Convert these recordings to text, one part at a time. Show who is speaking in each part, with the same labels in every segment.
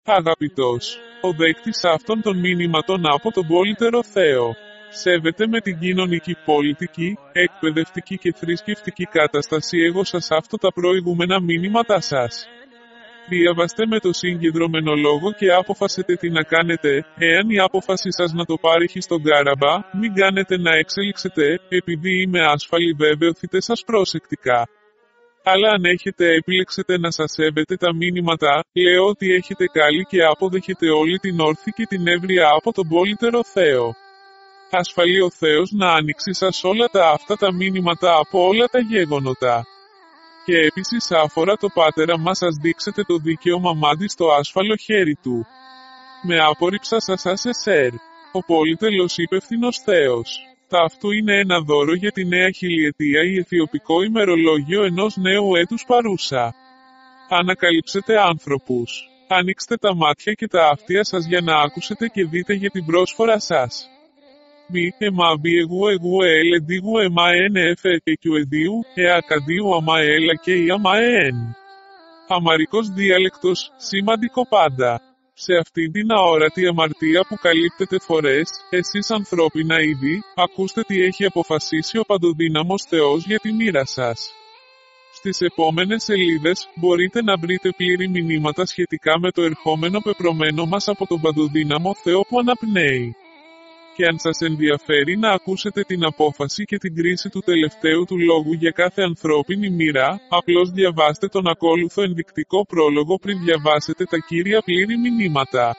Speaker 1: Αγαπητός, ο δέκτης αυτών των μηνύματων από τον πολύτερο Θεό. Σέβεται με την κοινωνική, πολιτική, εκπαιδευτική και θρησκευτική κατάσταση εγώ σας αυτό τα προηγούμενα μηνύματά σας. Διαβάστε με το συγκεντρωμένο λόγο και αποφασετε τι να κάνετε. Εάν η άποφαση σας να το παρέχει στον Κάραμπα, μην κάνετε να εξελίξετε, επειδή είμαι ασφαλή βέβαιος σας προσεκτικά. Αλλά αν έχετε επιλέξετε να σας σέβετε τα μήνυματα, λέω ότι έχετε καλή και αποδέχετε όλη την όρθη και την εύρεια από τον πολύτερο Θεό. Ασφαλεί ο Θεός να ανοίξει σας όλα αυτά τα μήνυματα από όλα τα γεγονότα. Και επίσης αφορά το Πάτερα μας σας δείξετε το δικαίωμα μάντι στο άσφαλο χέρι του. Με απόρριψα σας εσέρ. Ο πολυτελώς υπεύθυνος Θεός. Ταύτου είναι ένα δώρο για τη νέα χιλιετία η αιθιοπικό ημερολόγιο ενός νέου έτους παρούσα. Ανακαλύψετε άνθρωπους. Ανοίξτε τα μάτια και τα αυτιά σας για να ακούσετε και δείτε για την πρόσφορα σας. Μη, εμάμπι εγώ ελεντίγου εμαένεφε και κιουεντίου, ακαντίου αμαέλα και η αμαέν. Αμαρικός διάλεκτος, σημαντικό πάντα. Σε αυτήν την αόρατη αμαρτία που καλύπτεται φορές, εσείς ανθρώπινα είδη, ακούστε τι έχει αποφασίσει ο παντοδύναμος Θεός για τη μοίρα σας. Στις επόμενες σελίδες, μπορείτε να βρείτε πλήρη μηνύματα σχετικά με το ερχόμενο πεπρωμένο μας από τον παντοδύναμο Θεό που αναπνέει. Και αν σας ενδιαφέρει να ακούσετε την απόφαση και την κρίση του τελευταίου του λόγου για κάθε ανθρώπινη μοίρα, απλώς διαβάστε τον ακόλουθο ενδεικτικό πρόλογο πριν διαβάσετε τα κύρια πλήρη μηνύματα.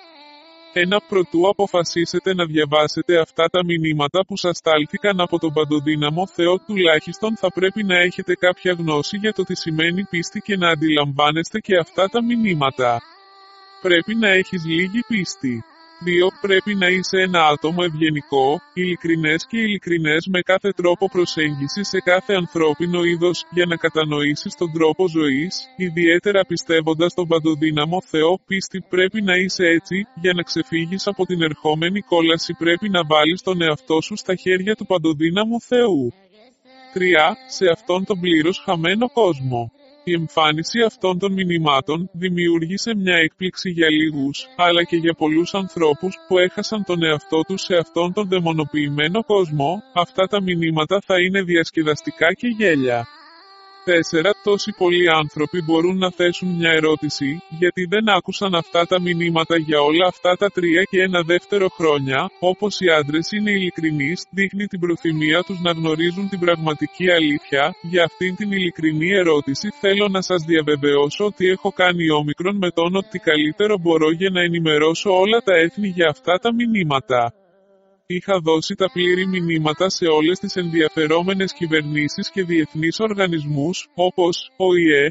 Speaker 1: Προτού αποφασίσετε να διαβάσετε αυτά τα μηνύματα που σας στάλθηκαν από τον παντοδύναμο Θεό, τουλάχιστον θα πρέπει να έχετε κάποια γνώση για το τι σημαίνει πίστη και να αντιλαμβάνεστε και αυτά τα μηνύματα. Πρέπει να έχεις λίγη πίστη. 2. Πρέπει να είσαι ένα άτομο ευγενικό, ειλικρινές και ειλικρινές με κάθε τρόπο προσέγγιση σε κάθε ανθρώπινο είδος, για να κατανοήσεις τον τρόπο ζωής, ιδιαίτερα πιστεύοντας τον παντοδύναμο Θεό. Πίστη πρέπει να είσαι έτσι, για να ξεφύγεις από την ερχόμενη κόλαση πρέπει να βάλεις τον εαυτό σου στα χέρια του παντοδύναμου Θεού. 3. Σε αυτόν τον πλήρως χαμένο κόσμο. Η εμφάνιση αυτών των μηνυμάτων δημιούργησε μια έκπληξη για λίγους, αλλά και για πολλούς ανθρώπους που έχασαν τον εαυτό τους σε αυτόν τον δαιμονοποιημένο κόσμο. Αυτά τα μηνύματα θα είναι διασκεδαστικά και γέλια. 4. Τόσοι πολλοί άνθρωποι μπορούν να θέσουν μια ερώτηση, γιατί δεν άκουσαν αυτά τα μηνύματα για όλα αυτά τα 3 και ένα δεύτερο χρόνια. Όπως οι άντρες είναι ειλικρινείς, δείχνει την προθυμία τους να γνωρίζουν την πραγματική αλήθεια. Για αυτήν την ειλικρινή ερώτηση θέλω να σας διαβεβαιώσω ότι έχω κάνει όμικρον με τον ότι καλύτερο μπορώ για να ενημερώσω όλα τα έθνη για αυτά τα μηνύματα. Είχα δώσει τα πλήρη μηνύματα σε όλες τις ενδιαφερόμενες κυβερνήσεις και διεθνείς οργανισμούς, όπως ΟΗΕ,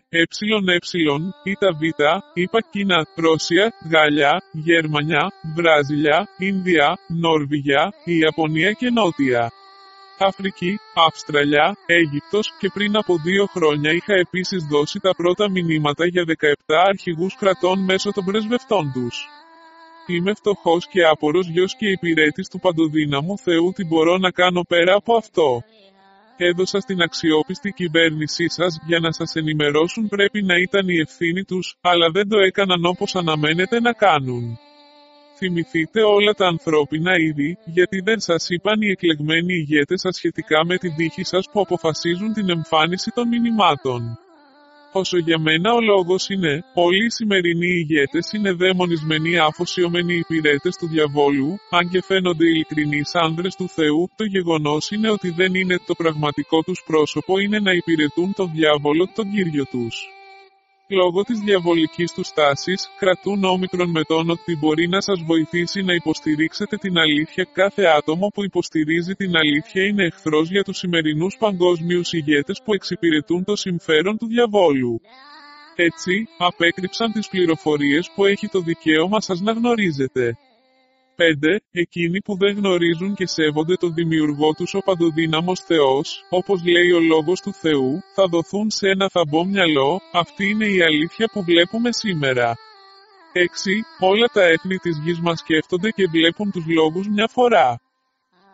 Speaker 1: ΙΒ, ΗΠΑ, Κίνα, Ρώσια, Γαλλία, Γερμανία, Βραζιλιά, Ινδία, Νόρβηγια, η Ιαπωνία και Νότια Αφρική, Αυστραλιά, Αίγυπτος, και πριν από 2 χρόνια είχα επίσης δώσει τα πρώτα μηνύματα για 17 αρχηγούς κρατών μέσω των πρεσβευτών τους. Είμαι φτωχός και άπορος γιος και υπηρέτης του παντοδύναμου Θεού. Τι μπορώ να κάνω πέρα από αυτό? Έδωσα στην αξιόπιστη κυβέρνησή σας για να σας ενημερώσουν, πρέπει να ήταν η ευθύνη τους, αλλά δεν το έκαναν όπως αναμένεται να κάνουν. Θυμηθείτε όλα τα ανθρώπινα είδη, γιατί δεν σας είπαν οι εκλεγμένοι ηγέτες σας σχετικά με την τύχη σας που αποφασίζουν την εμφάνιση των μηνυμάτων. Όσο για μένα ο λόγος είναι, όλοι οι σημερινοί ηγέτες είναι δαιμονισμένοι αφοσιωμένοι υπηρέτες του διαβόλου, αν και φαίνονται ειλικρινείς άνδρες του Θεού, το γεγονός είναι ότι δεν είναι το πραγματικό τους πρόσωπο, είναι να υπηρετούν τον διάβολο, τον Κύριο τους. Λόγω της διαβολικής του τάσης, κρατούν όμικρον με τον ότι μπορεί να σας βοηθήσει να υποστηρίξετε την αλήθεια. Κάθε άτομο που υποστηρίζει την αλήθεια είναι εχθρός για τους σημερινούς παγκόσμιους ηγέτες που εξυπηρετούν το συμφέρον του διαβόλου. Έτσι, απέκρυψαν τις πληροφορίες που έχει το δικαίωμα σας να γνωρίζετε. 5. Εκείνοι που δεν γνωρίζουν και σέβονται τον δημιουργό τους ο παντοδύναμος Θεός, όπως λέει ο λόγος του Θεού, θα δοθούν σε ένα θαμπό μυαλό. Αυτή είναι η αλήθεια που βλέπουμε σήμερα. 6. Όλα τα έθνη της γης μας σκέφτονται και βλέπουν τους λόγους μια φορά.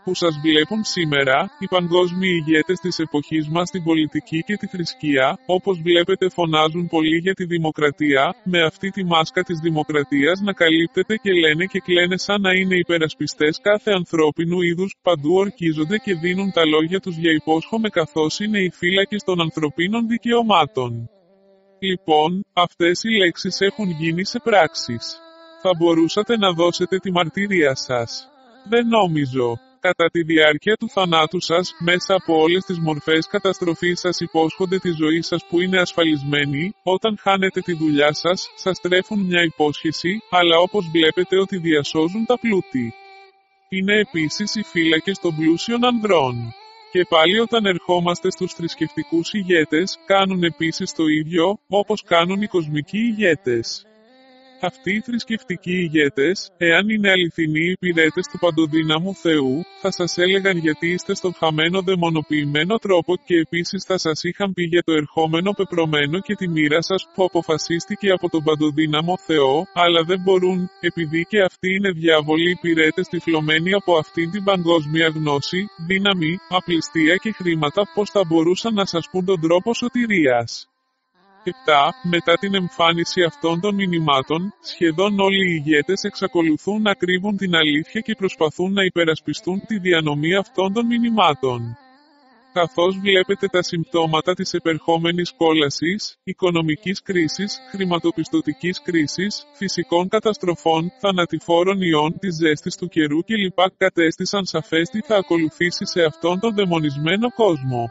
Speaker 1: που σας βλέπουν σήμερα, οι παγκόσμιοι ηγέτες της εποχής μας στην πολιτική και τη θρησκεία, όπως βλέπετε φωνάζουν πολύ για τη δημοκρατία, με αυτή τη μάσκα της δημοκρατίας να καλύπτεται και λένε και κλαίνε σαν να είναι υπερασπιστές κάθε ανθρώπινου είδους, παντού ορκίζονται και δίνουν τα λόγια τους για υπόσχομαι καθώς είναι οι φύλακες των ανθρωπίνων δικαιωμάτων. Λοιπόν, αυτές οι λέξεις έχουν γίνει σε πράξεις. Θα μπορούσατε να δώσετε τη μαρτυρία σας. Δεν νόμιζω. Κατά τη διάρκεια του θανάτου σας, μέσα από όλες τις μορφές καταστροφής σας υπόσχονται τη ζωή σας που είναι ασφαλισμένη, όταν χάνετε τη δουλειά σας, σας τρέφουν μια υπόσχεση, αλλά όπως βλέπετε ότι διασώζουν τα πλούτη. Είναι επίσης οι φύλακες των πλούσιων ανδρών. Και πάλι όταν ερχόμαστε στους θρησκευτικούς ηγέτες, κάνουν επίσης το ίδιο, όπως κάνουν οι κοσμικοί ηγέτες. Αυτοί οι θρησκευτικοί ηγέτες, εάν είναι αληθινοί υπηρέτες του παντοδύναμου Θεού, θα σας έλεγαν γιατί είστε στον χαμένο δαιμονοποιημένο τρόπο και επίσης θα σας είχαν πει για το ερχόμενο πεπρωμένο και τη μοίρα σας που αποφασίστηκε από τον παντοδύναμο Θεό, αλλά δεν μπορούν, επειδή και αυτοί είναι διάβολοι υπηρέτες τυφλωμένοι από αυτήν την παγκόσμια γνώση, δύναμη, απληστία και χρήματα, πώς θα μπορούσαν να σας πούν τον τρόπο σωτηρίας. 7. Μετά την εμφάνιση αυτών των μηνυμάτων, σχεδόν όλοι οι ηγέτες εξακολουθούν να κρύβουν την αλήθεια και προσπαθούν να υπερασπιστούν τη διανομή αυτών των μηνυμάτων. Καθώς βλέπετε τα συμπτώματα της επερχόμενης κόλασης, οικονομικής κρίσης, χρηματοπιστωτικής κρίσης, φυσικών καταστροφών, θανατηφόρων ιών, της ζέστης του καιρού κλπ. Κατέστησαν σαφές τι θα ακολουθήσει σε αυτόν τον δαιμονισμένο κόσμο.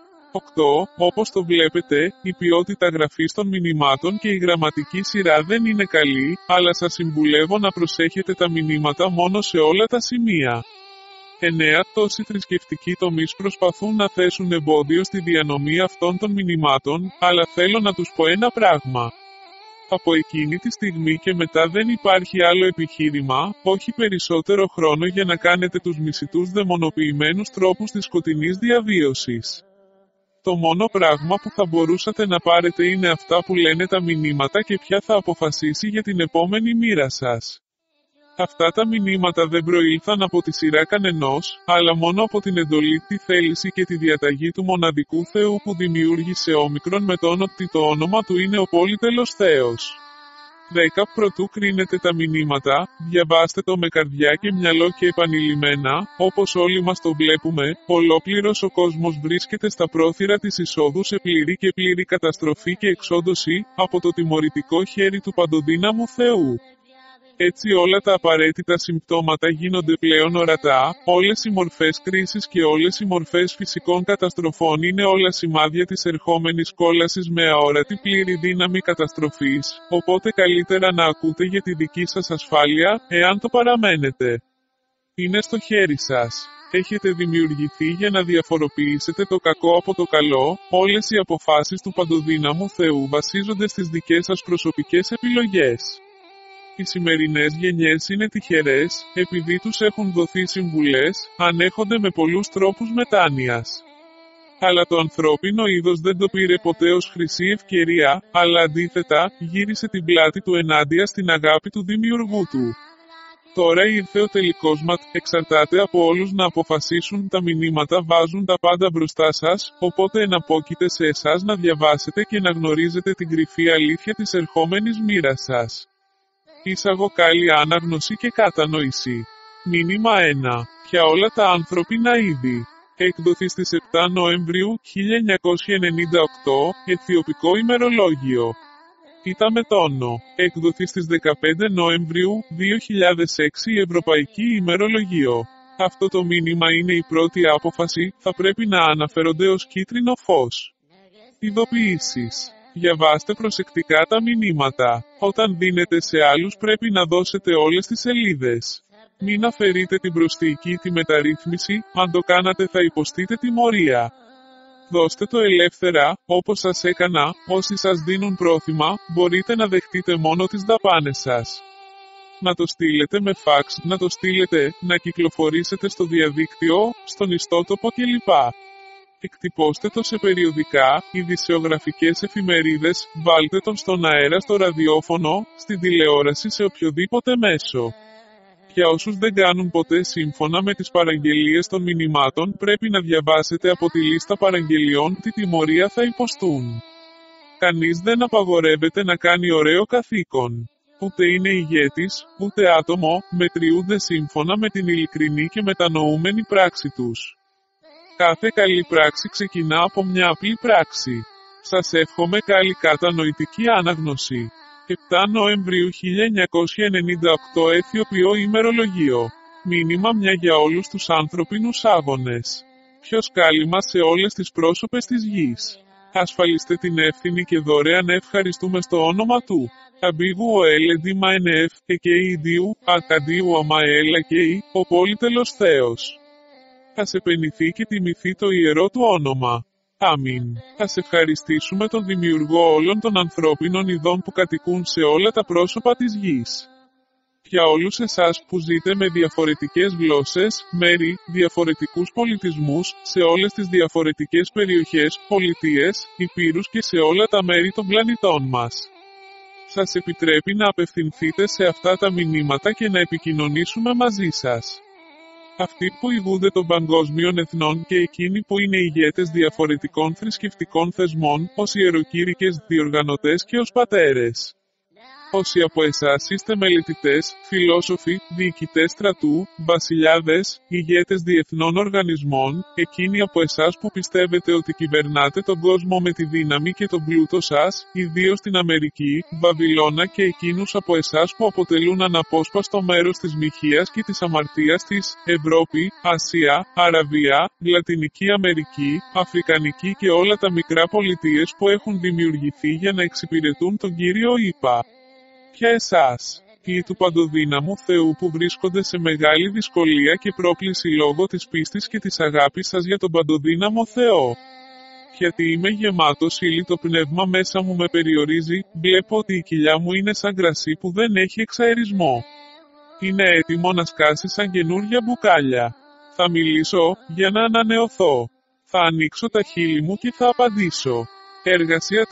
Speaker 1: 8. Όπως το βλέπετε, η ποιότητα γραφής των μηνυμάτων και η γραμματική σειρά δεν είναι καλή, αλλά σας συμβουλεύω να προσέχετε τα μηνύματα μόνο σε όλα τα σημεία. 9. Τόσοι θρησκευτικοί τομείς προσπαθούν να θέσουν εμπόδιο στη διανομή αυτών των μηνυμάτων, αλλά θέλω να τους πω ένα πράγμα. Από εκείνη τη στιγμή και μετά δεν υπάρχει άλλο επιχείρημα, όχι περισσότερο χρόνο για να κάνετε τους μισητούς δαιμονοποιημένους τρόπους της σκοτεινής διαβίωσης. Το μόνο πράγμα που θα μπορούσατε να πάρετε είναι αυτά που λένε τα μηνύματα και ποια θα αποφασίσει για την επόμενη μοίρα σας. Αυτά τα μηνύματα δεν προήλθαν από τη σειρά κανενός, αλλά μόνο από την εντολή, τη θέληση και τη διαταγή του μοναδικού Θεού που δημιούργησε όμικρον με τον ότι το όνομα του είναι ο πολυτελώς Θεός. 10. Προτού κρίνετε τα μηνύματα, διαβάστε το με καρδιά και μυαλό και επανειλημμένα, όπως όλοι μας το βλέπουμε, ολόκληρος ο κόσμος βρίσκεται στα πρόθυρα της εισόδου σε πλήρη και πλήρη καταστροφή και εξόντωση, από το τιμωρητικό χέρι του παντοδύναμου Θεού. Έτσι όλα τα απαραίτητα συμπτώματα γίνονται πλέον ορατά, όλες οι μορφές κρίσης και όλες οι μορφές φυσικών καταστροφών είναι όλα σημάδια της ερχόμενης κόλασης με αόρατη πλήρη δύναμη καταστροφής, οπότε καλύτερα να ακούτε για τη δική σας ασφάλεια, εάν το παραμένετε. Είναι στο χέρι σας. Έχετε δημιουργηθεί για να διαφοροποιήσετε το κακό από το καλό, όλες οι αποφάσεις του παντοδύναμου Θεού βασίζονται στις δικές σας προσωπικές επιλογές. Οι σημερινές γενιές είναι τυχερές, επειδή τους έχουν δοθεί συμβουλές, ανέχονται με πολλούς τρόπους μετάνοιας. Αλλά το ανθρώπινο είδος δεν το πήρε ποτέ ως χρυσή ευκαιρία, αλλά αντίθετα, γύρισε την πλάτη του ενάντια στην αγάπη του δημιουργού του. Τώρα ήρθε ο τελικός ματ, εξαρτάται από όλους να αποφασίσουν, τα μηνύματα βάζουν τα πάντα μπροστά σας, οπότε εναπόκειται σε εσάς να διαβάσετε και να γνωρίζετε την κρυφή αλήθεια της ερχόμενης μοίρας σας. Εισαγω καλή ανάγνωση και κατανόηση. Μήνυμα 1. Πια όλα τα ανθρώπινα είδη. Έκδοθη στις 7 Νοεμβρίου 1998, Αιθιοπικό ημερολόγιο. Ήτα με τόνο. Έκδοθη στις 15 Νοεμβρίου 2006, Ευρωπαϊκή ημερολογίο. Αυτό το μήνυμα είναι η πρώτη απόφαση, θα πρέπει να αναφέρονται ως κίτρινο φως. Ειδοποιήσεις. Διαβάστε προσεκτικά τα μηνύματα. Όταν δίνετε σε άλλους πρέπει να δώσετε όλες τις σελίδες. Μην αφαιρείτε την προσθήκη, τη μεταρρύθμιση, αν το κάνατε θα υποστείτε τιμωρία. Δώστε το ελεύθερα, όπως σας έκανα, όσοι σας δίνουν πρόθυμα, μπορείτε να δεχτείτε μόνο τις δαπάνες σας. Να το στείλετε με φαξ, να το στείλετε, να κυκλοφορήσετε στο διαδίκτυο, στον ιστότοπο κλπ. Εκτυπώστε το σε περιοδικά, ειδησεογραφικές εφημερίδες, βάλτε τον στον αέρα, στο ραδιόφωνο, στην τηλεόραση, σε οποιοδήποτε μέσο. Για όσους δεν κάνουν ποτέ σύμφωνα με τις παραγγελίες των μηνυμάτων, πρέπει να διαβάσετε από τη λίστα παραγγελιών τι τιμωρία θα υποστούν. Κανείς δεν απαγορεύεται να κάνει ωραίο καθήκον. Ούτε είναι ηγέτης, ούτε άτομο, μετριούνται σύμφωνα με την ειλικρινή και μετανοούμενη πράξη τους. Κάθε καλή πράξη ξεκινά από μια απλή πράξη. Σας εύχομαι καλή κατανοητική ανάγνωση. 7 Νοεμβρίου 1998 Αιθιοπικό ημερολογίο. Μήνυμα μια για όλους τους ανθρώπινους άγονες. Ποιος κάλυμα σε όλες τις πρόσωπες της γης. Ασφαλίστε την εύθυνη και δωρεάν ευχαριστούμε στο όνομα του. Αμπίγου ο Έλεντιμα ΕΝΕΦ, Εκεϊντίου, Αρκαντίου Αμαέλα Κεϊ, ο πολυτελός Θεός. Ας επενηθεί και τιμηθεί το ιερό του όνομα. Αμήν. Ας ευχαριστήσουμε τον Δημιουργό όλων των ανθρώπινων ειδών που κατοικούν σε όλα τα πρόσωπα της γης. Για όλους εσάς που ζείτε με διαφορετικές γλώσσες, μέρη, διαφορετικούς πολιτισμούς, σε όλες τις διαφορετικές περιοχές, πολιτείες, υπήρους και σε όλα τα μέρη των πλανητών μας. Σας επιτρέπει να απευθυνθείτε σε αυτά τα μηνύματα και να επικοινωνήσουμε μαζί σας. Αυτοί που ηγούνται των παγκόσμιων εθνών και εκείνοι που είναι ηγέτες διαφορετικών θρησκευτικών θεσμών, ως ιεροκήρυκες, διοργανωτές και ως πατέρες. Όσοι από εσάς είστε μελετητές, φιλόσοφοι, διοικητές στρατού, βασιλιάδες, ηγέτες διεθνών οργανισμών, εκείνοι από εσάς που πιστεύετε ότι κυβερνάτε τον κόσμο με τη δύναμη και τον πλούτο σας, ιδίως στην Αμερική, Βαβυλώνα και εκείνους από εσάς που αποτελούν αναπόσπαστο μέρος της μοιχείας και της αμαρτίας της Ευρώπη, Ασία, Αραβία, Λατινική Αμερική, Αφρικανική και όλα τα μικρά πολιτείες που έχουν δημιουργηθεί για να εξυπηρετούν τον Κύριο ΙΠΑ. Για εσάς, ποιοι του παντοδύναμου Θεού που βρίσκονται σε μεγάλη δυσκολία και πρόκληση λόγω της πίστης και της αγάπης σας για τον παντοδύναμο Θεό. Γιατί είμαι γεμάτος ύλη, το πνεύμα μέσα μου με περιορίζει, βλέπω ότι η κοιλιά μου είναι σαν κρασί που δεν έχει εξαερισμό. Είναι έτοιμο να σκάσει σαν καινούργια μπουκάλια. Θα μιλήσω, για να ανανεωθώ. Θα ανοίξω τα χείλη μου και θα απαντήσω. Εργασία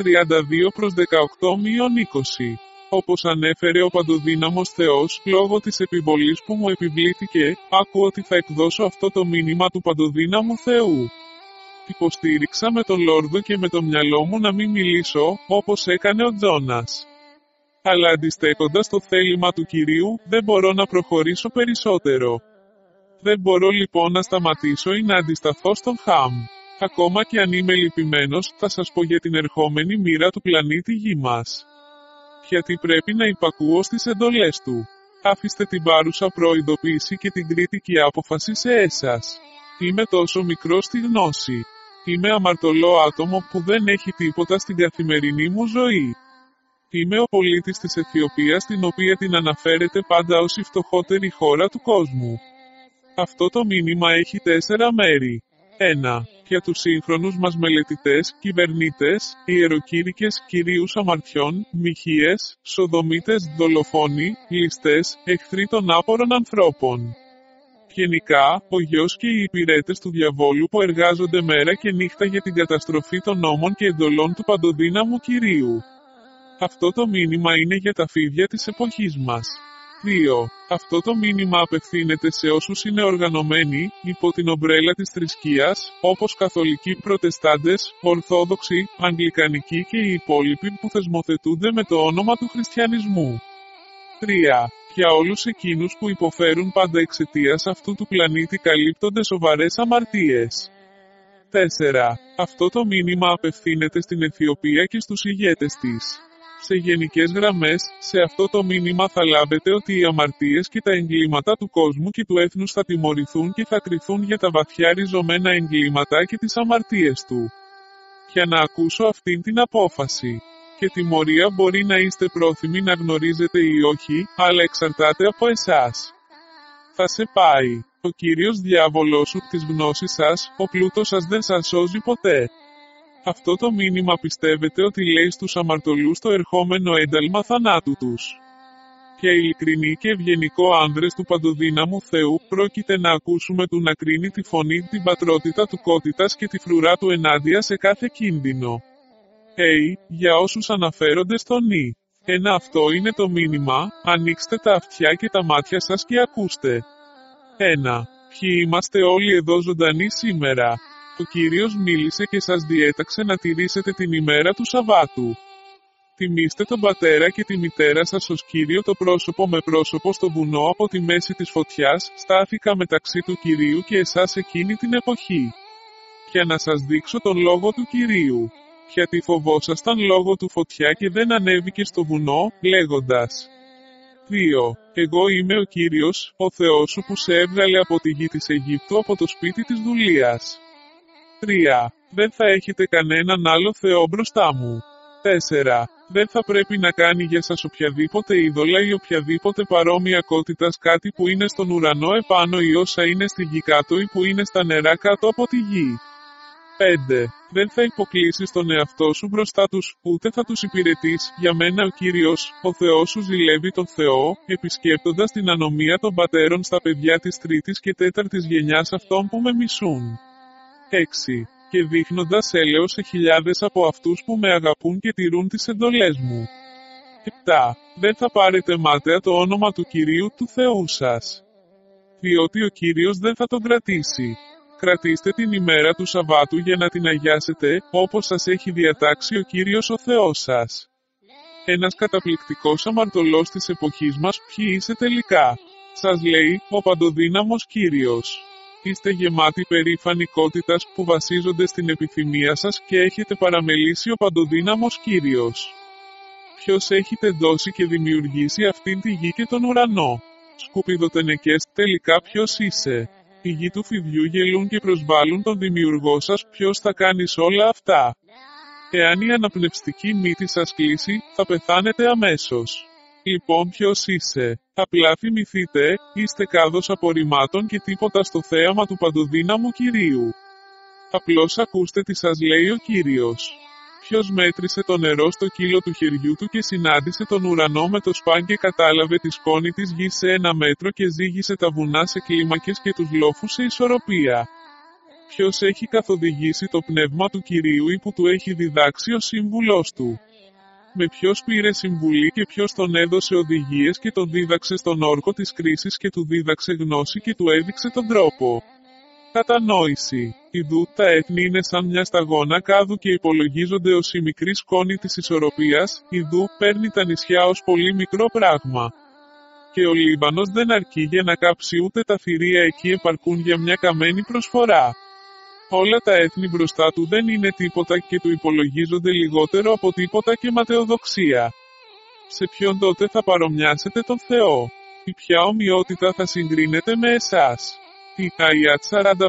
Speaker 1: 32-18-20. Όπως ανέφερε ο παντοδύναμος Θεός, λόγω της επιβολής που μου επιβλήθηκε, άκου ότι θα εκδώσω αυτό το μήνυμα του παντοδύναμου Θεού. Υποστήριξα με τον Λόρδο και με το μυαλό μου να μην μιλήσω, όπως έκανε ο Τζόνας. Αλλά αντιστέκοντας το θέλημα του Κυρίου, δεν μπορώ να προχωρήσω περισσότερο. Δεν μπορώ λοιπόν να σταματήσω ή να αντισταθώ στον Χαμ. Ακόμα και αν είμαι λυπημένος, θα σας πω για την ερχόμενη μοίρα του πλανήτη Γη μας. Γιατί πρέπει να υπακούω στις εντολές του. Άφηστε την πάρουσα προειδοποίηση και την κριτική άποφαση σε εσάς. Είμαι τόσο μικρός στη γνώση. Είμαι αμαρτωλό άτομο που δεν έχει τίποτα στην καθημερινή μου ζωή. Είμαι ο πολίτης της Αιθιοπίας, την οποία την αναφέρεται πάντα ως η φτωχότερη χώρα του κόσμου. Αυτό το μήνυμα έχει 4 μέρη. 1. Για τους σύγχρονους μας μελετητές, κυβερνήτες, ιεροκήρυκες, κυρίους αμαρτιών, μοιχείες, σοδομίτες, δολοφόνοι, ληστές, εχθροί των άπορων ανθρώπων. Γενικά, ο γιος και οι υπηρέτες του διαβόλου που εργάζονται μέρα και νύχτα για την καταστροφή των νόμων και εντολών του παντοδύναμου Κυρίου. Αυτό το μήνυμα είναι για τα φίδια της εποχής μας. 2. Αυτό το μήνυμα απευθύνεται σε όσους είναι οργανωμένοι, υπό την ομπρέλα της θρησκείας, όπως καθολικοί προτεστάντες, ορθόδοξοι, αγγλικανικοί και οι υπόλοιποι που θεσμοθετούνται με το όνομα του χριστιανισμού. 3. Για όλους εκείνους που υποφέρουν πάντα εξαιτίας αυτού του πλανήτη καλύπτονται σοβαρές αμαρτίες. 4. Αυτό το μήνυμα απευθύνεται στην Αιθιοπία και στους ηγέτες της. Σε γενικές γραμμές, σε αυτό το μήνυμα θα λάβετε ότι οι αμαρτίες και τα εγκλήματα του κόσμου και του έθνους θα τιμωρηθούν και θα κριθούν για τα βαθιά ριζωμένα εγκλήματα και τις αμαρτίες του. Για να ακούσω αυτήν την απόφαση. Και τιμωρία μπορεί να είστε πρόθυμοι να γνωρίζετε ή όχι, αλλά εξαρτάται από εσάς. Θα σε πάει. Ο Κύριος διάβολος σου της γνώσης σας, ο πλούτος σας δεν σας σώζει ποτέ. Αυτό το μήνυμα πιστεύετε ότι λέει στους αμαρτωλούς το ερχόμενο ένταλμα θανάτου τους. Για ειλικρινή και ευγενικό άνδρες του παντοδύναμου Θεού, πρόκειται να ακούσουμε του να κρίνει τη φωνή, την πατρότητα του κότητας και τη φρουρά του ενάντια σε κάθε κίνδυνο. Για όσους αναφέρονται στο νη. Αυτό είναι το μήνυμα, ανοίξτε τα αυτιά και τα μάτια σας και ακούστε. 1. Ποιοι είμαστε όλοι εδώ ζωντανοί σήμερα? Ο Κύριος μίλησε και σας διέταξε να τηρήσετε την ημέρα του Σαββάτου. Τιμήστε τον πατέρα και τη μητέρα σας ως Κύριο. Το πρόσωπο με πρόσωπο στο βουνό από τη μέση της φωτιάς, στάθηκα μεταξύ του Κυρίου και εσάς εκείνη την εποχή. Για να σας δείξω τον λόγο του Κυρίου. Γιατί φοβόσασταν λόγω του φωτιά και δεν ανέβηκε στο βουνό, λέγοντας. 2. Εγώ είμαι ο Κύριος, ο Θεός σου που σε έβγαλε από τη γη της Αιγύπτου από το σπίτι της δουλείας. 3. Δεν θα έχετε κανέναν άλλο Θεό μπροστά μου. 4. Δεν θα πρέπει να κάνει για σας οποιαδήποτε είδωλα ή οποιαδήποτε παρόμοιακότητας κάτι που είναι στον ουρανό επάνω ή όσα είναι στη γη κάτω ή που είναι στα νερά κάτω από τη γη. 5. Δεν θα υποκλείσεις τον εαυτό σου μπροστά τους, ούτε θα τους υπηρετείς. Για μένα ο Κύριος, ο Θεός σου ζηλεύει τον Θεό, επισκέπτοντας την ανομία των πατέρων στα παιδιά της τρίτης και τέταρτης γενιάς αυτών που με μισούν. 6. Και δείχνοντας έλεος σε χιλιάδες από αυτούς που με αγαπούν και τηρούν τις εντολές μου. 7. Δεν θα πάρετε μάταια το όνομα του Κυρίου του Θεού σας. Διότι ο Κύριος δεν θα τον κρατήσει. Κρατήστε την ημέρα του Σαββάτου για να την αγιάσετε, όπως σας έχει διατάξει ο Κύριος ο Θεός σας. Ένας καταπληκτικός αμαρτωλός της εποχής μας, ποιοι είσαι τελικά? Σας λέει, ο παντοδύναμος Κύριος. Είστε γεμάτοι περηφανικότητας που βασίζονται στην επιθυμία σας και έχετε παραμελήσει ο παντοδύναμος Κύριος. Ποιος έχει τεντώσει και δημιουργήσει αυτήν τη γη και τον ουρανό? Σκουπιδοτενεκές, τελικά ποιος είσαι? Οι γη του φιδιού γελούν και προσβάλλουν τον δημιουργό σας, ποιος θα κάνεις όλα αυτά? Εάν η αναπνευστική μύτη σας κλείσει, θα πεθάνετε αμέσως. Λοιπόν ποιος είσαι? Απλά θυμηθείτε, είστε κάδος απορριμμάτων και τίποτα στο θέαμα του παντοδύναμου Κυρίου. Απλώς ακούστε τι σας λέει ο Κύριος. Ποιος μέτρησε το νερό στο κύλο του χεριού του και συνάντησε τον ουρανό με το σπάν και κατάλαβε τη σκόνη της γης σε 1 μέτρο και ζύγισε τα βουνά σε κλίμακες και τους λόφους σε ισορροπία? Ποιος έχει καθοδηγήσει το πνεύμα του Κυρίου ή που του έχει διδάξει ο σύμβουλός του? Με ποιος πήρε συμβουλή και ποιος τον έδωσε οδηγίες και τον δίδαξε στον όρκο της κρίσης και του δίδαξε γνώση και του έδειξε τον τρόπο? Κατανόηση. Ιδού, τα έθνη είναι σαν μια σταγόνα κάδου και υπολογίζονται ως η μικρή σκόνη της ισορροπίας. Ιδού, παίρνει τα νησιά ως πολύ μικρό πράγμα. Και ο Λίβανος δεν αρκεί για να κάψει, ούτε τα θηρία εκεί επαρκούν για μια καμένη προσφορά. Όλα τα έθνη μπροστά του δεν είναι τίποτα και του υπολογίζονται λιγότερο από τίποτα και ματαιοδοξία. Σε ποιον τότε θα παρομοιάσετε τον Θεό? Η ποια ομοιότητα θα συγκρίνεται με εσάς? Η Αϊάτ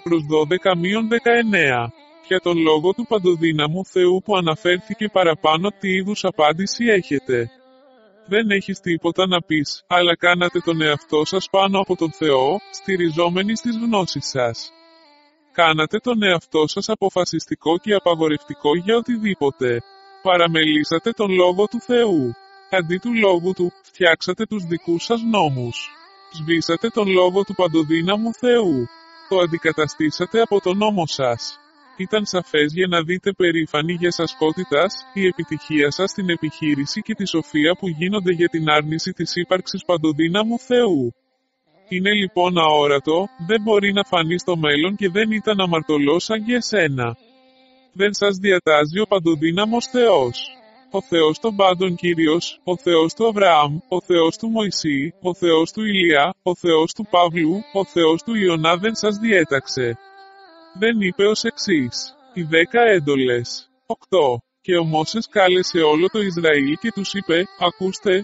Speaker 1: 40-12-19. Για τον λόγο του παντοδύναμου Θεού που αναφέρθηκε παραπάνω, τι είδους απάντηση έχετε? Δεν έχεις τίποτα να πεις, αλλά κάνατε τον εαυτό σας πάνω από τον Θεό, στηριζόμενοι στις γνώσεις σας. Κάνατε τον εαυτό σας αποφασιστικό και απαγορευτικό για οτιδήποτε. Παραμελήσατε τον λόγο του Θεού. Αντί του λόγου του, φτιάξατε τους δικούς σας νόμους. Σβήσατε τον λόγο του παντοδύναμου Θεού. Το αντικαταστήσατε από τον νόμο σας. Ήταν σαφές για να δείτε περήφανοι για σασκότητας, η επιτυχία σας στην επιχείρηση και τη σοφία που γίνονται για την άρνηση της ύπαρξης παντοδύναμου Θεού. Είναι λοιπόν αόρατο, δεν μπορεί να φανεί στο μέλλον και δεν ήταν αμαρτωλός σαν και εσένα. Δεν σας διατάζει ο παντοδύναμος Θεός. Ο Θεός των πάντων Κύριος, ο Θεός του Αβραάμ, ο Θεός του Μωυσή, ο Θεός του Ηλία, ο Θεός του Παύλου, ο Θεός του Ιωνά δεν σας διέταξε. Δεν είπε ως εξής. Οι 10 έντολες. 8. Και ο Μώσες κάλεσε όλο το Ισραήλ και τους είπε, ακούστε,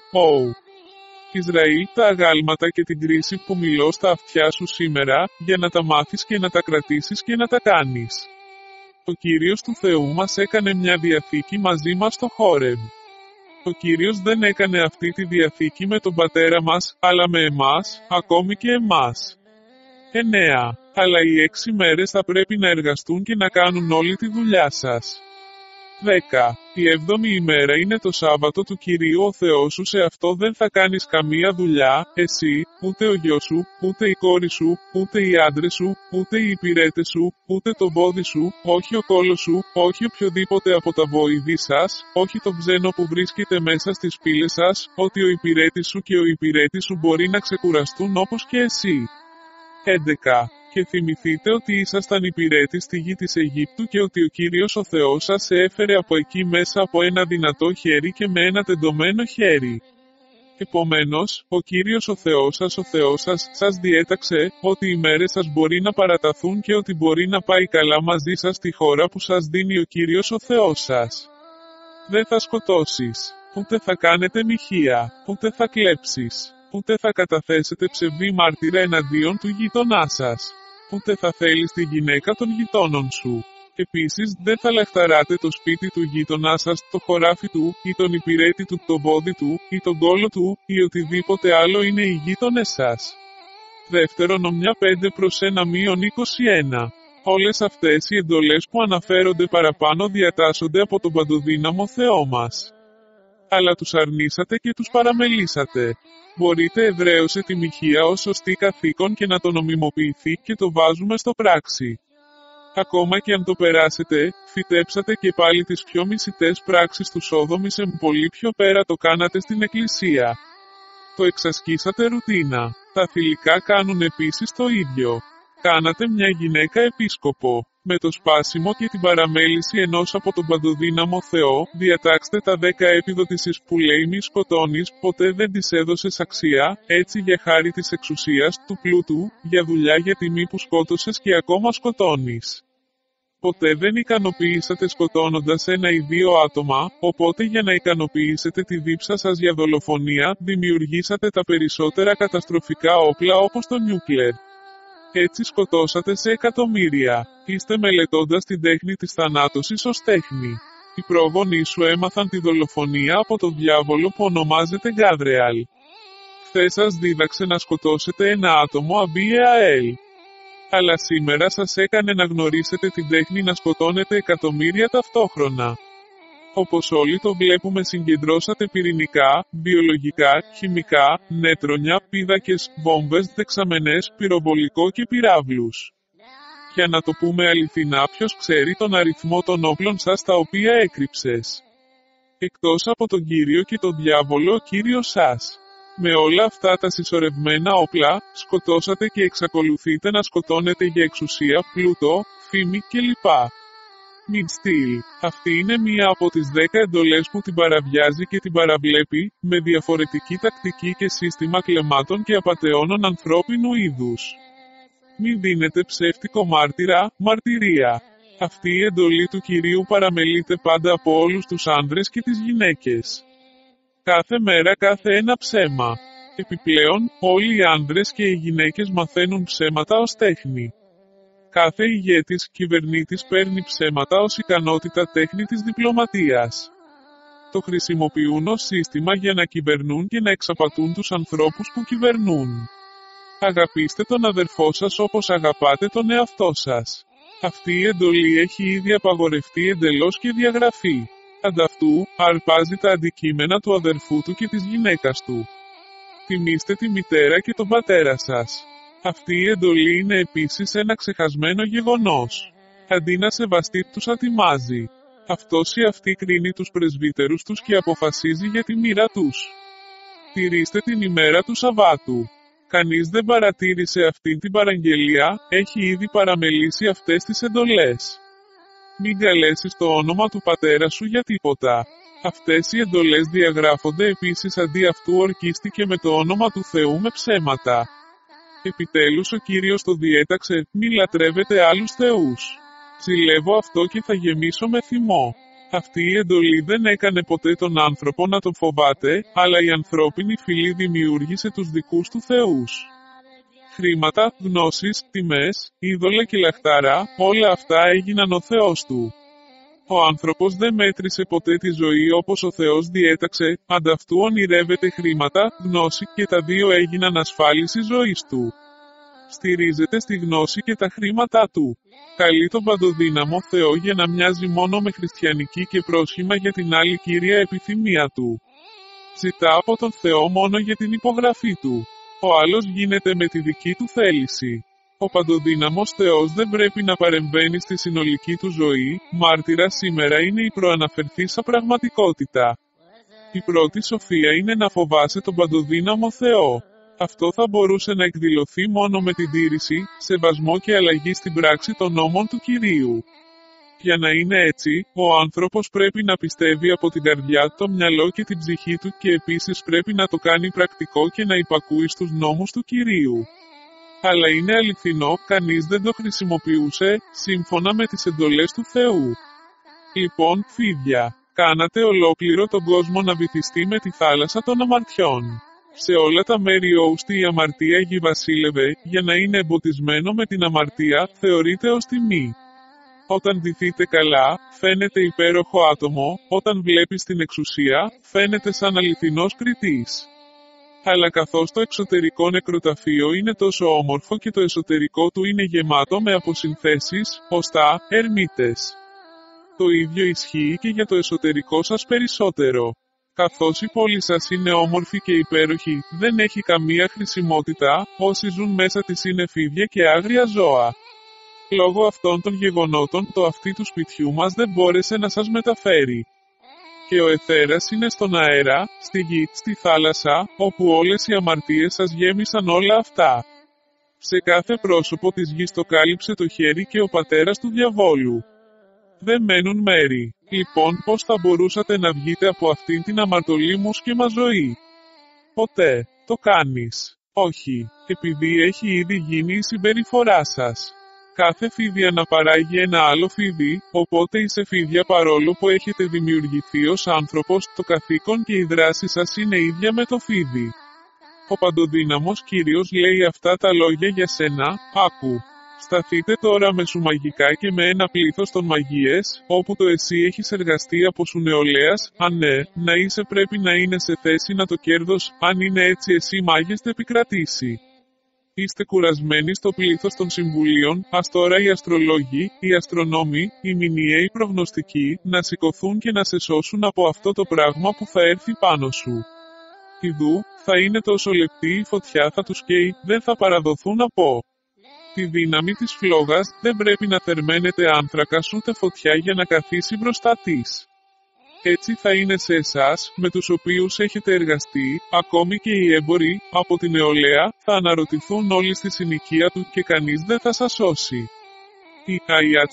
Speaker 1: Ισραήλ, τα αγάλματα και την κρίση που μιλώ στα αυτιά σου σήμερα, για να τα μάθεις και να τα κρατήσεις και να τα κάνεις. Ο Κύριος του Θεού μας έκανε μια διαθήκη μαζί μας στο Χόρεμ. Ο Κύριος δεν έκανε αυτή τη διαθήκη με τον πατέρα μας, αλλά με εμάς, ακόμη και εμάς. 9. Αλλά οι 6 μέρες θα πρέπει να εργαστούν και να κάνουν όλη τη δουλειά σας. 10. Η 7η ημέρα είναι το Σάββατο του Κυρίου ο Θεός σου, σε αυτό δεν θα κάνεις καμία δουλειά, εσύ, ούτε ο γιος σου, ούτε η κόρη σου, ούτε οι άντρες σου, ούτε οι υπηρέτες σου, ούτε το πόδι σου, όχι ο κόλος σου, όχι οποιοδήποτε από τα βοηδή σας, όχι το ξένο που βρίσκεται μέσα στις πύλες σας, ότι ο υπηρέτης σου και ο υπηρέτης σου μπορεί να ξεκουραστούν όπως και εσύ. 11. Και θυμηθείτε ότι ήσασταν υπηρέτης στη γη της Αιγύπτου και ότι ο Κύριος ο Θεός σας έφερε από εκεί μέσα από ένα δυνατό χέρι και με ένα τεντωμένο χέρι. Επομένως, ο Κύριος ο Θεός σας διέταξε ότι οι μέρες σας μπορεί να παραταθούν και ότι μπορεί να πάει καλά μαζί σας στη χώρα που σας δίνει ο Κύριος ο Θεός σας. Δεν θα σκοτώσεις, ούτε θα κάνετε μοιχεία, ούτε θα κλέψεις, ούτε θα καταθέσετε ψευδή μάρτυρα εναντίον του γείτονά σας, ούτε θα θέλεις τη γυναίκα των γειτόνων σου. Επίσης, δεν θα λαχταράτε το σπίτι του γείτονά σας, το χωράφι του, ή τον υπηρέτη του, το πόδι του, ή τον κόλο του, ή οτιδήποτε άλλο είναι οι γείτονες σας. Δευτερονομιά 5-1-21. Όλες αυτές οι εντολές που αναφέρονται παραπάνω διατάσσονται από τον παντοδύναμο Θεό μας. Αλλά τους αρνήσατε και τους παραμελήσατε. Μπορείτε εδραίωσε τη μοιχεία ως σωστή καθήκον και να το νομιμοποιηθεί και το βάζουμε στο πράξη. Ακόμα και αν το περάσετε, φυτέψατε και πάλι τις πιο μισητές πράξεις του Σόδομης πολύ πιο πέρα το κάνατε στην εκκλησία. Το εξασκήσατε ρουτίνα. Τα θηλυκά κάνουν επίσης το ίδιο. Κάνατε μια γυναίκα επίσκοπο. Με το σπάσιμο και την παραμέληση ενός από τον παντοδύναμο Θεό, διατάξτε τα 10 επιδοτήσεις που λέει μη σκοτώνεις, ποτέ δεν τις έδωσες αξία, έτσι για χάρη της εξουσίας, του πλούτου, για δουλειά για τιμή που σκότωσες και ακόμα σκοτώνεις. Ποτέ δεν ικανοποιήσατε σκοτώνοντας ένα ή δύο άτομα, οπότε για να ικανοποιήσετε τη δίψα σας για δολοφονία, δημιουργήσατε τα περισσότερα καταστροφικά όπλα όπως το νιούκλερ. Έτσι σκοτώσατε σε εκατομμύρια. Είστε μελετώντας την τέχνη της θανάτωσης ως τέχνη. Οι πρόγονοί σου έμαθαν τη δολοφονία από τον διάβολο που ονομάζεται Γκάδρεαλ. Χθες σας δίδαξε να σκοτώσετε ένα άτομο Αμπιεαέλ. Αλλά σήμερα σας έκανε να γνωρίσετε την τέχνη να σκοτώνετε εκατομμύρια ταυτόχρονα. Όπως όλοι το βλέπουμε, συγκεντρώσατε πυρηνικά, βιολογικά, χημικά, νέτρονια, πίδακες, βόμβες, δεξαμενές, πυροβολικό και πυράβλους. Για να το πούμε αληθινά, ποιος ξέρει τον αριθμό των όπλων σας τα οποία έκρυψες. Εκτός από τον Κύριο και τον διάβολο, ο Κύριος σας. Με όλα αυτά τα συσσωρευμένα όπλα, σκοτώσατε και εξακολουθείτε να σκοτώνετε για εξουσία, πλούτο, φήμη κλπ. Μην στυλ. Αυτή είναι μία από τις 10 εντολές που την παραβιάζει και την παραβλέπει, με διαφορετική τακτική και σύστημα κλεμάτων και απατεώνων ανθρώπινου είδους. Μην δίνετε ψεύτικο μαρτυρία. Αυτή η εντολή του Κυρίου παραμελείται πάντα από όλους τους άνδρες και τις γυναίκες. Κάθε μέρα κάθε ένα ψέμα. Επιπλέον, όλοι οι άνδρες και οι γυναίκες μαθαίνουν ψέματα ως τέχνη. Κάθε ηγέτης, κυβερνήτης παίρνει ψέματα ως ικανότητα τέχνη της διπλωματίας. Το χρησιμοποιούν ως σύστημα για να κυβερνούν και να εξαπατούν τους ανθρώπους που κυβερνούν. Αγαπήστε τον αδερφό σας όπως αγαπάτε τον εαυτό σας. Αυτή η εντολή έχει ήδη απαγορευτεί εντελώς και διαγραφεί. Ανταυτού, αρπάζει τα αντικείμενα του αδερφού του και της γυναίκας του. Τιμήστε τη μητέρα και τον πατέρα σας. Αυτή η εντολή είναι επίσης ένα ξεχασμένο γεγονός. Αντί να σεβαστεί τους ατιμάζει. Αυτός ή αυτή κρίνει τους πρεσβύτερους τους και αποφασίζει για τη μοίρα τους. Τηρήστε την ημέρα του Σαββάτου. Κανείς δεν παρατήρησε αυτή την παραγγελία, έχει ήδη παραμελήσει αυτές τις εντολές. Μην καλέσεις το όνομα του πατέρα σου για τίποτα. Αυτές οι εντολές διαγράφονται επίσης, αντί αυτού ορκίστηκε με το όνομα του Θεού με ψέματα. Επιτέλους ο Κύριος το διέταξε, μη λατρεύετε άλλους θεούς. Ζηλεύω αυτό και θα γεμίσω με θυμό. Αυτή η εντολή δεν έκανε ποτέ τον άνθρωπο να τον φοβάται, αλλά η ανθρώπινη φυλή δημιούργησε τους δικούς του θεούς. Χρήματα, γνώσεις, τιμές, είδωλα και λαχτάρα, όλα αυτά έγιναν ο Θεός του. Ο άνθρωπος δεν μέτρησε ποτέ τη ζωή όπως ο Θεός διέταξε, ανταυτού ονειρεύεται χρήματα, γνώση και τα δύο έγιναν ασφάλιση ζωής του. Στηρίζεται στη γνώση και τα χρήματά του. Καλεί τον παντοδύναμο Θεό για να μοιάζει μόνο με χριστιανική και πρόσχημα για την άλλη κύρια επιθυμία του. Ζητά από τον Θεό μόνο για την υπογραφή του. Ο άλλος γίνεται με τη δική του θέληση. Ο παντοδύναμος Θεός δεν πρέπει να παρεμβαίνει στη συνολική του ζωή, μάρτυρα σήμερα είναι η προαναφερθήσα πραγματικότητα. Η πρώτη σοφία είναι να φοβάσαι τον παντοδύναμο Θεό. Αυτό θα μπορούσε να εκδηλωθεί μόνο με την τήρηση, σεβασμό και αλλαγή στην πράξη των νόμων του Κυρίου. Για να είναι έτσι, ο άνθρωπος πρέπει να πιστεύει από την καρδιά, το μυαλό και την ψυχή του και επίσης πρέπει να το κάνει πρακτικό και να υπακούει στους νόμους του Κυρίου. Αλλά είναι αληθινό, κανείς δεν το χρησιμοποιούσε, σύμφωνα με τις εντολές του Θεού. Λοιπόν, φίδια, κάνατε ολόκληρο τον κόσμο να βυθιστεί με τη θάλασσα των αμαρτιών. Σε όλα τα μέρη όουστη η αμαρτία γηβασίλευε, για να είναι εμποτισμένο με την αμαρτία, θεωρείται ως τιμή. Όταν ντυθείτε καλά, φαίνεται υπέροχο άτομο, όταν βλέπεις την εξουσία, φαίνεται σαν αληθινός κριτής. Αλλά καθώς το εξωτερικό νεκροταφείο είναι τόσο όμορφο και το εσωτερικό του είναι γεμάτο με αποσυνθέσεις, οστά, ερμήτες. Το ίδιο ισχύει και για το εσωτερικό σας περισσότερο. Καθώς η πόλη σας είναι όμορφη και υπέροχη, δεν έχει καμία χρησιμότητα, όσοι ζουν μέσα της είναι φίδια και άγρια ζώα. Λόγω αυτών των γεγονότων το αυτί του σπιτιού μας δεν μπόρεσε να σας μεταφέρει. Και ο αιθέρας είναι στον αέρα, στη γη, στη θάλασσα, όπου όλες οι αμαρτίες σας γέμισαν όλα αυτά. Σε κάθε πρόσωπο της γης το κάλυψε το χέρι και ο πατέρας του διαβόλου. Δεν μένουν μέρη. Λοιπόν, πώς θα μπορούσατε να βγείτε από αυτήν την αμαρτωλή μου σχήμα ζωή? Ποτέ. Το κάνεις. Όχι. Επειδή έχει ήδη γίνει η συμπεριφορά σας. Κάθε φίδι αναπαράγει ένα άλλο φίδι, οπότε είσαι φίδια παρόλο που έχετε δημιουργηθεί ως άνθρωπος, το καθήκον και η δράση σας είναι ίδια με το φίδι. Ο παντοδύναμος Κύριος λέει αυτά τα λόγια για σένα, άκου. Σταθείτε τώρα με σου μαγικά και με ένα πλήθος των μαγείες, όπου το εσύ έχεις εργαστεί από σου νεολαίας, αν ναι, να είσαι πρέπει να είναι σε θέση να το κέρδος, αν είναι έτσι εσύ μάγεστε επικρατήσει. Είστε κουρασμένοι στο πλήθος των συμβουλίων, ας τώρα οι αστρολόγοι, οι αστρονόμοι, οι μηνιαίοι προγνωστικοί, να σηκωθούν και να σε σώσουν από αυτό το πράγμα που θα έρθει πάνω σου. Ιδού, θα είναι τόσο λεπτή η φωτιά θα τους καίει, δεν θα παραδοθούν από τη δύναμη της φλόγας, δεν πρέπει να θερμαίνεται άνθρακας ούτε φωτιά για να καθίσει μπροστά της. Έτσι θα είναι σε εσάς, με τους οποίους έχετε εργαστεί, ακόμη και οι έμποροι, από την νεολαία, θα αναρωτηθούν όλοι στη συνοικία του και κανείς δεν θα σας σώσει. Η Αϊάτ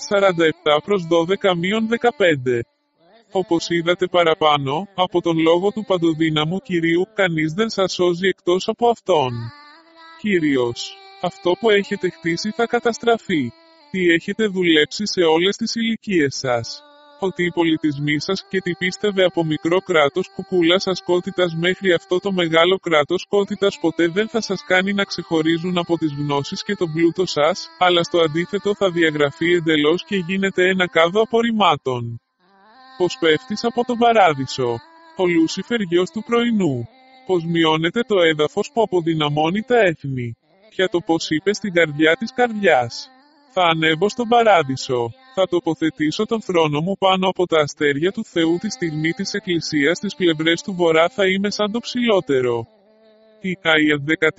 Speaker 1: 47-12-15. Όπως είδατε παραπάνω, από τον λόγο του παντοδύναμου Κυρίου, κανείς δεν σας σώζει εκτός από Αυτόν. Κύριος. Αυτό που έχετε χτίσει θα καταστραφεί. Τι έχετε δουλέψει σε όλες τις ηλικίες σας. Ότι οι πολιτισμοί σας και τι πίστευε από μικρό κράτος κουκούλας ασκότητας μέχρι αυτό το μεγάλο κράτος κότητας ποτέ δεν θα σας κάνει να ξεχωρίζουν από τις γνώσεις και τον πλούτο σας, αλλά στο αντίθετο θα διαγραφεί εντελώς και γίνεται ένα κάδο απορριμμάτων. Πως πέφτεις από τον παράδεισο. Ο Λούσιφερ γιος του πρωινού. Πως μειώνεται το έδαφος που αποδυναμώνει τα έθνη. Για το πως είπε στην καρδιά της καρδιάς. Θα ανέβω στον παράδεισο. Θα τοποθετήσω τον θρόνο μου πάνω από τα αστέρια του Θεού τη στιγμή της Εκκλησίας στις πλευρές του Βορρά θα είμαι σαν το ψηλότερο. Η Αϊατ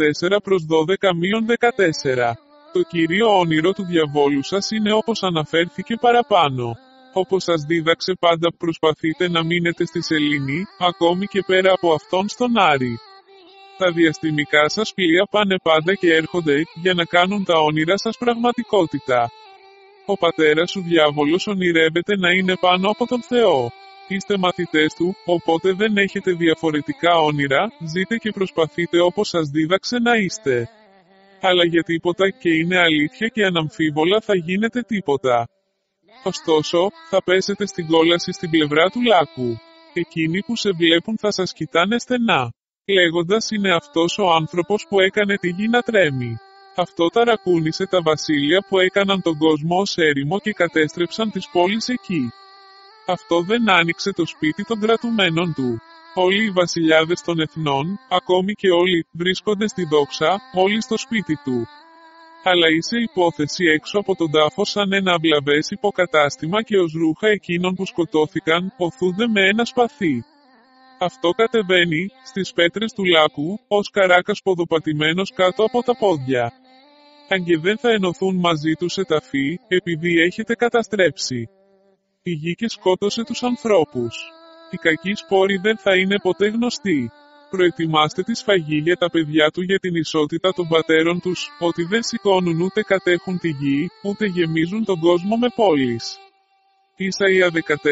Speaker 1: 14-12-14. Το κύριο όνειρο του διαβόλου σας είναι όπως αναφέρθηκε παραπάνω. Όπως σας δίδαξε πάντα προσπαθείτε να μείνετε στη σελήνη, ακόμη και πέρα από αυτόν στον Άρη. Τα διαστημικά σας πλοία πάνε πάντα και έρχονται, για να κάνουν τα όνειρα σας πραγματικότητα. Ο πατέρας σου διάβολος ονειρεύεται να είναι πάνω από τον Θεό. Είστε μαθητές του, οπότε δεν έχετε διαφορετικά όνειρα, ζείτε και προσπαθείτε όπως σας δίδαξε να είστε. Αλλά για τίποτα και είναι αλήθεια και αναμφίβολα θα γίνετε τίποτα. Ωστόσο, θα πέσετε στην κόλαση στην πλευρά του λάκκου. Εκείνοι που σε βλέπουν θα σας κοιτάνε στενά. Λέγοντας είναι αυτός ο άνθρωπος που έκανε τη γη να τρέμει. Αυτό ταρακούνησε τα βασίλεια που έκαναν τον κόσμο ως έρημο και κατέστρεψαν τις πόλεις εκεί. Αυτό δεν άνοιξε το σπίτι των κρατουμένων του. Όλοι οι βασιλιάδες των εθνών, ακόμη και όλοι, βρίσκονται στη δόξα, όλοι στο σπίτι του. Αλλά είσαι υπόθεση έξω από τον τάφο σαν ένα αυλαβές υποκατάστημα και ως ρούχα εκείνων που σκοτώθηκαν, οθούνται με ένα σπαθί. Αυτό κατεβαίνει, στις πέτρες του λάκου, ως καράκας ποδοπατημένος κάτω από τα πόδια. Αν και δεν θα ενωθούν μαζί τους σε ταφή, επειδή έχετε καταστρέψει η γη και σκότωσε τους ανθρώπους. Οι κακοί σπόροι δεν θα είναι ποτέ γνωστοί. Προετοιμάστε τη σφαγή για τα παιδιά του για την ισότητα των πατέρων τους, ότι δεν σηκώνουν ούτε κατέχουν τη γη, ούτε γεμίζουν τον κόσμο με πόλεις. Ισαΐα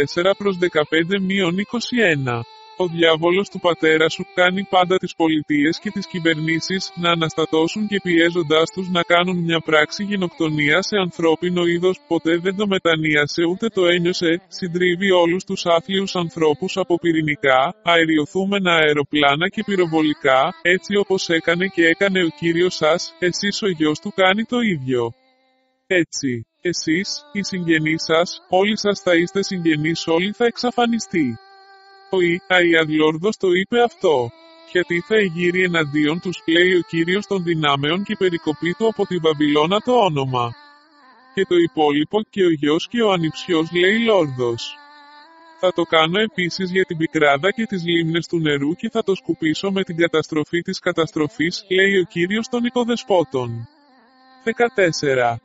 Speaker 1: 14-15-21. Ο διάβολος του πατέρα σου κάνει πάντα τις πολιτείες και τις κυβερνήσεις να αναστατώσουν και πιέζοντάς τους να κάνουν μια πράξη γενοκτονία σε ανθρώπινο είδος, ποτέ δεν το μετανίασε ούτε το ένιωσε, συντρίβει όλους τους άθλιους ανθρώπους από πυρηνικά, αεριοθούμενα αεροπλάνα και πυροβολικά, έτσι όπως έκανε και έκανε ο Κύριος σας, εσείς ο γιος του κάνει το ίδιο. Έτσι, εσείς, οι συγγενείς σας, όλοι σας θα είστε συγγενείς, όλοι θα εξαφανιστεί. Ο Αϊαδλόρδος το είπε αυτό. Γιατί θα εγείρει εναντίον τους, λέει ο Κύριος των δυνάμεων και περικοπεί του από τη Βαβυλώνα το όνομα. Και το υπόλοιπο και ο γιος και ο ανιψιός, λέει Λόρδος. Θα το κάνω επίσης για την πικράδα και τις λίμνες του νερού και θα το σκουπίσω με την καταστροφή της καταστροφής, λέει ο Κύριος των οικοδεσπότων. 14,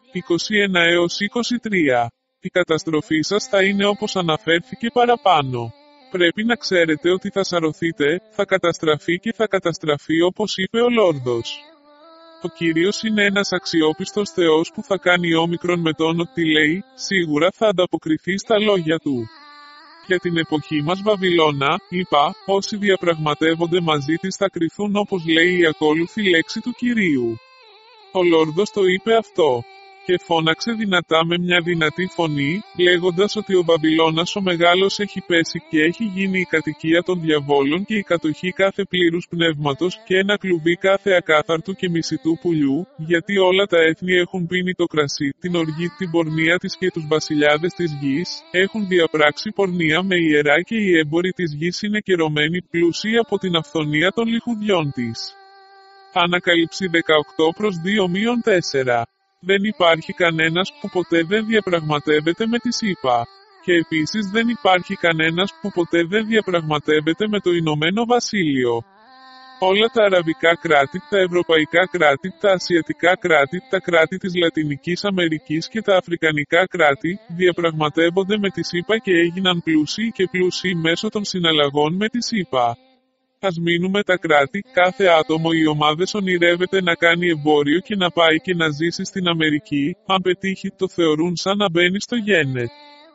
Speaker 1: 21-23. Η καταστροφή σας θα είναι όπως αναφέρθηκε παραπάνω. Πρέπει να ξέρετε ότι θα σαρωθείτε, θα καταστραφεί και θα καταστραφεί όπως είπε ο Λόρδος. Ο Κύριος είναι ένας αξιόπιστος Θεός που θα κάνει όμικρον με τον ότι λέει, σίγουρα θα ανταποκριθεί στα λόγια του. Για την εποχή μας Βαβυλώνα, είπα, όσοι διαπραγματεύονται μαζί της θα κριθούν όπως λέει η ακόλουθη λέξη του Κυρίου. Ο Λόρδος το είπε αυτό. Και φώναξε δυνατά με μια δυνατή φωνή, λέγοντας ότι ο Βαβυλώνας ο Μεγάλος έχει πέσει και έχει γίνει η κατοικία των διαβόλων και η κατοχή κάθε πλήρους πνεύματος και ένα κλουβί κάθε ακάθαρτου και μισητού πουλιού, γιατί όλα τα έθνη έχουν πίνει το κρασί, την οργή, την πορνεία της και τους βασιλιάδες της γης, έχουν διαπράξει πορνεία με ιερά και οι έμποροι της γης είναι καιρωμένοι πλούσιοι από την αυθονία των λιχουδιών της. Ανακάλυψη 18-2-4. Δεν υπάρχει κανένας που ποτέ δεν διαπραγματεύεται με τη ΣΥΠΑ. Και επίσης δεν υπάρχει κανένας που ποτέ δεν διαπραγματεύεται με το Ηνωμένο Βασίλειο. Όλα τα αραβικά κράτη, τα ευρωπαϊκά κράτη, τα ασιατικά κράτη, τα κράτη της Λατινικής Αμερικής και τα αφρικανικά κράτη, διαπραγματεύονται με τη ΣΥΠΑ και έγιναν πλούσιοι και πλούσιοι μέσω των συναλλαγών με τη ΣΥΠΑ. Ας μείνουμε τα κράτη, κάθε άτομο ή ομάδες ονειρεύεται να κάνει εμπόριο και να πάει και να ζήσει στην Αμερική, αν πετύχει το θεωρούν σαν να μπαίνει στο γένετ.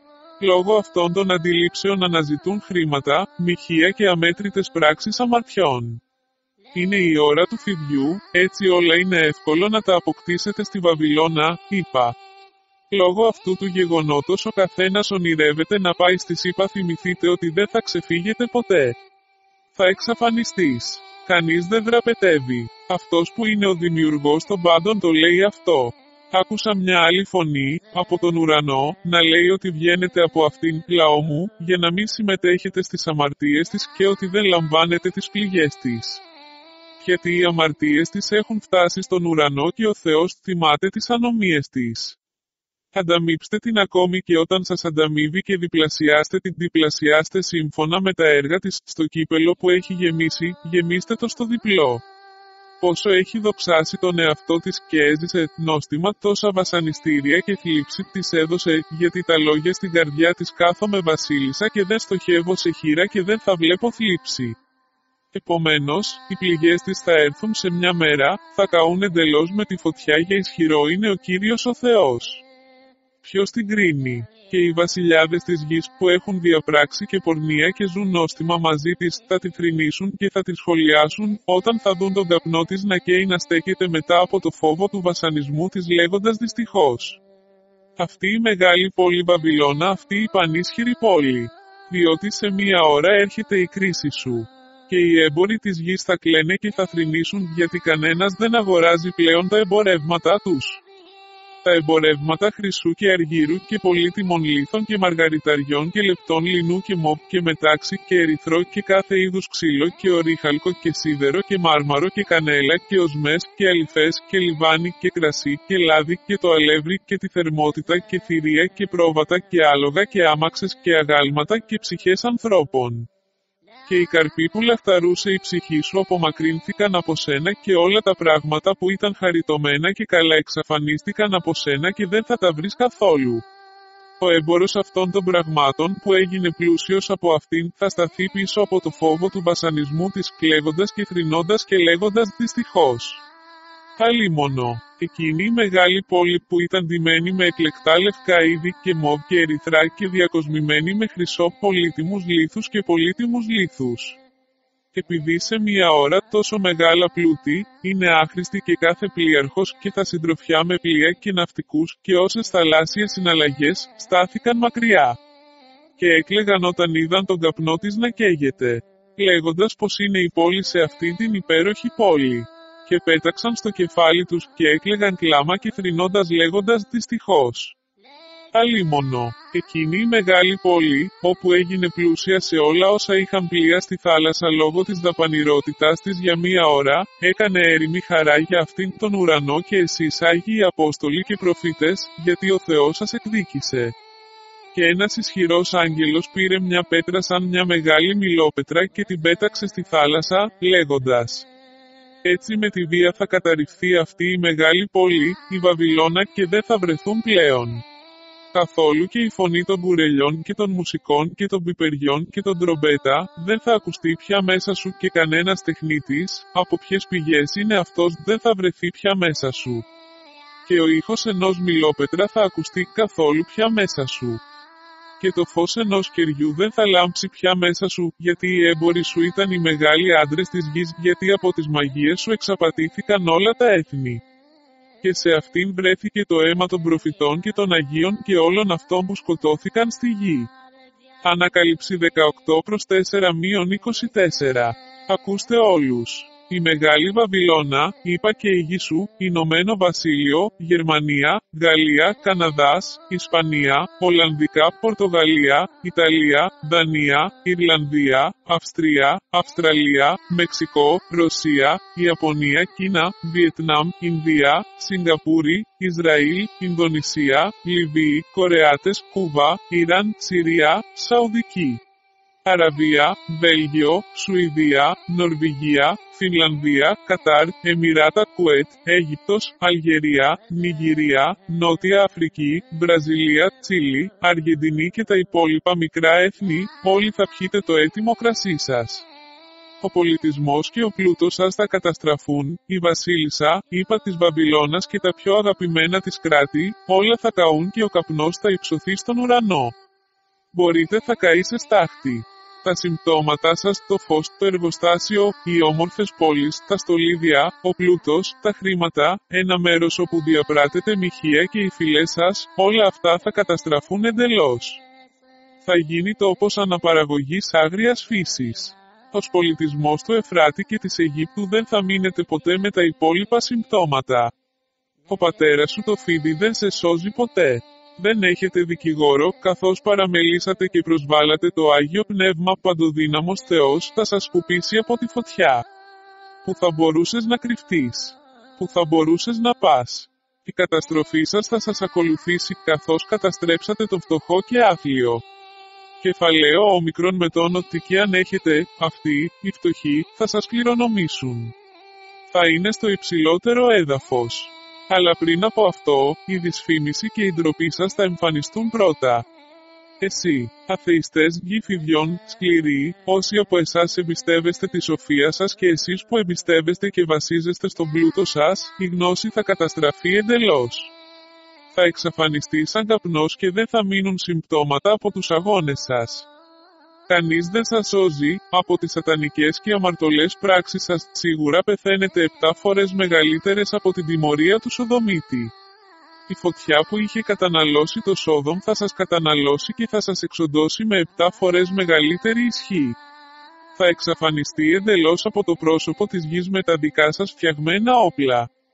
Speaker 1: Λόγω αυτών των αντιλήψεων αναζητούν χρήματα, μοιχεία και αμέτρητες πράξεις αμαρτιών. Είναι η ώρα του φιδιού, έτσι όλα είναι εύκολο να τα αποκτήσετε στη Βαβυλώνα, είπα. Λόγω αυτού του γεγονότος ο καθένας ονειρεύεται να πάει στη ΣΥΠΑ, θυμηθείτε ότι δεν θα ξεφύγετε ποτέ. Θα εξαφανιστείς. Κανείς δεν δραπετεύει. Αυτός που είναι ο δημιουργός των πάντων το λέει αυτό. Άκουσα μια άλλη φωνή, από τον ουρανό, να λέει ότι βγαίνετε από αυτήν, λαό μου, για να μην συμμετέχετε στις αμαρτίες της και ότι δεν λαμβάνετε τις πληγές της. Γιατί οι αμαρτίες της έχουν φτάσει στον ουρανό και ο Θεός θυμάται τις ανομίες της. Ανταμείψτε την ακόμη και όταν σας ανταμείβει και διπλασιάστε την διπλασιάστε σύμφωνα με τα έργα της, στο κύπελο που έχει γεμίσει, γεμίστε το στο διπλό. Πόσο έχει δοξάσει τον εαυτό της και έζησε νόστιμα, τόσα βασανιστήρια και θλίψη της έδωσε, γιατί τα λόγια στην καρδιά της κάθομαι βασίλισσα και δεν στοχεύω σε χείρα και δεν θα βλέπω θλίψη. Επομένως, οι πληγές της θα έρθουν σε μια μέρα, θα καούν εντελώς με τη φωτιά για ισχυρό είναι ο Κύριος ο Θεός. Ποιος την κρίνει? Και οι βασιλιάδες της γης που έχουν διαπράξει και πορνεία και ζουν νόστιμα μαζί της, θα τη θρηνήσουν και θα τη σχολιάσουν, όταν θα δουν τον καπνό της να καίει να στέκεται μετά από το φόβο του βασανισμού της λέγοντας δυστυχώς. Αυτή η μεγάλη πόλη Βαβυλώνα, αυτή η πανίσχυρη πόλη. Διότι σε μία ώρα έρχεται η κρίση σου. Και οι έμποροι της γης θα κλαίνε και θα θρηνήσουν γιατί κανένας δεν αγοράζει πλέον τα εμπορεύματά τους. Τα εμπορεύματα χρυσού και αργύρου και πολύτιμων λίθων και μαργαριταριών και λεπτών λινού και μόπ και μετάξι και ερυθρό και κάθε είδους ξύλο και ορίχαλκο και σίδερο και μάρμαρο και κανέλα και οσμές και αλυφές και λιβάνι και κρασί και λάδι και το αλεύρι και τη θερμότητα και θηρία και πρόβατα και άλογα και άμαξες και αγάλματα και ψυχές ανθρώπων. Και οι καρποί που λαχταρούσε η ψυχή σου απομακρύνθηκαν από σένα και όλα τα πράγματα που ήταν χαριτωμένα και καλά εξαφανίστηκαν από σένα και δεν θα τα βρεις καθόλου. Ο έμπορος αυτών των πραγμάτων που έγινε πλούσιος από αυτήν θα σταθεί πίσω από το φόβο του βασανισμού της κλαίγοντας και θρηνώντας και λέγοντας δυστυχώς. Αλίμονο, εκείνη η μεγάλη πόλη που ήταν ντυμένη με εκλεκτά λευκά είδη και μοβ και ερυθρά και διακοσμημένη με χρυσό πολύτιμους λίθους και πολύτιμους λίθους. Επειδή σε μία ώρα τόσο μεγάλα πλούτη, είναι άχρηστη και κάθε πλοίαρχος και τα συντροφιά με πλοία και ναυτικούς και όσες θαλάσσιες συναλλαγές στάθηκαν μακριά. Και έκλαιγαν όταν είδαν τον καπνό της να καίγεται, λέγοντας πως είναι η πόλη σε αυτή την υπέροχη πόλη. Και πέταξαν στο κεφάλι τους και έκλαιγαν κλάμα και θρηνώντας λέγοντας δυστυχώς. Αλίμονο, εκείνη η μεγάλη πόλη, όπου έγινε πλούσια σε όλα όσα είχαν πλοία στη θάλασσα λόγω της δαπανηρότητάς της για μία ώρα, έκανε έρημη χαρά για αυτήν τον ουρανό και εσείς Άγιοι Απόστολοι και προφήτες, γιατί ο Θεός σας εκδίκησε. Και ένας ισχυρός άγγελος πήρε μια πέτρα σαν μια μεγάλη μιλόπετρα και την πέταξε στη θάλασσα, λέγοντας: έτσι με τη βία θα καταρριφθεί αυτή η μεγάλη πόλη, η Βαβυλώνα και δεν θα βρεθούν πλέον καθόλου και η φωνή των κουρελιών και των μουσικών και των πιπεριών και των τρομπέτα, δεν θα ακουστεί πια μέσα σου και κανένας τεχνίτης, από ποιες πηγές είναι αυτός δεν θα βρεθεί πια μέσα σου. Και ο ήχος ενός μιλόπετρα θα ακουστεί καθόλου πια μέσα σου. Και το φως ενός κεριού δεν θα λάμψει πια μέσα σου, γιατί οι έμποροι σου ήταν οι μεγάλοι άντρες της γης, γιατί από τις μαγείες σου εξαπατήθηκαν όλα τα έθνη. Και σε αυτήν βρέθηκε το αίμα των προφητών και των Αγίων και όλων αυτών που σκοτώθηκαν στη γη. Ανακάλυψη 18-4-24. Ακούστε όλους. Η Μεγάλη Βαβυλώνα, είπα και η γη σου, Ηνωμένο Βασίλειο, Γερμανία, Γαλλία, Καναδάς, Ισπανία, Ολλανδικά, Πορτογαλία, Ιταλία, Δανία, Ιρλανδία, Αυστρία, Αυστραλία, Μεξικό, Ρωσία, Ιαπωνία, Κίνα, Βιετνάμ, Ινδία, Σιγκαπούρη, Ισραήλ, Ινδονησία, Λιβύη, Κορεάτες, Κούβα, Ιράν, Συρία, Σαουδική Αραβία, Βέλγιο, Σουηδία, Νορβηγία, Φινλανδία, Κατάρ, Εμιράτα, Κουέτ, Αίγυπτος, Αλγερία, Νιγηρία, Νότια Αφρική, Βραζιλία, Τσίλι, Αργεντινή και τα υπόλοιπα μικρά έθνη, όλοι θα πιείτε το έτοιμο κρασί σας. Ο πολιτισμός και ο πλούτος σας θα καταστραφούν, η βασίλισσα, είπα της Βαβυλώνας και τα πιο αγαπημένα της κράτη, όλα θα καούν και ο καπνός θα υψωθεί στον ουρανό. Μπορείτε θα καεί σε στάχτη. Τα συμπτώματά σας, το φως, το εργοστάσιο, οι όμορφες πόλεις, τα στολίδια, ο πλούτος, τα χρήματα, ένα μέρος όπου διαπράτεται μοιχεία και οι φυλές σας, όλα αυτά θα καταστραφούν εντελώς. Θα γίνει τόπος αναπαραγωγής άγριας φύσης. Ο πολιτισμός του Εφράτη και της Αιγύπτου δεν θα μείνετε ποτέ με τα υπόλοιπα συμπτώματα. Ο πατέρας σου το φίδι δεν σε σώζει ποτέ. Δεν έχετε δικηγόρο, καθώς παραμελήσατε και προσβάλατε το Άγιο Πνεύμα Παντοδύναμος Θεός θα σας σκουπίσει από τη φωτιά. Που θα μπορούσες να κρυφτείς. Που θα μπορούσες να πας. Η καταστροφή σας θα σας ακολουθήσει καθώς καταστρέψατε τον φτωχό και άθλιο. Κεφαλαίο όμικρον με τον ότι και αν έχετε, αυτοί, οι φτωχοί, θα σας κληρονομήσουν. Θα είναι στο υψηλότερο έδαφος. Αλλά πριν από αυτό, η δυσφήμιση και η ντροπή σας θα εμφανιστούν πρώτα. Εσύ, αθεϊστές γη-φιδιών, σκληροί, όσοι από εσάς εμπιστεύεστε τη σοφία σας και εσείς που εμπιστεύεστε και βασίζεστε στον πλούτο σας, η γνώση θα καταστραφεί εντελώς. Θα εξαφανιστεί σαν καπνός και δεν θα μείνουν συμπτώματα από τους αγώνες σας. Κανείς δεν σας σώζει, από τις σατανικές και αμαρτωλές πράξεις σας σίγουρα πεθαίνετε 7 φορές μεγαλύτερες από την τιμωρία του Σοδομίτη. Η φωτιά που είχε καταναλώσει το Σόδομ θα σας καταναλώσει και θα σας εξοντώσει με 7 φορές μεγαλύτερη ισχύ. Θα εξαφανιστεί εντελώς από το πρόσωπο της γης με τα δικά σας φτιαγμένα όπλα.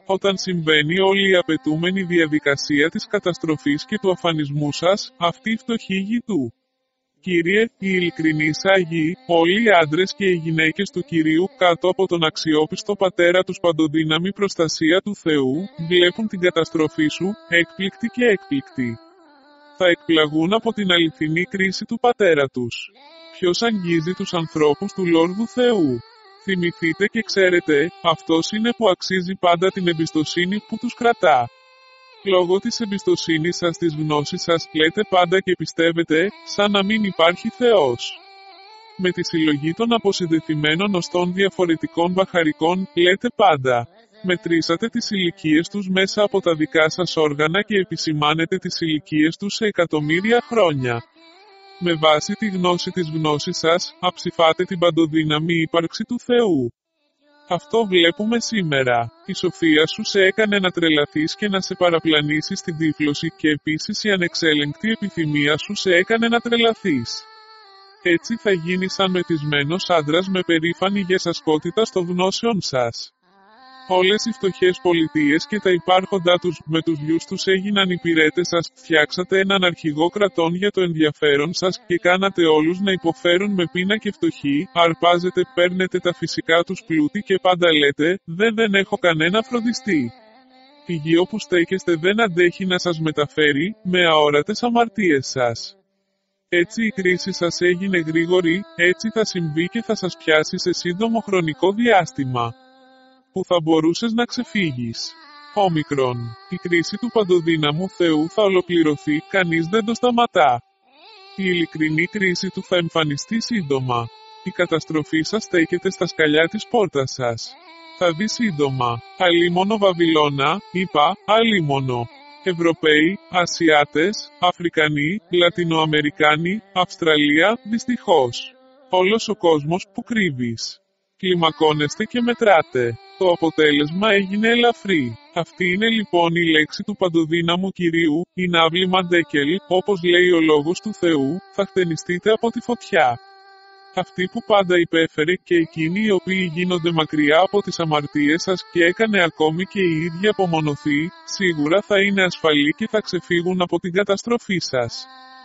Speaker 1: Όταν συμβαίνει όλη η απαιτούμενη διαδικασία της καταστροφής και του αφανισμού σας, αυτή η φτωχή γη του. Κύριε, οι ειλικρινείς Άγιοι, όλοι οι άντρες και οι γυναίκες του Κυρίου, κάτω από τον αξιόπιστο Πατέρα τους παντοδύναμη προστασία του Θεού, βλέπουν την καταστροφή σου, έκπληκτοι και έκπληκτοι. Θα εκπλαγούν από την αληθινή κρίση του Πατέρα τους. Ποιος αγγίζει τους ανθρώπους του Λόρδου Θεού? Θυμηθείτε και ξέρετε, αυτός είναι που αξίζει πάντα την εμπιστοσύνη που τους κρατά. Λόγω της εμπιστοσύνης σας, της γνώσης σας, λέτε πάντα και πιστεύετε, σαν να μην υπάρχει Θεός. Με τη συλλογή των αποσυνδεθειμένων οστών διαφορετικών βαχαρικών, λέτε πάντα. Μετρήσατε τις ηλικίες τους μέσα από τα δικά σας όργανα και επισημάνετε τις ηλικίες τους σε εκατομμύρια χρόνια. Με βάση τη γνώση της γνώσης σας, αψηφάτε την παντοδύναμη ύπαρξη του Θεού. Αυτό βλέπουμε σήμερα. Η σοφία σου σε έκανε να τρελαθείς και να σε παραπλανήσει στην τύφλωση και επίσης η ανεξέλεγκτη επιθυμία σου σε έκανε να τρελαθείς. Έτσι θα γίνεις σαν μεθυσμένος άντρας με περήφανη γεσασκότητα στο γνώσεων σας. Όλες οι φτωχές πολιτείες και τα υπάρχοντά τους με τους γιους τους έγιναν υπηρέτες σας, φτιάξατε έναν αρχηγό κρατών για το ενδιαφέρον σας και κάνατε όλους να υποφέρουν με πείνα και φτωχή, αρπάζετε, παίρνετε τα φυσικά τους πλούτη και πάντα λέτε, δεν έχω κανένα φροντιστή. Η γη όπου στέκεστε δεν αντέχει να σας μεταφέρει, με αόρατες αμαρτίες σας. Έτσι η κρίση σας έγινε γρήγορη, έτσι θα συμβεί και θα σας πιάσει σε σύντομο χρονικό διάστημα. Που θα μπορούσες να ξεφύγεις. Όμικρον. Η κρίση του παντοδύναμου Θεού θα ολοκληρωθεί, κανείς δεν το σταματά. Η ειλικρινή κρίση του θα εμφανιστεί σύντομα. Η καταστροφή σας στέκεται στα σκαλιά της πόρτας σας. Θα δει σύντομα. Αλίμονο Βαβυλώνα, είπα, αλίμονο. Ευρωπαίοι, Ασιάτες, Αφρικανοί, Λατινοαμερικάνοι, Αυστραλία, δυστυχώς. Όλος ο κόσμος που κρύβεις. Κλιμακώνεστε και μετράτε. Το αποτέλεσμα έγινε ελαφρύ. Αυτή είναι λοιπόν η λέξη του παντοδύναμου Κυρίου, η ναύλη Μαντέκελ, όπως λέει ο λόγος του Θεού, θα χτενιστείτε από τη φωτιά. Αυτή που πάντα υπέφερε και εκείνοι οι οποίοι γίνονται μακριά από τις αμαρτίες σας και έκανε ακόμη και οι ίδιοι απομονωθεί, σίγουρα θα είναι ασφαλή και θα ξεφύγουν από την καταστροφή σας.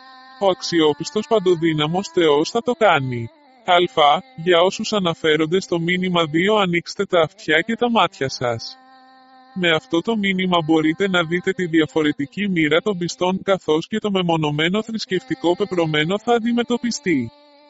Speaker 1: Ο αξιόπιστος παντοδύναμος Θεός θα το κάνει. Α. Για όσους αναφέρονται στο μήνυμα 2 ανοίξτε τα αυτιά και τα μάτια σας. Με αυτό το μήνυμα μπορείτε να δείτε τη διαφορετική μοίρα των πιστών καθώς και το μεμονωμένο θρησκευτικό πεπρωμένο θα αντιμετωπιστεί.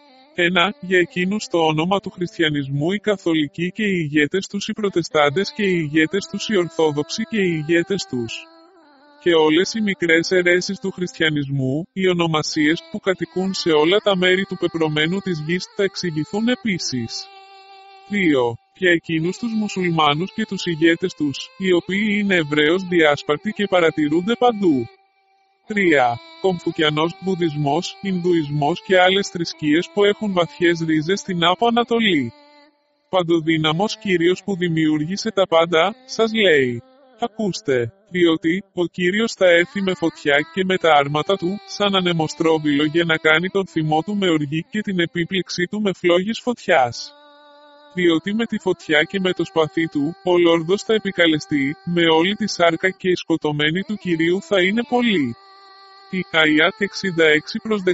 Speaker 1: 1. Για εκείνους στο όνομα του χριστιανισμού οι καθολικοί και οι ηγέτες τους οι προτεστάντες και οι ηγέτες τους οι ορθόδοξοι και οι ηγέτες τους. Και όλες οι μικρές αιρέσεις του χριστιανισμού, οι ονομασίες που κατοικούν σε όλα τα μέρη του πεπρωμένου της γης θα εξηγηθούν επίσης. 2. Για εκείνους τους μουσουλμάνους και τους ηγέτες τους, οι οποίοι είναι Εβραίος διάσπαρτοι και παρατηρούνται παντού. 3. Κομφουκιανός Βουδισμός, Ινδουισμός και άλλες θρησκείες που έχουν βαθιές ρίζες στην Άπο Ανατολή. Παντοδύναμος Κύριος που δημιούργησε τα πάντα, σας λέει. Ακούστε, διότι ο Κύριος θα έρθει με φωτιά και με τα άρματα του, σαν ανεμοστρόβιλο για να κάνει τον θυμό του με οργή και την επίπληξή του με φλόγες φωτιάς. Διότι με τη φωτιά και με το σπαθί του, ο Λόρδος θα επικαλεστεί, με όλη τη σάρκα και οι σκοτωμένοι του Κυρίου θα είναι πολλοί. Η Αϊάτ 66 προς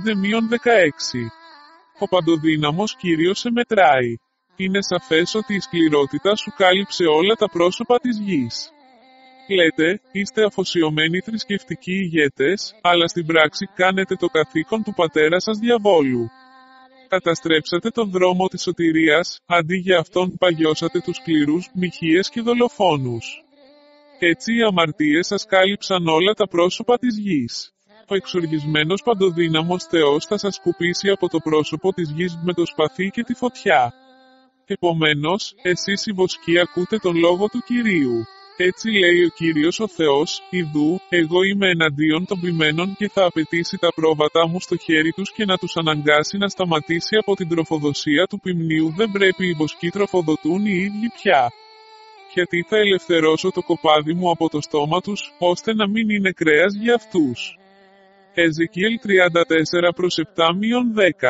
Speaker 1: 15-16. Ο παντοδύναμος Κύριος σε μετράει. Είναι σαφές ότι η σκληρότητα σου κάλυψε όλα τα πρόσωπα της γης. Λέτε, είστε αφοσιωμένοι θρησκευτικοί ηγέτες, αλλά στην πράξη κάνετε το καθήκον του πατέρα σας διαβόλου. Καταστρέψατε τον δρόμο της σωτηρίας, αντί για αυτόν παγιώσατε τους σκληρούς, μοιχείες και δολοφόνους. Έτσι οι αμαρτίες σας κάλυψαν όλα τα πρόσωπα της γης. Ο εξοργισμένος παντοδύναμος Θεός θα σας σκουπίσει από το πρόσωπο της γης με το σπαθί και τη φωτιά. Επομένως, εσείς οι βοσκοί ακούτε τον λόγο του Κυρίου. Έτσι λέει ο Κύριος ο Θεός, «Ιδού, εγώ είμαι εναντίον των ποιμένων και θα απαιτήσει τα πρόβατά μου στο χέρι τους και να τους αναγκάσει να σταματήσει από την τροφοδοσία του ποιμνίου. Δεν πρέπει οι βοσκοί τροφοδοτούν οι ίδιοι πια. Γιατί θα ελευθερώσω το κοπάδι μου από το στόμα τους, ώστε να μην είναι κρέας για αυτούς». Εζεκίελ 34 προς 7-10.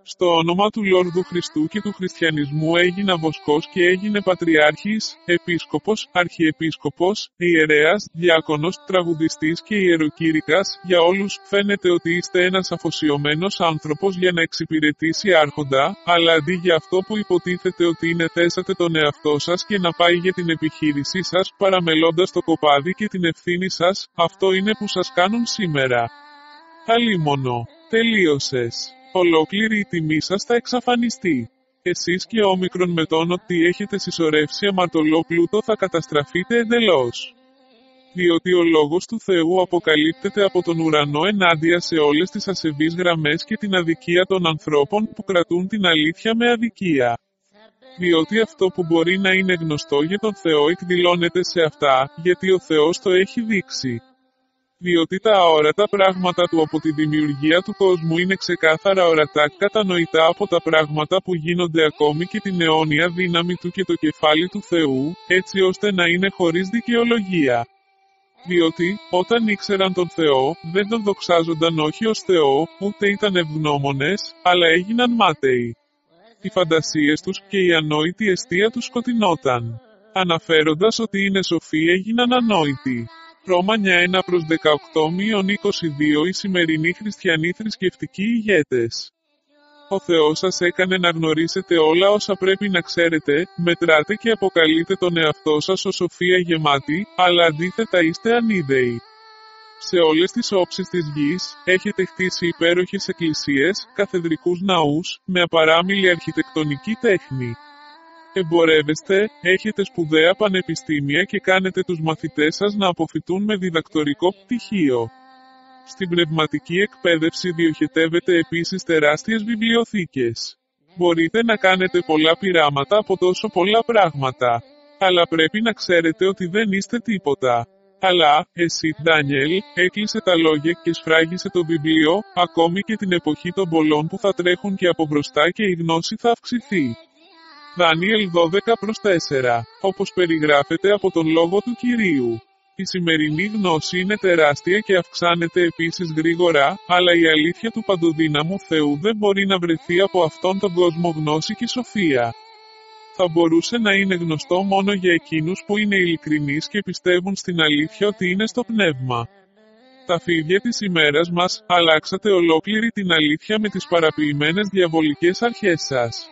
Speaker 1: Στο όνομα του Λόρδου Χριστού και του χριστιανισμού έγινα βοσκός και έγινε πατριάρχης, επίσκοπος, αρχιεπίσκοπος, ιερέας, διάκονος, τραγουδιστής και ιεροκήρυκας. Για όλους φαίνεται ότι είστε ένας αφοσιωμένος άνθρωπος για να εξυπηρετήσει άρχοντα, αλλά αντί για αυτό που υποτίθεται ότι είναι θέσατε τον εαυτό σας και να πάει για την επιχείρησή σας, παραμελώντας το κοπάδι και την ευθύνη σας, αυτό είναι που σας κάνουν σήμερα. Αλίμονο. Τελείωσες. Ολόκληρη η τιμή σας θα εξαφανιστεί. Εσείς και όμικρον με τον ότι έχετε συσσωρεύσει αμαρτωλό πλούτο θα καταστραφείτε εντελώς. Διότι ο λόγος του Θεού αποκαλύπτεται από τον ουρανό ενάντια σε όλες τις ασεβείς γραμμές και την αδικία των ανθρώπων που κρατούν την αλήθεια με αδικία. Διότι αυτό που μπορεί να είναι γνωστό για τον Θεό εκδηλώνεται σε αυτά, γιατί ο Θεός το έχει δείξει. Διότι τα αόρατα πράγματα του από τη δημιουργία του κόσμου είναι ξεκάθαρα ορατά κατανοητά από τα πράγματα που γίνονται ακόμη και την αιώνια δύναμη του και το κεφάλι του Θεού, έτσι ώστε να είναι χωρίς δικαιολογία. Διότι, όταν ήξεραν τον Θεό, δεν τον δοξάζονταν όχι ως Θεό, ούτε ήταν ευγνώμονες, αλλά έγιναν μάταιοι. Οι φαντασίες τους και η ανόητη εστία τους σκοτεινόταν. Αναφέροντας ότι είναι σοφοί έγιναν ανόητοι. Ρώμα 1-18-22 Οι σημερινοί χριστιανοί θρησκευτικοί ηγέτες. Ο Θεός σας έκανε να γνωρίσετε όλα όσα πρέπει να ξέρετε, μετράτε και αποκαλείτε τον εαυτό σας ως σοφία γεμάτη, αλλά αντίθετα είστε ανίδεοι. Σε όλες τις όψεις της γης, έχετε χτίσει υπέροχες εκκλησίες, καθεδρικούς ναούς, με απαράμιλη αρχιτεκτονική τέχνη. Εμπορεύεστε, έχετε σπουδαία πανεπιστήμια και κάνετε τους μαθητές σας να αποφοιτούν με διδακτορικό πτυχίο. Στην πνευματική εκπαίδευση διοχετεύετε επίσης τεράστιες βιβλιοθήκες. Μπορείτε να κάνετε πολλά πειράματα από τόσο πολλά πράγματα. Αλλά πρέπει να ξέρετε ότι δεν είστε τίποτα. Αλλά, εσύ, Ντάνιελ, έκλεισε τα λόγια και σφράγισε το βιβλίο, ακόμη και την εποχή των πολλών που θα τρέχουν και από μπροστά και η γνώση θα αυξηθεί. Δανιέλ 12-4. Όπως περιγράφεται από τον λόγο του Κυρίου. Η σημερινή γνώση είναι τεράστια και αυξάνεται επίσης γρήγορα, αλλά η αλήθεια του παντοδύναμου Θεού δεν μπορεί να βρεθεί από αυτόν τον κόσμο γνώση και σοφία. Θα μπορούσε να είναι γνωστό μόνο για εκείνους που είναι ειλικρινείς και πιστεύουν στην αλήθεια ότι είναι στο πνεύμα. Τα φίδια της ημέρας μας, αλλάξατε ολόκληρη την αλήθεια με τις παραποιημένες διαβολικές αρχές σας.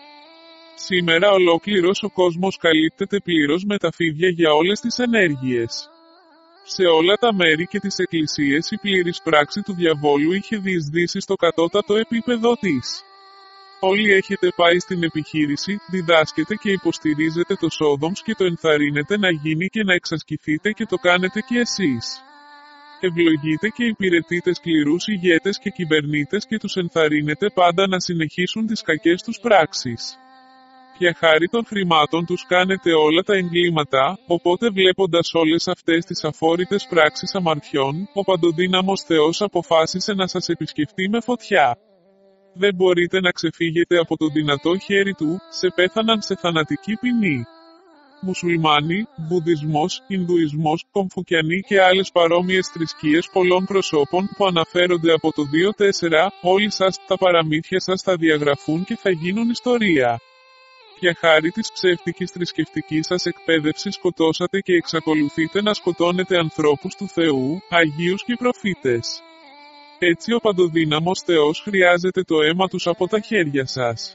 Speaker 1: Σήμερα ολόκληρος ο κόσμος καλύπτεται πλήρως με τα φίδια για όλες τις ενέργειες. Σε όλα τα μέρη και τις εκκλησίες η πλήρης πράξη του διαβόλου είχε διεισδύσει στο κατώτατο επίπεδο της. Όλοι έχετε πάει στην επιχείρηση, διδάσκετε και υποστηρίζετε το Σόδομς και το ενθαρρύνετε να γίνει και να εξασκηθείτε και το κάνετε και εσείς. Ευλογείτε και υπηρετείτε σκληρούς ηγέτες και κυβερνήτες και τους ενθαρρύνετε πάντα να συνεχίσουν τις κακές τους πράξεις. Για χάρη των χρημάτων τους κάνετε όλα τα εγκλήματα, οπότε βλέποντας όλες αυτές τις αφόρητες πράξεις αμαρτιών, ο παντοδύναμος Θεός αποφάσισε να σας επισκεφτεί με φωτιά. Δεν μπορείτε να ξεφύγετε από το δυνατό χέρι του, σε πέθαναν σε θανατική ποινή. Μουσουλμάνοι, Βουδισμός, Ινδουισμός, Κομφουκιανοί και άλλες παρόμοιες θρησκείες πολλών προσώπων που αναφέρονται από το 2-4, όλοι σας, τα παραμύθια σας θα διαγραφούν και θα γίνουν ιστορία. Για χάρη της ψεύτικης θρησκευτικής σας εκπαίδευσης σκοτώσατε και εξακολουθείτε να σκοτώνετε ανθρώπους του Θεού, Αγίους και προφήτες. Έτσι ο παντοδύναμος Θεός χρειάζεται το αίμα τους από τα χέρια σας.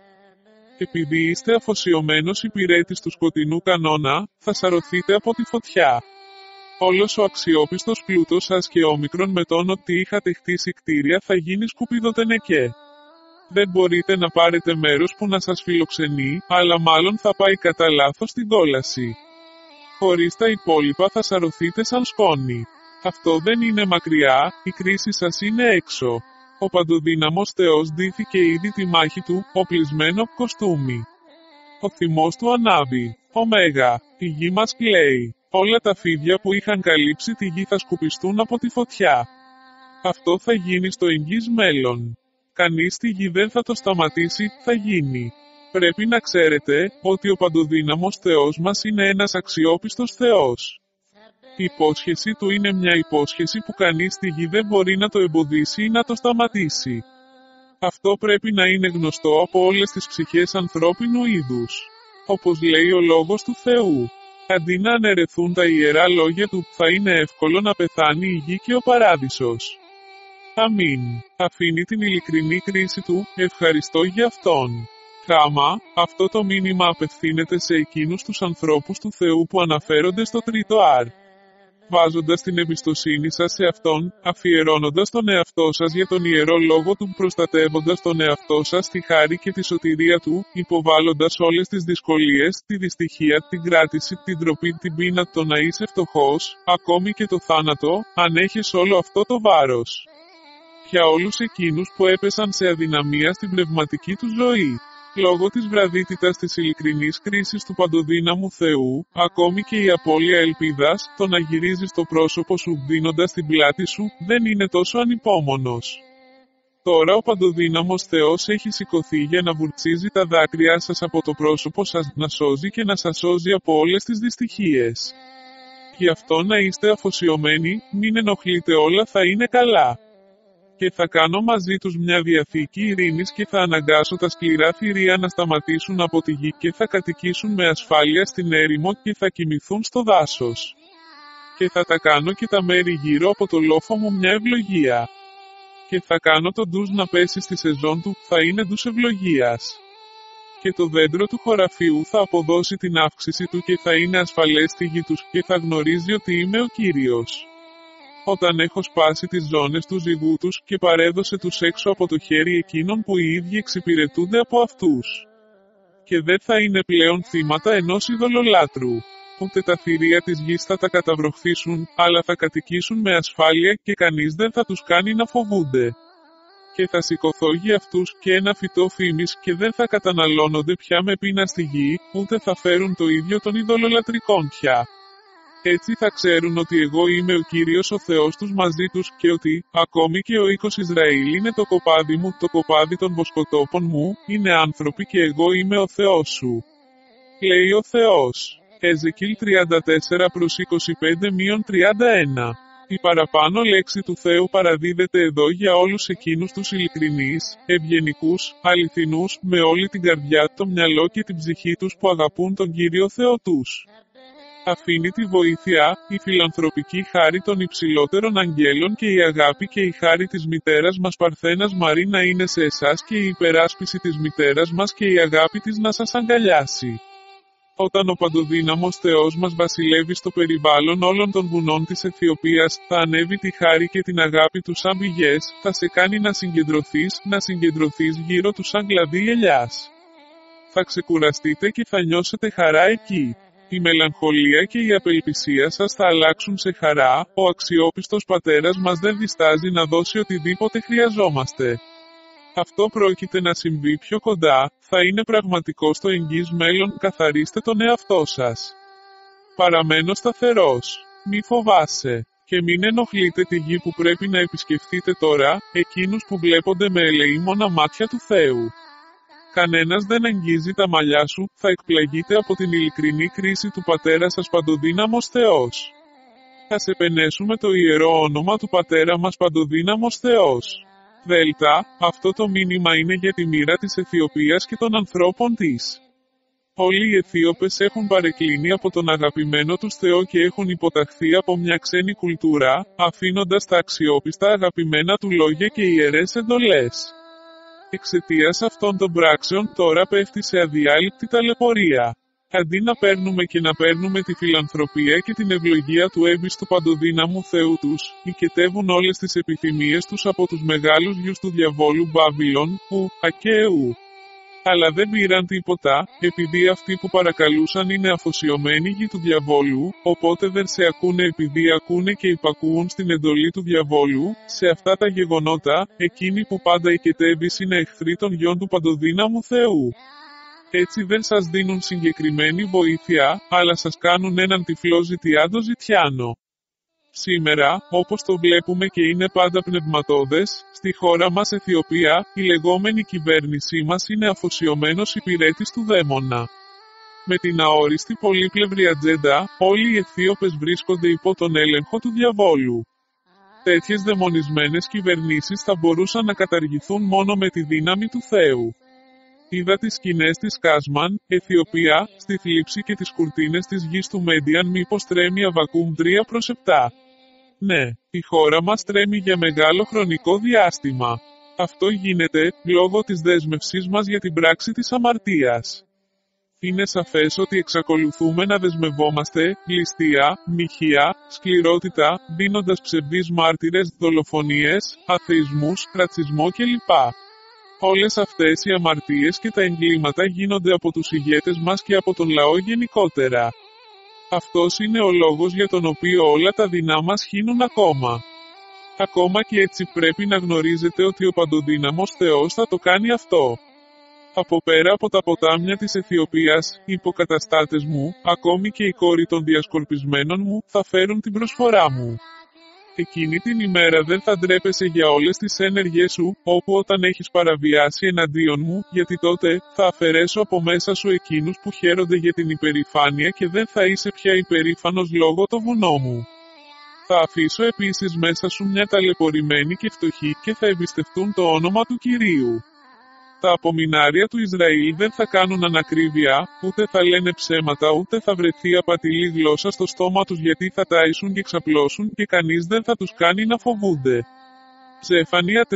Speaker 1: Επειδή είστε αφοσιωμένος υπηρέτης του σκοτεινού κανόνα, θα σαρωθείτε από τη φωτιά. Όλος ο αξιόπιστος πλούτος σας και όμικρον με τον ότι είχατε χτίσει κτίρια θα γίνει σκουπιδοτενεκέ. Δεν μπορείτε να πάρετε μέρος που να σας φιλοξενεί, αλλά μάλλον θα πάει κατά λάθος στην κόλαση. Χωρίς τα υπόλοιπα θα σαρωθείτε σαν σκόνη. Αυτό δεν είναι μακριά, η κρίση σας είναι έξω. Ο παντοδύναμος Θεός ντύθηκε ήδη τη μάχη του, οπλισμένο κοστούμι. Ο θυμός του ανάβει. Ωμέγα, η γη μας κλαίει. Όλα τα φίδια που είχαν καλύψει τη γη θα σκουπιστούν από τη φωτιά. Αυτό θα γίνει στο εγγύς μέλλον. Κανείς στη γη δεν θα το σταματήσει, θα γίνει. Πρέπει να ξέρετε, ότι ο παντοδύναμος Θεός μας είναι ένας αξιόπιστος Θεός. Η υπόσχεση του είναι μια υπόσχεση που κανείς στη γη δεν μπορεί να το εμποδίσει ή να το σταματήσει. Αυτό πρέπει να είναι γνωστό από όλες τις ψυχές ανθρώπινου είδους. Όπως λέει ο Λόγος του Θεού. Αντί να αναιρεθούν τα ιερά λόγια του, θα είναι εύκολο να πεθάνει η γη και ο παράδεισος. Αμήν. Αφήνει την ειλικρινή κρίση του, ευχαριστώ για αυτόν. Αυτό το μήνυμα απευθύνεται σε εκείνους τους ανθρώπους του Θεού που αναφέρονται στο τρίτο αρ. Βάζοντας την εμπιστοσύνη σας σε Αυτόν, αφιερώνοντας τον εαυτό σας για τον Ιερό Λόγο Του, προστατεύοντας τον εαυτό σας στη χάρη και τη σωτηρία Του, υποβάλλοντας όλες τις δυσκολίες, τη δυστυχία, την κράτηση, την ντροπή, την πείνα, το να είσαι φτωχός, ακόμη και το θάνατο, αν έχεις όλο αυτό το βάρος. Για όλους εκείνους που έπεσαν σε αδυναμία στην πνευματική τους ζωή. Λόγω της βραδύτητας της ειλικρινής κρίσης του παντοδύναμου Θεού, ακόμη και η απώλεια ελπίδας, το να γυρίζεις το πρόσωπο σου δίνοντας την πλάτη σου, δεν είναι τόσο ανυπόμονος. Τώρα ο παντοδύναμος Θεός έχει σηκωθεί για να βουρτσίζει τα δάκρυά σας από το πρόσωπο σας, να σώζει και να σας σώζει από όλες τις δυστυχίες. Γι' αυτό να είστε αφοσιωμένοι, μην ενοχλείτε, όλα θα είναι καλά. Και θα κάνω μαζί τους μια διαθήκη ειρήνης και θα αναγκάσω τα σκληρά θηρία να σταματήσουν από τη γη και θα κατοικήσουν με ασφάλεια στην έρημο και θα κοιμηθούν στο δάσος. Και θα τα κάνω και τα μέρη γύρω από το λόφο μου μια ευλογία. Και θα κάνω το ντους να πέσει στη σεζόν του, θα είναι ντους ευλογίας. Και το δέντρο του χωραφιού θα αποδώσει την αύξηση του και θα είναι ασφαλές στη γη τους και θα γνωρίζει ότι είμαι ο Κύριος. Όταν έχω σπάσει τις ζώνες του ζυγού τους και παρέδωσε τους έξω από το χέρι εκείνων που οι ίδιοι εξυπηρετούνται από αυτούς. Και δεν θα είναι πλέον θύματα ενός ειδωλολάτρου. Ούτε τα θηρία της γης θα τα καταβροχθήσουν, αλλά θα κατοικήσουν με ασφάλεια και κανείς δεν θα τους κάνει να φοβούνται. Και θα σηκωθώ για αυτούς και ένα φυτό φήμης και δεν θα καταναλώνονται πια με πείνα στη γη, ούτε θα φέρουν το ίδιο των ειδωλολατρικών πια. Έτσι θα ξέρουν ότι εγώ είμαι ο Κύριος ο Θεός τους μαζί τους και ότι, ακόμη και ο οίκος Ισραήλ είναι το κοπάδι μου, το κοπάδι των βοσκοτόπων μου, είναι άνθρωποι και εγώ είμαι ο Θεός σου. Λέει ο Θεός. Εζεκίλ 34 προς 25-31. Η παραπάνω λέξη του Θεού παραδίδεται εδώ για όλους εκείνους τους ειλικρινείς, ευγενικούς, αληθινούς, με όλη την καρδιά, το μυαλό και την ψυχή τους που αγαπούν τον Κύριο Θεό τους. Αφήνει τη βοήθεια, η φιλανθρωπική χάρη των υψηλότερων αγγέλων και η αγάπη και η χάρη της μητέρας μας Παρθένας Μαρή να είναι σε εσάς και η υπεράσπιση της μητέρας μας και η αγάπη της να σας αγκαλιάσει. Όταν ο παντοδύναμος Θεός μας βασιλεύει στο περιβάλλον όλων των βουνών της Αιθιοπίας, θα ανέβει τη χάρη και την αγάπη του σαν πηγές, θα σε κάνει να συγκεντρωθείς γύρω του σαν κλαδί ελιάς. Θα ξεκουραστείτε και θα νιώσετε χαρά εκεί. Η μελαγχολία και η απελπισία σας θα αλλάξουν σε χαρά, ο αξιόπιστος πατέρας μας δεν διστάζει να δώσει οτιδήποτε χρειαζόμαστε. Αυτό πρόκειται να συμβεί πιο κοντά, θα είναι πραγματικό στο εγγύς μέλλον, καθαρίστε τον εαυτό σας. Παραμένω σταθερός. Μη φοβάσαι. Και μην ενοχλείτε τη γη που πρέπει να επισκεφτείτε τώρα, εκείνους που βλέπονται με ελεήμονα μάτια του Θεού. Κανένας δεν αγγίζει τα μαλλιά σου, θα εκπλαγείτε από την ειλικρινή κρίση του Πατέρα σας Παντοδύναμος Θεός. Ας επενέσουμε το ιερό όνομα του Πατέρα μας Παντοδύναμος Θεός. Δέλτα, αυτό το μήνυμα είναι για τη μοίρα της Αιθιοπίας και των ανθρώπων της. Όλοι οι Αιθίωπες έχουν παρεκκλίνει από τον αγαπημένο τους Θεό και έχουν υποταχθεί από μια ξένη κουλτούρα, αφήνοντας τα αξιόπιστα αγαπημένα του λόγια και ιερές εντολές. Εξαιτίας αυτών των πράξεων τώρα πέφτει σε αδιάλειπτη ταλαιπωρία. Αντί να παίρνουμε τη φιλανθρωπία και την ευλογία του έμπιστου παντοδύναμου Θεού τους, οικετεύουν όλες τις επιθυμίες τους από τους μεγάλους γιους του διαβόλου Μπάβυλων, Ακαίου. Αλλά δεν πήραν τίποτα, επειδή αυτοί που παρακαλούσαν είναι αφοσιωμένοι γη του διαβόλου, οπότε δεν σε ακούνε επειδή ακούνε και υπακούουν στην εντολή του διαβόλου. Σε αυτά τα γεγονότα, εκείνοι που πάντα οικετεύεις είναι εχθροί των γιών του παντοδύναμου Θεού. Έτσι δεν σας δίνουν συγκεκριμένη βοήθεια, αλλά σας κάνουν έναν τυφλό ζητιάντο ζητιάνο. Σήμερα, όπως το βλέπουμε και είναι πάντα πνευματώδες, στη χώρα μας Αιθιοπία, η λεγόμενη κυβέρνησή μας είναι αφοσιωμένος υπηρέτης του δαίμονα. Με την αόριστη πολύπλευρη ατζέντα, όλοι οι Αιθίωπες βρίσκονται υπό τον έλεγχο του διαβόλου. Τέτοιες δαιμονισμένες κυβερνήσεις θα μπορούσαν να καταργηθούν μόνο με τη δύναμη του Θεού. Είδα τις σκηνές της Κάσμαν, Αιθιοπία, στη θλίψη και τις κουρτίνες της γης του Μέντιαν μήπως τρέμει Αβακούμ 3:7. Ναι, η χώρα μας τρέμει για μεγάλο χρονικό διάστημα. Αυτό γίνεται, λόγω της δέσμευσής μας για την πράξη της αμαρτίας. Είναι σαφές ότι εξακολουθούμε να δεσμευόμαστε, ληστεία, μοιχεία, σκληρότητα, δίνοντας ψευδείς μάρτυρες, δολοφονίες, αθεισμούς, ρατσισμό κλπ. Όλες αυτές οι αμαρτίες και τα εγκλήματα γίνονται από τους ηγέτες μας και από τον λαό γενικότερα. Αυτός είναι ο λόγος για τον οποίο όλα τα δεινά μας χύνουν ακόμα. Ακόμα και έτσι πρέπει να γνωρίζετε ότι ο παντοδύναμος Θεός θα το κάνει αυτό. Από πέρα από τα ποτάμια της Αιθιοπίας, οι υποκαταστάτες μου, ακόμη και η κόρη των διασκορπισμένων μου, θα φέρουν την προσφορά μου. Εκείνη την ημέρα δεν θα ντρέπεσαι για όλες τις ένεργες σου, όπου όταν έχεις παραβιάσει εναντίον μου, γιατί τότε θα αφαιρέσω από μέσα σου εκείνους που χαίρονται για την υπερηφάνεια και δεν θα είσαι πια υπερήφανος λόγω το βουνό μου. Θα αφήσω επίσης μέσα σου μια ταλαιπωρημένη και φτωχή και θα εμπιστευτούν το όνομα του Κυρίου. Τα απομεινάρια του Ισραήλ δεν θα κάνουν ανακρίβεια, ούτε θα λένε ψέματα, ούτε θα βρεθεί απατηλή γλώσσα στο στόμα τους, γιατί θα τάισουν και ξαπλώσουν και κανείς δεν θα τους κάνει να φοβούνται. Ζεφανία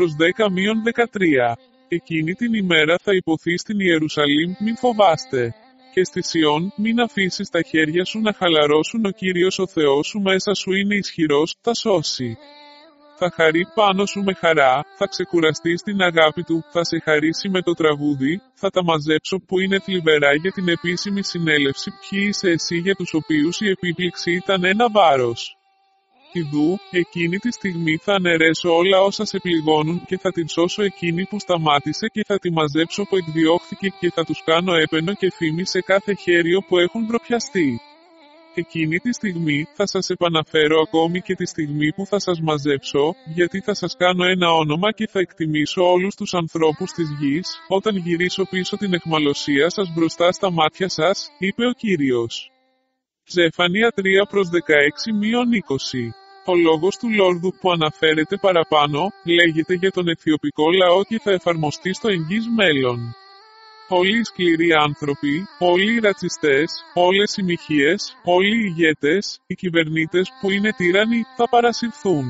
Speaker 1: 3:10-13. Εκείνη την ημέρα θα υποθεί στην Ιερουσαλήμ, μην φοβάστε. Και στη Σιών, μην αφήσεις τα χέρια σου να χαλαρώσουν, ο Κύριος ο Θεός σου μέσα σου είναι ισχυρός, θα σώσει. Θα χαρεί πάνω σου με χαρά, θα ξεκουραστεί στην αγάπη του, θα σε χαρίσει με το τραγούδι, θα τα μαζέψω που είναι θλιβερά για την επίσημη συνέλευση, ποιοι είσαι εσύ για τους οποίους η επίπληξη ήταν ένα βάρος. Ιδού, εκείνη τη στιγμή θα αναιρέσω όλα όσα σε πληγώνουν και θα την σώσω εκείνη που σταμάτησε και θα τη μαζέψω που εκδιώχθηκε και θα τους κάνω έπαινο και φήμη σε κάθε χέριο που έχουν ντροπιαστεί. Εκείνη τη στιγμή θα σας επαναφέρω ακόμη και τη στιγμή που θα σας μαζέψω, γιατί θα σας κάνω ένα όνομα και θα εκτιμήσω όλους τους ανθρώπους της γης, όταν γυρίσω πίσω την αιχμαλωσία σας μπροστά στα μάτια σας, είπε ο Κύριος. Ζεφανία 3:16-20. Ο λόγος του Λόρδου που αναφέρεται παραπάνω, λέγεται για τον αιθιοπικό λαό και θα εφαρμοστεί στο εγγύς μέλλον. Όλοι οι σκληροί άνθρωποι, όλοι οι ρατσιστές, όλες οι μοιχείες, όλοι οι ηγέτες, οι κυβερνήτες που είναι τύραννοι, θα παρασυρθούν.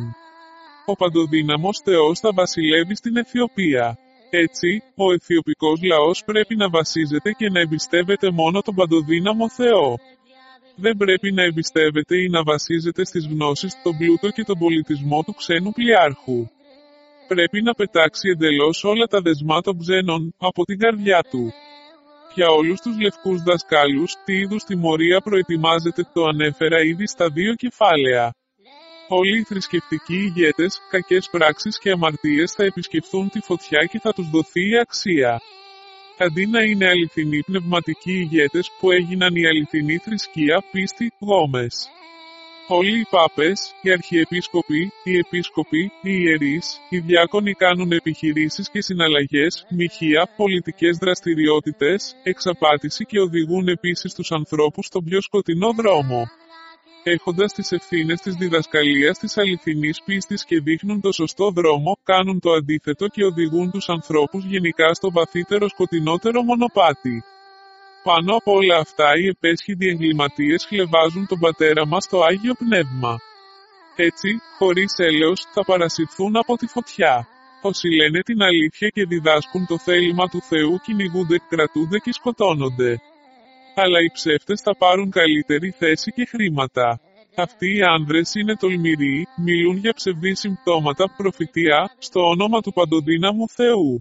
Speaker 1: Ο παντοδύναμος Θεός θα βασιλεύει στην Αιθιοπία. Έτσι, ο αιθιοπικός λαός πρέπει να βασίζεται και να εμπιστεύεται μόνο τον παντοδύναμο Θεό. Δεν πρέπει να εμπιστεύεται ή να βασίζεται στις γνώσεις, τον πλούτο και τον πολιτισμό του ξένου πλοιάρχου. Πρέπει να πετάξει εντελώς όλα τα δεσμά των ξένων από την καρδιά του. Για όλους τους λευκούς δασκάλους, τι είδους τιμωρία προετοιμάζεται, το ανέφερα ήδη στα 2 κεφάλαια. Όλοι οι θρησκευτικοί ηγέτες, κακές πράξεις και αμαρτίες θα επισκεφθούν τη φωτιά και θα τους δοθεί η αξία. Αντί να είναι αληθινοί πνευματικοί ηγέτες που έγιναν η αληθινή θρησκεία, πίστη, γόμες. Όλοι οι πάπες, οι αρχιεπίσκοποι, οι επίσκοποι, οι ιερείς, οι διάκονοι κάνουν επιχειρήσεις και συναλλαγές, μοιχεία, πολιτικές δραστηριότητες, εξαπάτηση και οδηγούν επίσης τους ανθρώπους στον πιο σκοτεινό δρόμο. Έχοντας τις ευθύνες της διδασκαλίας της αληθινής πίστης και δείχνουν το σωστό δρόμο, κάνουν το αντίθετο και οδηγούν τους ανθρώπους γενικά στο βαθύτερο σκοτεινότερο μονοπάτι. Πάνω από όλα αυτά οι επέσχυντοι εγκληματίες χλευάζουν τον Πατέρα μας το Άγιο Πνεύμα. Έτσι, χωρίς έλεος, θα παρασυρθούν από τη φωτιά. Όσοι λένε την αλήθεια και διδάσκουν το θέλημα του Θεού κυνηγούνται, κρατούνται και σκοτώνονται. Αλλά οι ψεύτες θα πάρουν καλύτερη θέση και χρήματα. Αυτοί οι άνδρες είναι τολμηροί, μιλούν για ψευδή συμπτώματα, προφητεία, στο όνομα του παντοδύναμου Θεού.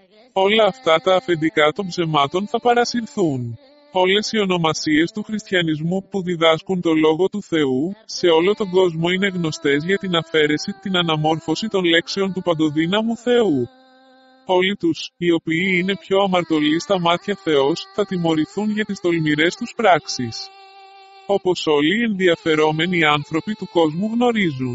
Speaker 1: Όλα αυτά τα αφεντικά των ψεμάτων θα παρασυρθούν. Όλες οι ονομασίες του χριστιανισμού που διδάσκουν το Λόγο του Θεού, σε όλο τον κόσμο είναι γνωστές για την αφαίρεση, την αναμόρφωση των λέξεων του παντοδύναμου Θεού. Όλοι τους, οι οποίοι είναι πιο αμαρτωλοί στα μάτια Θεός, θα τιμωρηθούν για τις τολμηρές τους πράξεις. Όπως όλοι οι ενδιαφερόμενοι άνθρωποι του κόσμου γνωρίζουν.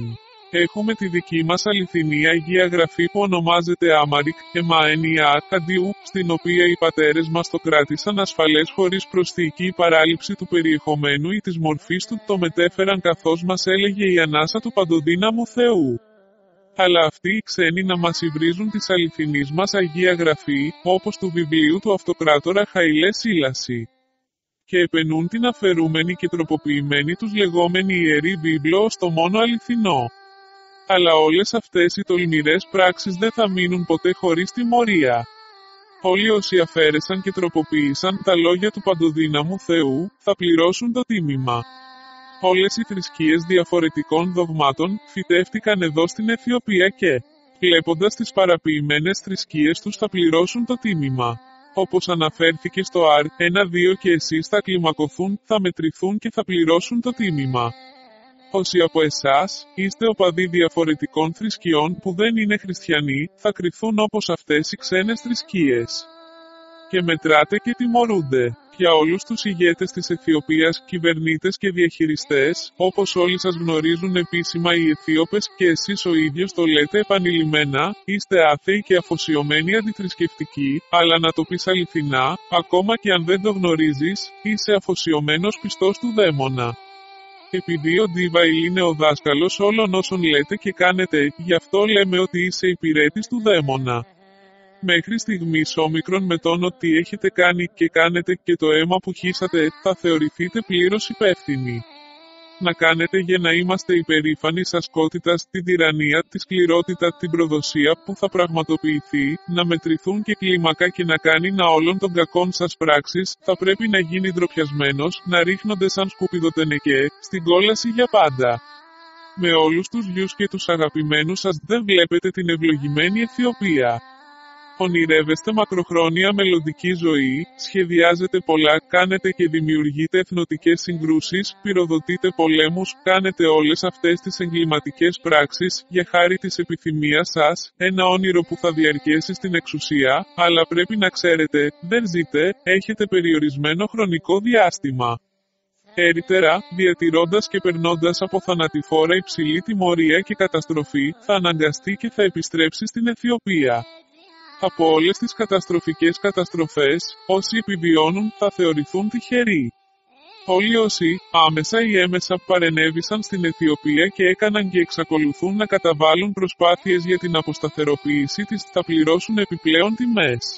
Speaker 1: Έχουμε τη δική μας αληθινή Αγία Γραφή που ονομάζεται Άμαρικ, Εμαενία, Καντιού, στην οποία οι πατέρες μας το κράτησαν ασφαλές χωρίς προσθήκη ή παράληψη του περιεχομένου ή της μορφής του, το μετέφεραν καθώς μας έλεγε η ανάσα του παντοδύναμου Θεού. Αλλά αυτοί οι ξένοι να μας υβρίζουν της αληθινής μας Αγία Γραφή, όπως του βιβλίου του Αυτοκράτορα Χαηλέ Σίλαση. Και επενούν την αφαιρούμενη και τροποποιημένη τους λεγόμενη Ιερή Βίβλο ως το μόνο αληθινό. Αλλά όλες αυτές οι τολμηρές πράξεις δεν θα μείνουν ποτέ χωρίς τιμωρία. Όλοι όσοι αφαίρεσαν και τροποποίησαν τα λόγια του παντοδύναμου Θεού, θα πληρώσουν το τίμημα. Όλες οι θρησκείες διαφορετικών δογμάτων φυτεύτηκαν εδώ στην Αιθιοπία και, βλέποντας τις παραποιημένες θρησκείες τους, θα πληρώσουν το τίμημα. Όπως αναφέρθηκε στο Αρ 1-2 και εσείς θα κλιμακωθούν, θα μετρηθούν και θα πληρώσουν το τίμημα. Όσοι από εσάς είστε οπαδοί διαφορετικών θρησκειών που δεν είναι χριστιανοί, θα κριθούν όπως αυτές οι ξένες θρησκείες. Και μετράτε και τιμωρούνται. Για όλους τους ηγέτες της Αιθιοπίας, κυβερνήτες και διαχειριστές, όπως όλοι σας γνωρίζουν επίσημα οι Αιθίωπες και εσείς ο ίδιος το λέτε επανειλημμένα, είστε άθεοι και αφοσιωμένοι αντιθρησκευτικοί, αλλά να το πεις αληθινά, ακόμα και αν δεν το γνωρίζεις, είσαι αφοσιωμένος πιστός του δαίμονα. Επειδή ο Ντίβαιλ είναι ο δάσκαλος όλων όσων λέτε και κάνετε, γι' αυτό λέμε ότι είσαι υπηρέτης του δαίμονα. Μέχρι στιγμής όμικρον με τον ότι έχετε κάνει και κάνετε και το αίμα που χύσατε, θα θεωρηθείτε πλήρως υπεύθυνοι. Να κάνετε για να είμαστε υπερήφανοι ασκότητας, την τυραννία, τη σκληρότητα, την προδοσία που θα πραγματοποιηθεί, να μετρηθούν και κλίμακα και να κάνει να όλων των κακών σας πράξεις, θα πρέπει να γίνει ντροπιασμένος, να ρίχνονται σαν σκουπιδοτενεκέ, στην κόλαση για πάντα. Με όλους τους γιους και τους αγαπημένους σας δεν βλέπετε την ευλογημένη Αιθιοπία. Ονειρεύεστε μακροχρόνια μελλοντική ζωή, σχεδιάζετε πολλά, κάνετε και δημιουργείτε εθνοτικές συγκρούσεις, πυροδοτείτε πολέμους, κάνετε όλες αυτές τις εγκληματικές πράξεις, για χάρη της επιθυμίας σας, ένα όνειρο που θα διαρκέσει στην εξουσία, αλλά πρέπει να ξέρετε, δεν ζείτε, έχετε περιορισμένο χρονικό διάστημα. Έρυτερα, διατηρώντας και περνώντας από θανατηφόρα υψηλή τιμωρία και καταστροφή, θα αναγκαστεί και θα επιστρέψει στην Αιθιοπία. Από όλες τις καταστροφικές καταστροφές, όσοι επιβιώνουν θα θεωρηθούν τυχεροί. Όλοι όσοι, άμεσα ή έμεσα, παρενέβησαν στην Αιθιοπία και έκαναν και εξακολουθούν να καταβάλουν προσπάθειες για την αποσταθεροποίηση της, θα πληρώσουν επιπλέον τιμές.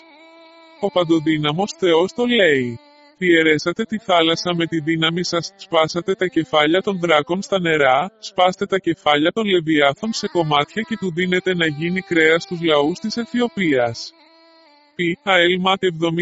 Speaker 1: Ο Παντοδύναμος Θεός το λέει. Διαιρέσατε τη θάλασσα με τη δύναμη σας, σπάσατε τα κεφάλια των δράκων στα νερά, σπάστε τα κεφάλια των λεβιάθων σε κομμάτια και του δίνετε να γίνει κρέας στους λαούς της Αιθιοπίας. Αέλματ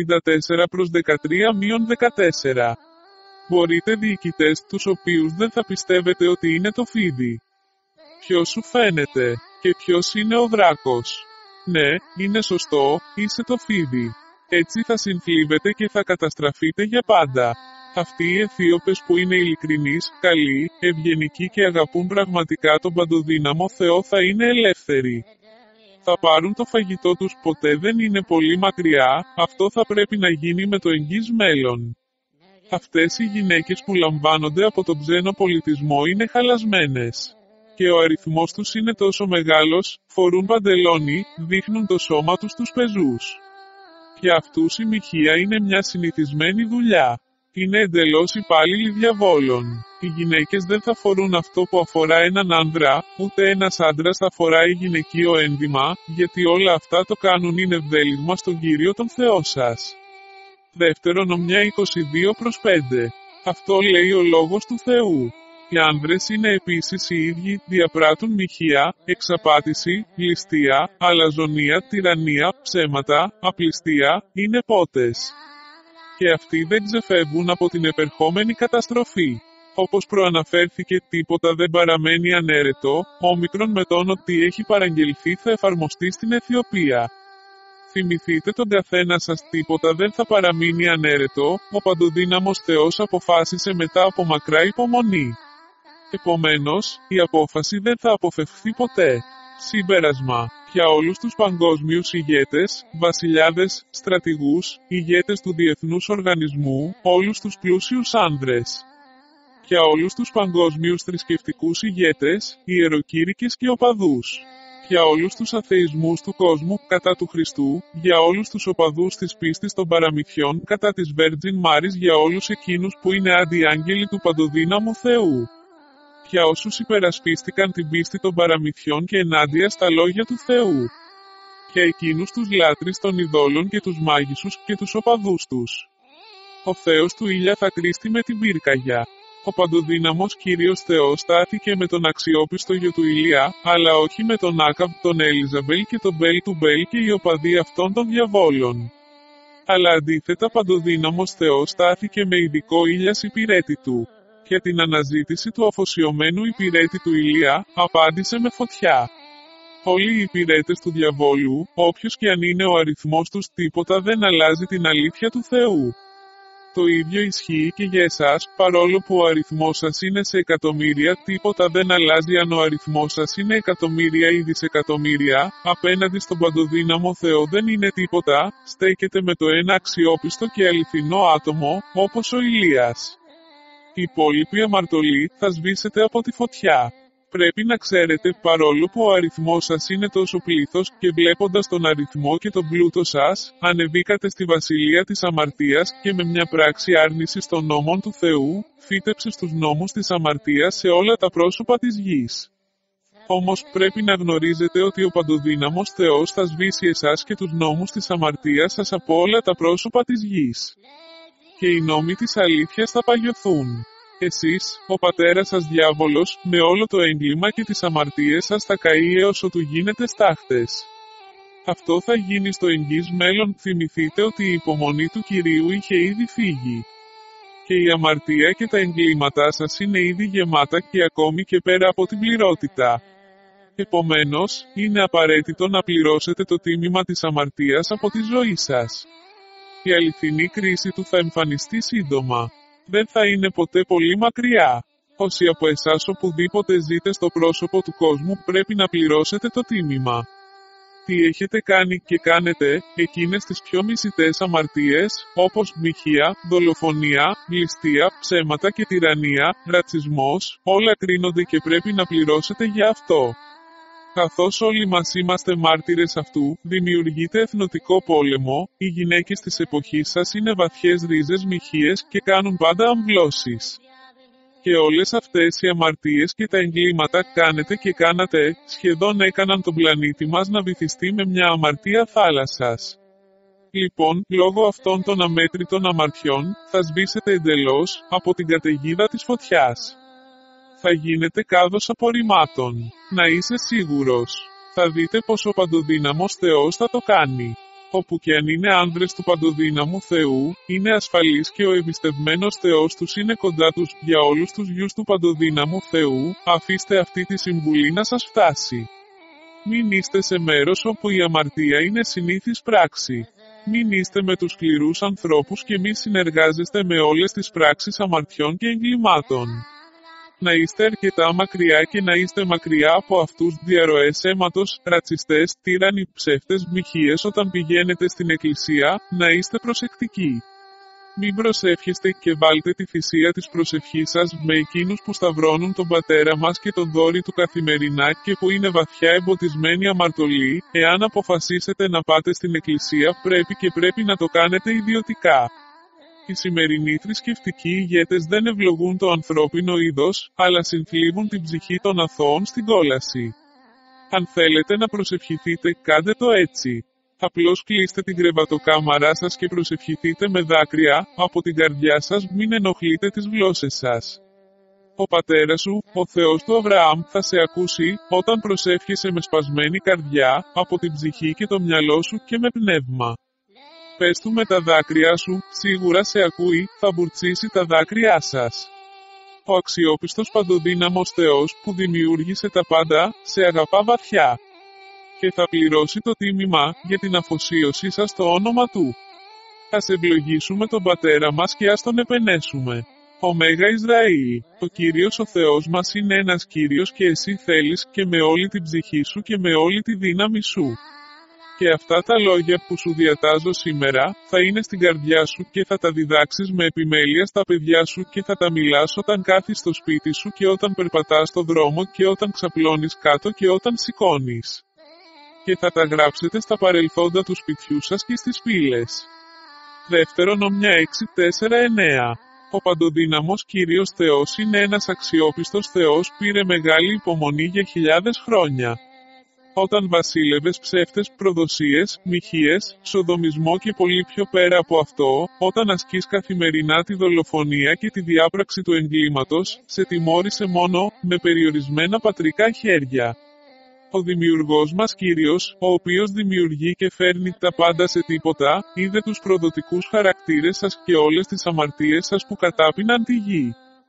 Speaker 1: 74-13-14. Μπορείτε διοικητές, τους οποίους δεν θα πιστεύετε ότι είναι το φίδι. Ποιος σου φαίνεται, και ποιος είναι ο δράκος? Ναι, είναι σωστό, είσαι το φίδι. Έτσι θα συνθλίβετε και θα καταστραφείτε για πάντα. Αυτοί οι Αιθίωπες που είναι ειλικρινείς, καλοί, ευγενικοί και αγαπούν πραγματικά τον παντοδύναμο Θεό θα είναι ελεύθεροι. Θα πάρουν το φαγητό τους, ποτέ δεν είναι πολύ μακριά, αυτό θα πρέπει να γίνει με το εγγύς μέλλον. Αυτές οι γυναίκες που λαμβάνονται από τον ξένο πολιτισμό είναι χαλασμένες. Και ο αριθμός τους είναι τόσο μεγάλος, φορούν παντελόνι, δείχνουν το σώμα τους στους πεζούς. Για αυτούς η μοιχεία είναι μια συνηθισμένη δουλειά. Είναι εντελώς υπάλληλοι διαβόλων. Οι γυναίκες δεν θα φορούν αυτό που αφορά έναν άνδρα, ούτε ένας άντρας θα φοράει γυναικείο ένδυμα, γιατί όλα αυτά το κάνουν είναι ευδέλιγμα στον Κύριο τον Θεό σας. Δευτερονομιά 22-5. Αυτό λέει ο λόγος του Θεού. Οι άνδρες είναι επίσης οι ίδιοι, διαπράττουν μοιχεία, εξαπάτηση, ληστεία, αλαζονία, τυραννία, ψέματα, απληστία, είναι πότες. Και αυτοί δεν ξεφεύγουν από την επερχόμενη καταστροφή. Όπως προαναφέρθηκε, τίποτα δεν παραμένει ανέρετο, όμικρον με τον ότι έχει παραγγελθεί θα εφαρμοστεί στην Αιθιοπία. Θυμηθείτε τον καθένα σας, τίποτα δεν θα παραμείνει ανέρετο, ο παντοδύναμος Θεός αποφάσισε μετά από μακρά υπομονή. Επομένως, η απόφαση δεν θα αποφευχθεί ποτέ. Συμπέρασμα. Για όλους τους παγκόσμιους ηγέτες, βασιλιάδες, στρατηγούς, ηγέτες του Διεθνούς Οργανισμού, όλους τους πλούσιους άνδρες. για όλους τους παγκόσμιους θρησκευτικούς ηγέτες, ιεροκήρυκες και οπαδούς, για όλους τους αθεισμούς του κόσμου κατά του Χριστού, για όλους τους οπαδούς της πίστης των παραμυθιών κατά της Virgin Mary's, για όλους εκείνους που είναι αντιάγγελοι του παντοδύναμου Θεού, για όσους υπερασπίστηκαν την πίστη των παραμυθιών και ενάντια στα λόγια του Θεού, για εκείνους τους λάτρεις των ειδόλων και τους μάγισσους και τους οπαδούς τους. Ο Θεός του Ήλια θα κρίστη με την πυρκαγιά. Ο παντοδύναμος Κύριος Θεός στάθηκε με τον αξιόπιστο γιο του Ηλία, αλλά όχι με τον Άκαβ, τον Ελιζαβέλ και τον Μπέλ του Μπέλ και οι οπαδοί αυτών των διαβόλων. Αλλά αντίθετα παντοδύναμος Θεός στάθηκε με ειδικό Ήλιας υπηρέτη του. Για την αναζήτηση του αφοσιωμένου υπηρέτη του Ηλία, απάντησε με φωτιά. Όλοι οι υπηρέτες του διαβόλου, όποιος και αν είναι ο αριθμός τους, τίποτα δεν αλλάζει την αλήθεια του Θεού. Το ίδιο ισχύει και για εσάς, παρόλο που ο αριθμός σας είναι σε εκατομμύρια, τίποτα δεν αλλάζει αν ο αριθμός σας είναι εκατομμύρια ή δισεκατομμύρια, απέναντι στον παντοδύναμο Θεό δεν είναι τίποτα, στέκεται με το ένα αξιόπιστο και αληθινό άτομο, όπως ο Ηλίας. Η υπόλοιπη αμαρτωλή θα σβήσετε από τη φωτιά. Πρέπει να ξέρετε, παρόλο που ο αριθμός σας είναι τόσο πλήθος, και βλέποντας τον αριθμό και τον πλούτο σας, ανεβήκατε στη βασιλεία της αμαρτίας και με μια πράξη άρνησης των νόμων του Θεού, φύτεψε στους νόμους της αμαρτίας σε όλα τα πρόσωπα της γης. Όμως πρέπει να γνωρίζετε ότι ο παντοδύναμος Θεός θα σβήσει εσάς και τους νόμους της αμαρτίας σας από όλα τα πρόσωπα της γης. Και οι νόμοι της αλήθειας θα παγιωθούν. Εσείς, ο πατέρας σας διάβολος, με όλο το έγκλημα και τις αμαρτίες σας θα καεί έως ότου γίνετε στάχτες. Αυτό θα γίνει στο εγγύς μέλλον. Θυμηθείτε ότι η υπομονή του Κυρίου είχε ήδη φύγει. Και η αμαρτία και τα εγκλήματά σας είναι ήδη γεμάτα και ακόμη και πέρα από την πληρότητα. Επομένως, είναι απαραίτητο να πληρώσετε το τίμημα της αμαρτίας από τη ζωή σας. Η αληθινή κρίση του θα εμφανιστεί σύντομα. Δεν θα είναι ποτέ πολύ μακριά. Όσοι από εσάς οπουδήποτε ζείτε στο πρόσωπο του κόσμου πρέπει να πληρώσετε το τίμημα. Τι έχετε κάνει και κάνετε, εκείνες τις πιο μισητές αμαρτίες, όπως μοιχεία, δολοφονία, ληστεία, ψέματα και τυραννία, ρατσισμός, όλα κρίνονται και πρέπει να πληρώσετε για αυτό. Καθώς όλοι μας είμαστε μάρτυρες αυτού, δημιουργείται εθνοτικό πόλεμο, οι γυναίκες της εποχής σας είναι βαθιές ρίζες μοιχείες και κάνουν πάντα αμβλώσεις. Και όλες αυτές οι αμαρτίες και τα εγκλήματα κάνετε και κάνατε, σχεδόν έκαναν τον πλανήτη μας να βυθιστεί με μια αμαρτία θάλασσας. Λοιπόν, λόγω αυτών των αμέτρητων αμαρτιών, θα σβήσετε εντελώς από την καταιγίδα της φωτιάς. Θα γίνετε κάδος απορριμμάτων. Να είσαι σίγουρος. Θα δείτε πως ο παντοδύναμος Θεός θα το κάνει. Όπου και αν είναι άνδρες του παντοδύναμου Θεού, είναι ασφαλείς και ο εμπιστευμένος Θεός τους είναι κοντά τους. Για όλους τους γιους του παντοδύναμου Θεού, αφήστε αυτή τη συμβουλή να σας φτάσει. Μην είστε σε μέρος όπου η αμαρτία είναι συνήθις πράξη. Μην είστε με τους σκληρούς ανθρώπους και μη συνεργάζεστε με όλες τις πράξεις αμαρτιών και εγκλημάτων. Να είστε αρκετά μακριά και να είστε μακριά από αυτούς διαρροές αίματος, ρατσιστές, τύρανοι, ψεύτες, μοιχείες. Όταν πηγαίνετε στην εκκλησία, να είστε προσεκτικοί. Μην προσεύχεστε και βάλτε τη θυσία της προσευχής σας με εκείνους που σταυρώνουν τον Πατέρα μας και τον δόρη του καθημερινά και που είναι βαθιά εμποτισμένοι αμαρτωλοί. Εάν αποφασίσετε να πάτε στην εκκλησία, πρέπει να το κάνετε ιδιωτικά. Οι σημερινοί θρησκευτικοί ηγέτες δεν ευλογούν το ανθρώπινο είδος, αλλά συνθλίβουν την ψυχή των αθώων στην κόλαση. Αν θέλετε να προσευχηθείτε, κάντε το έτσι. Απλώς κλείστε την κρεβατοκάμαρά σας και προσευχηθείτε με δάκρυα, από την καρδιά σας. Μην ενοχλείτε τις γλώσσες σας. Ο πατέρας σου, ο Θεός του Αβραάμ, θα σε ακούσει, όταν προσεύχεσαι με σπασμένη καρδιά, από την ψυχή και το μυαλό σου και με πνεύμα. Πες του με τα δάκρυά σου, σίγουρα σε ακούει, θα μπουρτσίσει τα δάκρυά σας. Ο αξιόπιστος παντοδύναμος Θεός, που δημιούργησε τα πάντα, σε αγαπά βαθιά. Και θα πληρώσει το τίμημα, για την αφοσίωσή σας στο όνομα Του. Ας ευλογήσουμε τον Πατέρα μας και ας τον επενέσουμε. Ωμέγα Ισραήλ, ο Κύριος ο Θεός μας είναι ένας Κύριος και εσύ θέλεις και με όλη την ψυχή σου και με όλη τη δύναμη σου. Και αυτά τα λόγια που σου διατάζω σήμερα, θα είναι στην καρδιά σου και θα τα διδάξεις με επιμέλεια στα παιδιά σου και θα τα μιλάς όταν κάθεις στο σπίτι σου και όταν περπατάς στο δρόμο και όταν ξαπλώνεις κάτω και όταν σηκώνεις. Και θα τα γράψετε στα παρελθόντα του σπιτιού σας και στις πύλες. Δευτερονομιά 6:4-9. Ο παντοδύναμος Κύριος Θεός είναι ένας αξιόπιστος Θεός, πήρε μεγάλη υπομονή για χιλιάδες χρόνια. Όταν βασίλευες ψεύτες, προδοσίες, μοιχείες, σοδομισμό και πολύ πιο πέρα από αυτό, όταν ασκείς καθημερινά τη δολοφονία και τη διάπραξη του εγκλήματος, σε τιμώρησε μόνο με περιορισμένα πατρικά χέρια. Ο δημιουργός μας Κύριος, ο οποίος δημιουργεί και φέρνει τα πάντα σε τίποτα, είδε τους προδοτικούς χαρακτήρες σας και όλες τις αμαρτίες σας που κατάπιναν τη γη.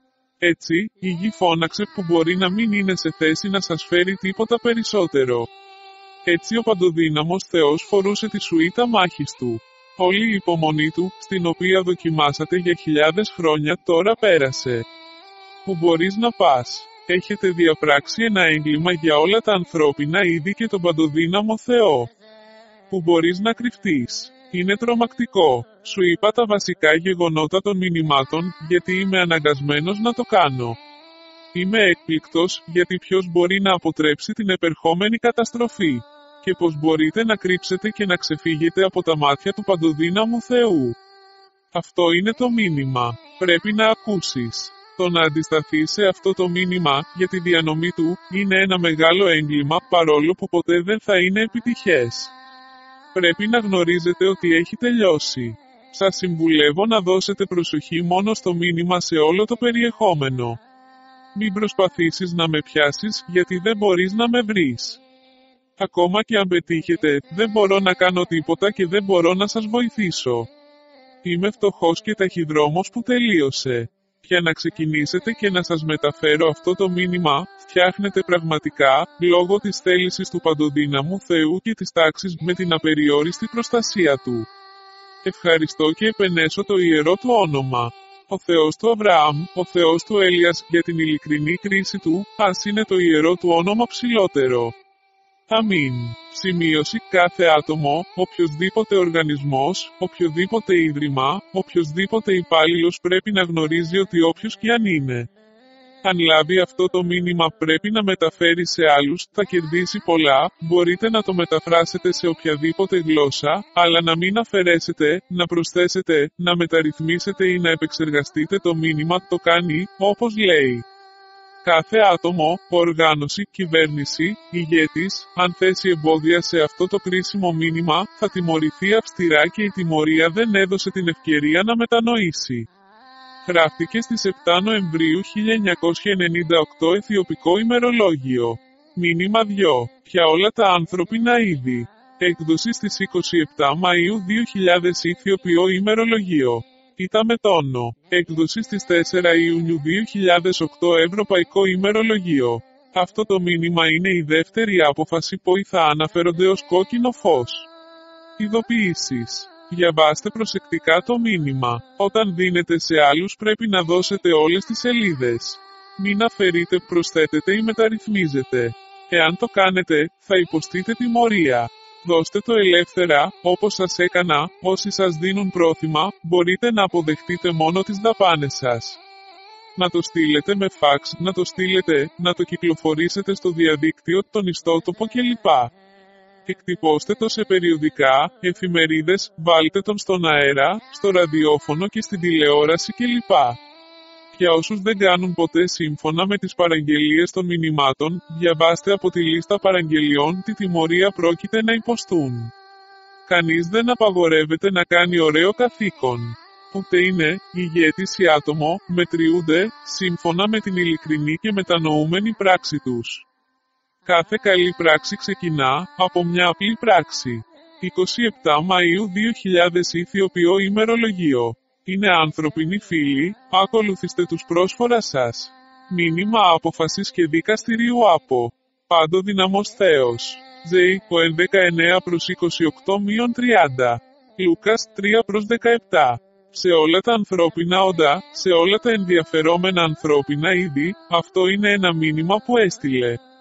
Speaker 1: Έτσι, η γη φώναξε που μπορεί να μην είναι σε θέση να σας φέρει τίποτα περισσότερο. Έτσι ο παντοδύναμος Θεός φορούσε τη σουίτα μάχης του. Όλη η υπομονή του, στην οποία δοκιμάσατε για χιλιάδες χρόνια, τώρα πέρασε. Που μπορείς να πας. Έχετε διαπράξει ένα έγκλημα για όλα τα ανθρώπινα είδη και τον παντοδύναμο Θεό. Που μπορείς να κρυφτείς. Είναι τρομακτικό. Σου είπα τα βασικά γεγονότα των μηνυμάτων, γιατί είμαι αναγκασμένος να το κάνω. Είμαι έκπληκτος, γιατί ποιος μπορεί να αποτρέψει την επερχόμενη καταστροφή. Και πως μπορείτε να κρύψετε και να ξεφύγετε από τα μάτια του παντοδύναμου Θεού. Αυτό είναι το μήνυμα. Πρέπει να ακούσεις. Το να αντισταθείς σε αυτό το μήνυμα, για τη διανομή του, είναι ένα μεγάλο έγκλημα, παρόλο που ποτέ δεν θα είναι επιτυχές. Πρέπει να γνωρίζετε ότι έχει τελειώσει. Σας συμβουλεύω να δώσετε προσοχή μόνο στο μήνυμα σε όλο το περιεχόμενο. Μην προσπαθήσεις να με πιάσεις, γιατί δεν μπορείς να με βρεις. Ακόμα και αν πετύχετε, δεν μπορώ να κάνω τίποτα και δεν μπορώ να σας βοηθήσω. Είμαι φτωχός και ταχυδρόμος που τελείωσε. Για να ξεκινήσετε και να σας μεταφέρω αυτό το μήνυμα, φτιάχνετε πραγματικά, λόγω της θέλησης του παντοδύναμου Θεού και της τάξης με την απεριόριστη προστασία του. Ευχαριστώ και επενέσω το ιερό του όνομα. Ο Θεός του Αβραάμ, ο Θεός του Έλιας, για την ειλικρινή κρίση του, ας είναι το ιερό του όνομα ψηλότερο. Αμήν. Σημείωση: κάθε άτομο, οποιοδήποτε οργανισμός, οποιοδήποτε ίδρυμα, οποιοδήποτε υπάλληλος πρέπει να γνωρίζει ότι όποιος και αν είναι. Αν λάβει αυτό το μήνυμα πρέπει να μεταφέρει σε άλλους, θα κερδίσει πολλά, μπορείτε να το μεταφράσετε σε οποιαδήποτε γλώσσα, αλλά να μην αφαιρέσετε, να προσθέσετε, να μεταρρυθμίσετε ή να επεξεργαστείτε το μήνυμα, το κάνει, όπως λέει. Κάθε άτομο, οργάνωση, κυβέρνηση, ηγέτης, αν θέσει εμπόδια σε αυτό το κρίσιμο μήνυμα, θα τιμωρηθεί αυστηρά και η τιμωρία δεν έδωσε την ευκαιρία να μετανοήσει. Γράφτηκε στις 7 Νοεμβρίου 1998 Αιθιοπικό ημερολόγιο. Μήνυμα 2. Για όλα τα ανθρώπινα είδη. Έκδοση στις 27 Μαΐου 2000 Αιθιοπικό ημερολόγιο. Ήτα με τόνο. Έκδοση στις 4 Ιουνιού 2008 Ευρωπαϊκό ημερολόγιο. Αυτό το μήνυμα είναι η δεύτερη απόφαση που θα αναφέρονται ως κόκκινο φως. Ειδοποιήσεις. Διαβάστε προσεκτικά το μήνυμα. Όταν δίνετε σε άλλους πρέπει να δώσετε όλες τις σελίδες. Μην αφαιρείτε, προσθέτετε ή μεταρρυθμίζετε. Εάν το κάνετε, θα υποστείτε τιμωρία. Δώστε το ελεύθερα, όπως σας έκανα, όσοι σας δίνουν πρόθυμα, μπορείτε να αποδεχτείτε μόνο τις δαπάνες σας. Να το στείλετε με φαξ, να το στείλετε, να το κυκλοφορήσετε στο διαδίκτυο, τον ιστότοπο κλπ. Εκτυπώστε το σε περιοδικά, εφημερίδες, βάλτε τον στον αέρα, στο ραδιόφωνο και στην τηλεόραση κλπ. Για όσους δεν κάνουν ποτέ σύμφωνα με τις παραγγελίες των μηνυμάτων, διαβάστε από τη λίστα παραγγελιών τι τιμωρία πρόκειται να υποστούν. Κανείς δεν απαγορεύεται να κάνει ωραίο καθήκον. Ούτε είναι, ηγέτης ή άτομο, μετριούνται, σύμφωνα με την ειλικρινή και μετανοούμενη πράξη τους. Κάθε καλή πράξη ξεκινά από μια απλή πράξη. 27 Μαΐου 2000 Αιθιοπικό ημερολόγιο. Είναι άνθρωποι φίλοι, ακολουθήστε τους πρόσφορα σας. Μήνυμα απόφασης και δικαστηρίου από Παντοδυναμός Θεός. Ζεϊκό 19 προς 28-30. Λούκας 3 προς 17. Σε όλα τα ανθρώπινα όντα, σε όλα τα ενδιαφερόμενα ανθρώπινα είδη, αυτό είναι ένα μήνυμα που έστειλε.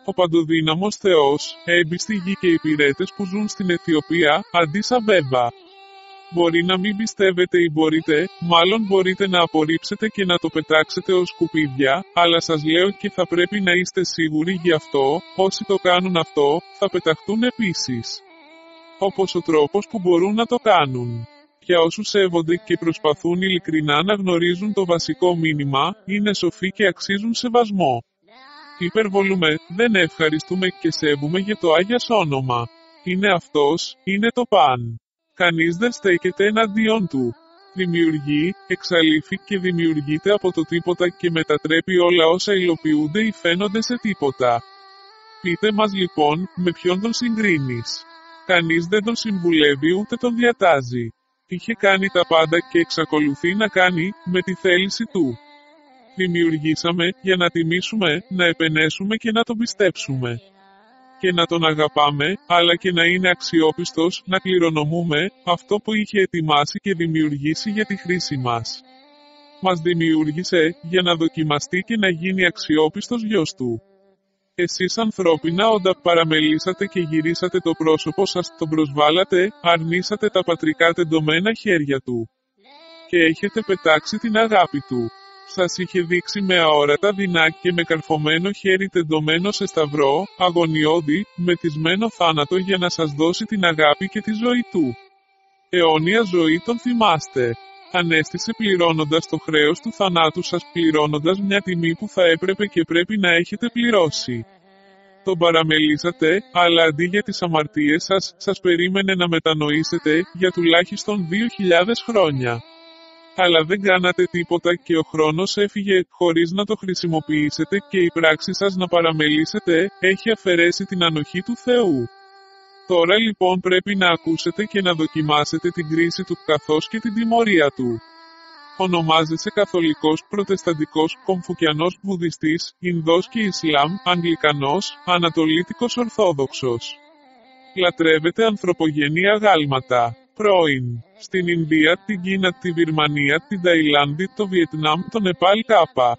Speaker 1: Ο παντοδύναμος Θεός, έμπιστη γη και υπηρέτες που ζουν στην Αιθιοπία, Αντίς Αμπέμπα. Μπορεί να μην πιστεύετε ή μάλλον μπορείτε να απορρίψετε και να το πετάξετε ως σκουπίδια, αλλά σας λέω και θα πρέπει να είστε σίγουροι γι' αυτό, όσοι το κάνουν αυτό, θα πεταχτούν επίσης. Όπως ο τρόπος που μπορούν να το κάνουν. Για όσους σέβονται και προσπαθούν ειλικρινά να γνωρίζουν το βασικό μήνυμα, είναι σοφοί και αξίζουν σεβασμό. Υπερβολούμε, δεν ευχαριστούμε και σέβουμε για το Άγιας όνομα. Είναι αυτός, είναι το παν. Κανείς δεν στέκεται εναντίον του. Δημιουργεί, εξαλείφει και δημιουργείται από το τίποτα και μετατρέπει όλα όσα υλοποιούνται ή φαίνονται σε τίποτα. Πείτε μας λοιπόν, με ποιον τον συγκρίνεις. Κανείς δεν τον συμβουλεύει ούτε τον διατάζει. Είχε κάνει τα πάντα και εξακολουθεί να κάνει, με τη θέληση του. Δημιουργήσαμε, για να τιμήσουμε, να επενέσουμε και να τον πιστέψουμε. Και να τον αγαπάμε, αλλά και να είναι αξιόπιστος, να κληρονομούμε, αυτό που είχε ετοιμάσει και δημιουργήσει για τη χρήση μας. Μας δημιούργησε, για να δοκιμαστεί και να γίνει αξιόπιστος γιος του. Εσείς ανθρώπινα όντα παραμελήσατε και γυρίσατε το πρόσωπο σας, τον προσβάλατε, αρνήσατε τα πατρικά τεντωμένα χέρια του. Και έχετε πετάξει την αγάπη του. Σας είχε δείξει με αόρατα δεινά και με καρφωμένο χέρι τεντωμένο σε σταυρό, αγωνιώδη, μεθυσμένο θάνατο για να σας δώσει την αγάπη και τη ζωή του. Αιώνια ζωή τον θυμάστε. Ανέστησε πληρώνοντας το χρέος του θανάτου σας, πληρώνοντας μια τιμή που θα έπρεπε και πρέπει να έχετε πληρώσει. Τον παραμελήσατε, αλλά αντί για τις αμαρτίες σας περίμενε να μετανοήσετε, για τουλάχιστον 2.000 χρόνια. Αλλά δεν κάνατε τίποτα και ο χρόνος έφυγε, χωρίς να το χρησιμοποιήσετε και η πράξη σας να παραμελήσετε, έχει αφαιρέσει την ανοχή του Θεού. Τώρα λοιπόν πρέπει να ακούσετε και να δοκιμάσετε την κρίση του καθώς και την τιμωρία του. Ονομάζεσαι Καθολικός, Προτεσταντικός, Κομφουκιανός, Βουδιστής, Ινδός και Ισλάμ, Αγγλικανός, Ανατολίτικος Ορθόδοξος. Λατρεύετε ανθρωπογενή αγάλματα. Πρώην. Στην Ινδία, την Κίνα, τη Βυρμανία, την Ταϊλάνδη, το Βιετνάμ, το Νεπάλ κάπα.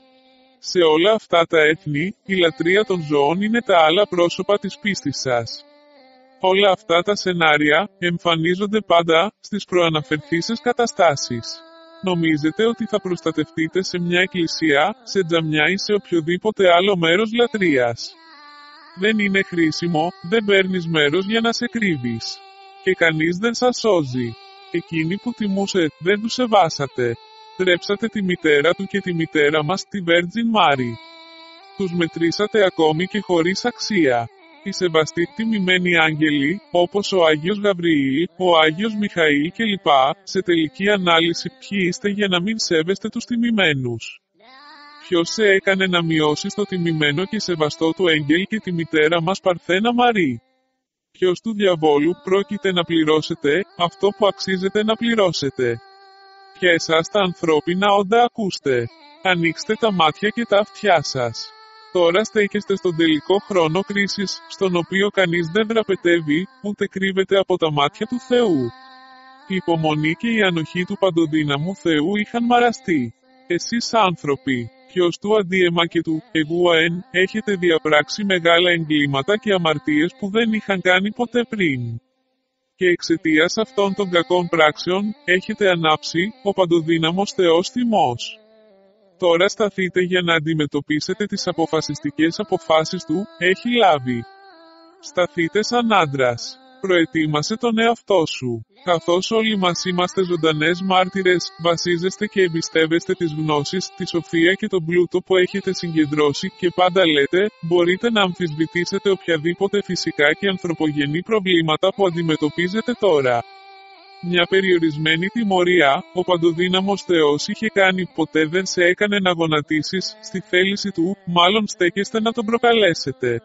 Speaker 1: Σε όλα αυτά τα έθνη, η λατρεία των ζώων είναι τα άλλα πρόσωπα της πίστης σας. Όλα αυτά τα σενάρια εμφανίζονται πάντα στις προαναφερθήσεις καταστάσεις. Νομίζετε ότι θα προστατευτείτε σε μια εκκλησία, σε τζαμιά ή σε οποιοδήποτε άλλο μέρος λατρείας. Δεν είναι χρήσιμο, δεν παίρνεις μέρος για να σε κρύβεις. Και κανείς δεν σας σώζει. Εκείνοι που τιμούσε, δεν τους σεβάσατε. Τρέψατε τη μητέρα του και τη μητέρα μας, τη Virgin Mary. Τους μετρήσατε ακόμη και χωρίς αξία. Οι σεβαστοί τιμημένοι άγγελοι, όπως ο Άγιος Γαβριήλ, ο Άγιος Μιχαήλ κλπ, σε τελική ανάλυση ποιοι είστε για να μην σέβεστε τους τιμημένους. Ποιος σε έκανε να μειώσεις το τιμημένο και σεβαστό του έγγελ και τη μητέρα μας Παρθένα Μαρή? Ποιος του διαβόλου πρόκειται να πληρώσετε, αυτό που αξίζετε να πληρώσετε? Και εσάς τα ανθρώπινα όντα ακούστε. Ανοίξτε τα μάτια και τα αυτιά σας. Τώρα στέκεστε στον τελικό χρόνο κρίσης, στον οποίο κανείς δεν δραπετεύει, ούτε κρύβεται από τα μάτια του Θεού. Η υπομονή και η ανοχή του παντοδύναμου Θεού είχαν μαραστεί. Εσείς άνθρωποι, ποιος του αντίεμα και του εγούαεν, έχετε διαπράξει μεγάλα εγκλήματα και αμαρτίες που δεν είχαν κάνει ποτέ πριν. Και εξαιτίας αυτών των κακών πράξεων, έχετε ανάψει, ο παντοδύναμος Θεός θυμός. Τώρα σταθείτε για να αντιμετωπίσετε τις αποφασιστικές αποφάσεις του, έχει λάβει. Σταθείτε σαν άντρας. Προετοίμασε τον εαυτό σου. Καθώς όλοι μας είμαστε ζωντανές μάρτυρες, βασίζεστε και εμπιστεύεστε τις γνώσεις, τη σοφία και τον πλούτο που έχετε συγκεντρώσει και πάντα λέτε, μπορείτε να αμφισβητήσετε οποιαδήποτε φυσικά και ανθρωπογενή προβλήματα που αντιμετωπίζετε τώρα. Μια περιορισμένη τιμωρία, ο παντοδύναμος Θεός είχε κάνει, ποτέ δεν σε έκανε να γονατίσεις, στη θέληση του, μάλλον στέκεστε να τον προκαλέσετε.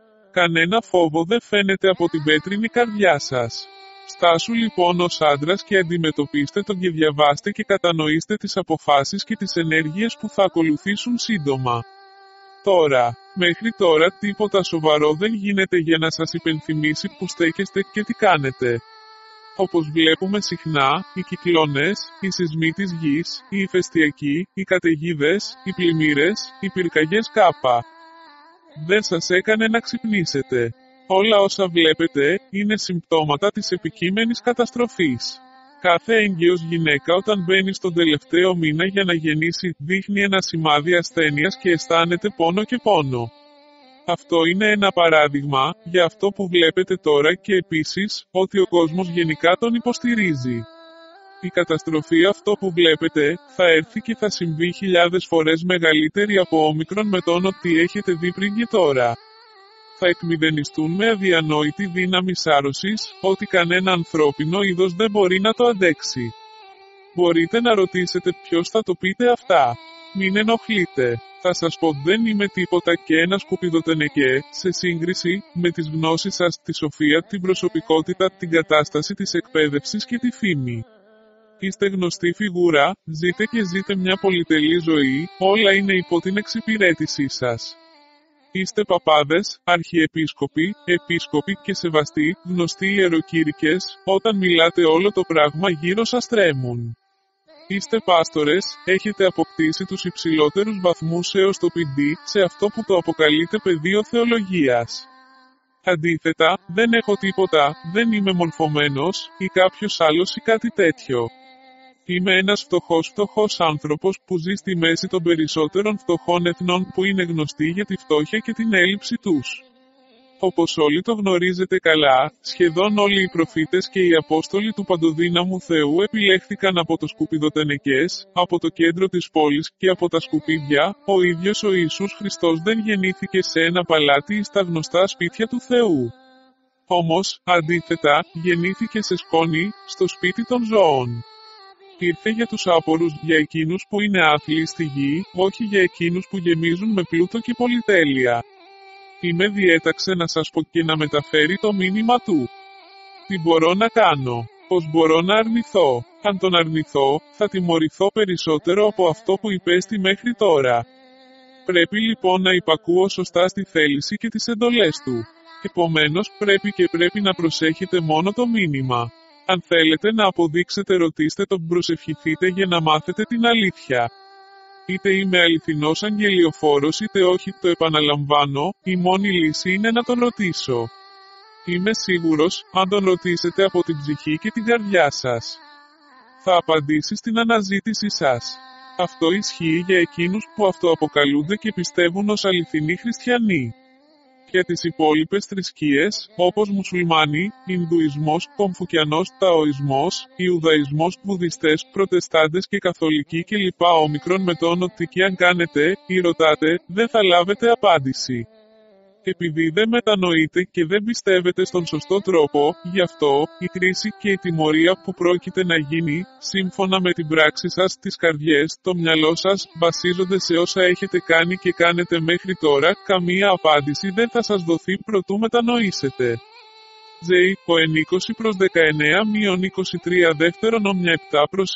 Speaker 1: Κανένα φόβο δεν φαίνεται από την πέτρινη καρδιά σας. Στάσου λοιπόν ως άντρας και αντιμετωπίστε τον και διαβάστε και κατανοήστε τις αποφάσεις και τις ενέργειες που θα ακολουθήσουν σύντομα. Τώρα, μέχρι τώρα τίποτα σοβαρό δεν γίνεται για να σας υπενθυμίσει που στέκεστε και τι κάνετε. Όπως βλέπουμε συχνά, οι κυκλώνες, οι σεισμοί της γης, οι ηφαιστειακοί, οι καταιγίδες, οι πλημμύρες, οι πυρκαγιές κάπα. δεν σας έκανε να ξυπνήσετε. Όλα όσα βλέπετε, είναι συμπτώματα της επικείμενης καταστροφής. Κάθε έγκυος γυναίκα όταν μπαίνει στον τελευταίο μήνα για να γεννήσει, δείχνει ένα σημάδι ασθένειας και αισθάνεται πόνο και πόνο. Αυτό είναι ένα παράδειγμα, για αυτό που βλέπετε τώρα και επίσης, ότι ο κόσμος γενικά τον υποστηρίζει. Η καταστροφή αυτό που βλέπετε, θα έρθει και θα συμβεί χιλιάδες φορές μεγαλύτερη από όμικρον με τον ότι έχετε δει πριν και τώρα. Θα εκμηδενιστούν με αδιανόητη δύναμη σάρωσης, ότι κανένα ανθρώπινο είδος δεν μπορεί να το αντέξει. Μπορείτε να ρωτήσετε ποιος θα το πείτε αυτά. Μην ενοχλείτε. Θα σας πω δεν είμαι τίποτα και ένα σκουπιδοτενεκέ, σε σύγκριση με τις γνώσεις σας, τη σοφία, την προσωπικότητα, την κατάσταση της εκπαίδευσης και τη φήμη. Είστε γνωστή φιγούρα, ζείτε και ζείτε μια πολυτελή ζωή, όλα είναι υπό την εξυπηρέτησή σας. Είστε παπάδες, αρχιεπίσκοποι, επίσκοποι και σεβαστοί, γνωστοί ιεροκήρυκες, όταν μιλάτε όλο το πράγμα γύρω σας τρέμουν. Είστε πάστορες, έχετε αποκτήσει τους υψηλότερους βαθμούς έως το PD, σε αυτό που το αποκαλείτε πεδίο θεολογίας. Αντίθετα, δεν έχω τίποτα, δεν είμαι μορφωμένος, ή κάποιος άλλος ή κάτι τέτοιο. Είμαι ένας φτωχός άνθρωπος που ζει στη μέση των περισσότερων φτωχών εθνών που είναι γνωστοί για τη φτώχεια και την έλλειψη τους. Όπως όλοι το γνωρίζετε καλά, σχεδόν όλοι οι προφήτες και οι Απόστολοι του Παντοδύναμου Θεού επιλέχθηκαν από το σκουπιδοτενεκές, από το κέντρο της πόλης και από τα σκουπίδια. Ο ίδιος ο Ιησούς Χριστός δεν γεννήθηκε σε ένα παλάτι ή στα γνωστά σπίτια του Θεού. Όμως, αντίθετα, γεννήθηκε σε σκόνη, στο σπίτι των ζώων. Ήρθε για τους άπορους, για εκείνους που είναι άθλιοι στη γη, όχι για εκείνους που γεμίζουν με πλούτο και πολυτέλεια. Είμαι διέταξε να σας πω και να μεταφέρει το μήνυμα του. Τι μπορώ να κάνω, πώς μπορώ να αρνηθώ. Αν τον αρνηθώ, θα τιμωρηθώ περισσότερο από αυτό που υπέστη μέχρι τώρα. Πρέπει λοιπόν να υπακούω σωστά στη θέληση και τις εντολές του. Επομένως, πρέπει να προσέχετε μόνο το μήνυμα. Αν θέλετε να αποδείξετε, ρωτήστε τον, προσευχηθείτε για να μάθετε την αλήθεια. Είτε είμαι αληθινός αγγελιοφόρος είτε όχι, το επαναλαμβάνω, η μόνη λύση είναι να τον ρωτήσω. Είμαι σίγουρος, αν τον ρωτήσετε από την ψυχή και την καρδιά σας, θα απαντήσει στην αναζήτησή σας. Αυτό ισχύει για εκείνους που αυτοαποκαλούνται και πιστεύουν ως αληθινοί χριστιανοί. Για τις υπόλοιπες θρησκείες, όπως μουσουλμάνοι, Ινδουισμός, Κομφουκιανός, Ταοισμός, Ιουδαϊσμός, Βουδιστές, Προτεστάντες και Καθολικοί κλπ. Όμικρον με τον ότι και αν κάνετε ή ρωτάτε, δεν θα λάβετε απάντηση. Επειδή δεν μετανοείτε και δεν πιστεύετε στον σωστό τρόπο, γι' αυτό, η κρίση και η τιμωρία που πρόκειται να γίνει, σύμφωνα με την πράξη σας, τις καρδιές, το μυαλό σας, βασίζονται σε όσα έχετε κάνει και κάνετε μέχρι τώρα, καμία απάντηση δεν θα σας δοθεί προτού μετανοήσετε. Ο 20 προς 19-23 δεύτερον όμοια 7 προς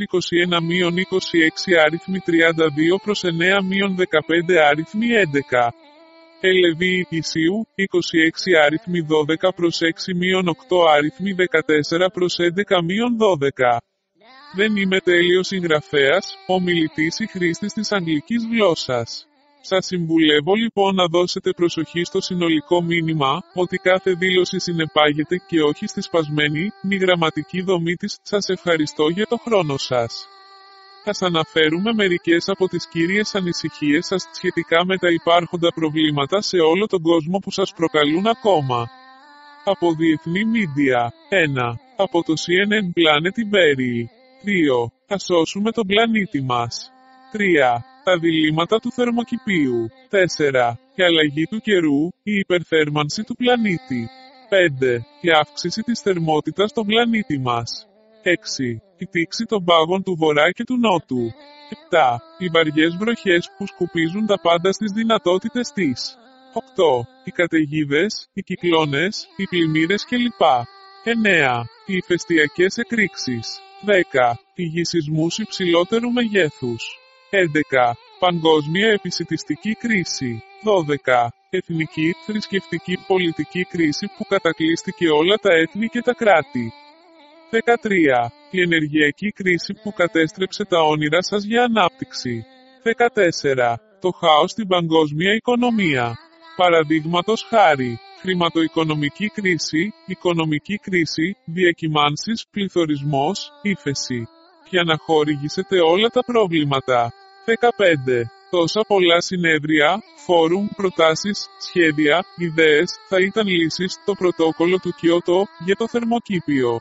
Speaker 1: 21-26 άριθμοι 32 προς 9-15 άριθμοι 11. Ελεβή Ισίου, 26 άριθμοι 12 προς 6-8 άριθμοι 14 προς 11-12. Δεν είμαι τέλειος συγγραφέας, ομιλητής ή χρήστης της αγγλικής γλώσσας. Σας συμβουλεύω λοιπόν να δώσετε προσοχή στο συνολικό μήνυμα, ότι κάθε δήλωση συνεπάγεται και όχι στη σπασμένη, μη γραμματική δομή της. Σας ευχαριστώ για το χρόνο σας. Ας αναφέρουμε μερικές από τις κύριες ανησυχίες σας σχετικά με τα υπάρχοντα προβλήματα σε όλο τον κόσμο που σας προκαλούν ακόμα. Από διεθνή μίντια. 1. Από το CNN Planet Berry. 2. Ας σώσουμε τον πλανήτη μας. 3. Τα διλήμματα του θερμοκηπίου. 4. Η αλλαγή του καιρού, η υπερθέρμανση του πλανήτη. 5. Η αύξηση της θερμότητας στον πλανήτη μας. 6. Η τήξη των πάγων του βορρά και του νότου. 7. Οι βαριές βροχές που σκουπίζουν τα πάντα στις δυνατότητες της. 8. Οι καταιγίδες, οι κυκλώνες, οι πλημμύρες κλπ. 9. Οι ηφαιστειακές εκρήξεις. 10. Οι γησισμούς υψηλότερου μεγέθους. 11. Παγκόσμια επισιτιστική κρίση. 12. Εθνική, θρησκευτική, πολιτική κρίση που κατακλείστηκε όλα τα έθνη και τα κράτη. 13. Η ενεργειακή κρίση που κατέστρεψε τα όνειρα σας για ανάπτυξη. 14. Το χάος στην παγκόσμια οικονομία. Παραδείγματος χάρη, χρηματοοικονομική κρίση, οικονομική κρίση, διακυμάνσεις, πληθωρισμός, ύφεση. Για να χορηγήσετε όλα τα προβλήματα. 15. Τόσα πολλά συνέδρια, φόρουμ, προτάσεις, σχέδια, ιδέες, θα ήταν λύσεις στο πρωτόκολλο του Κιώτο για το θερμοκήπιο.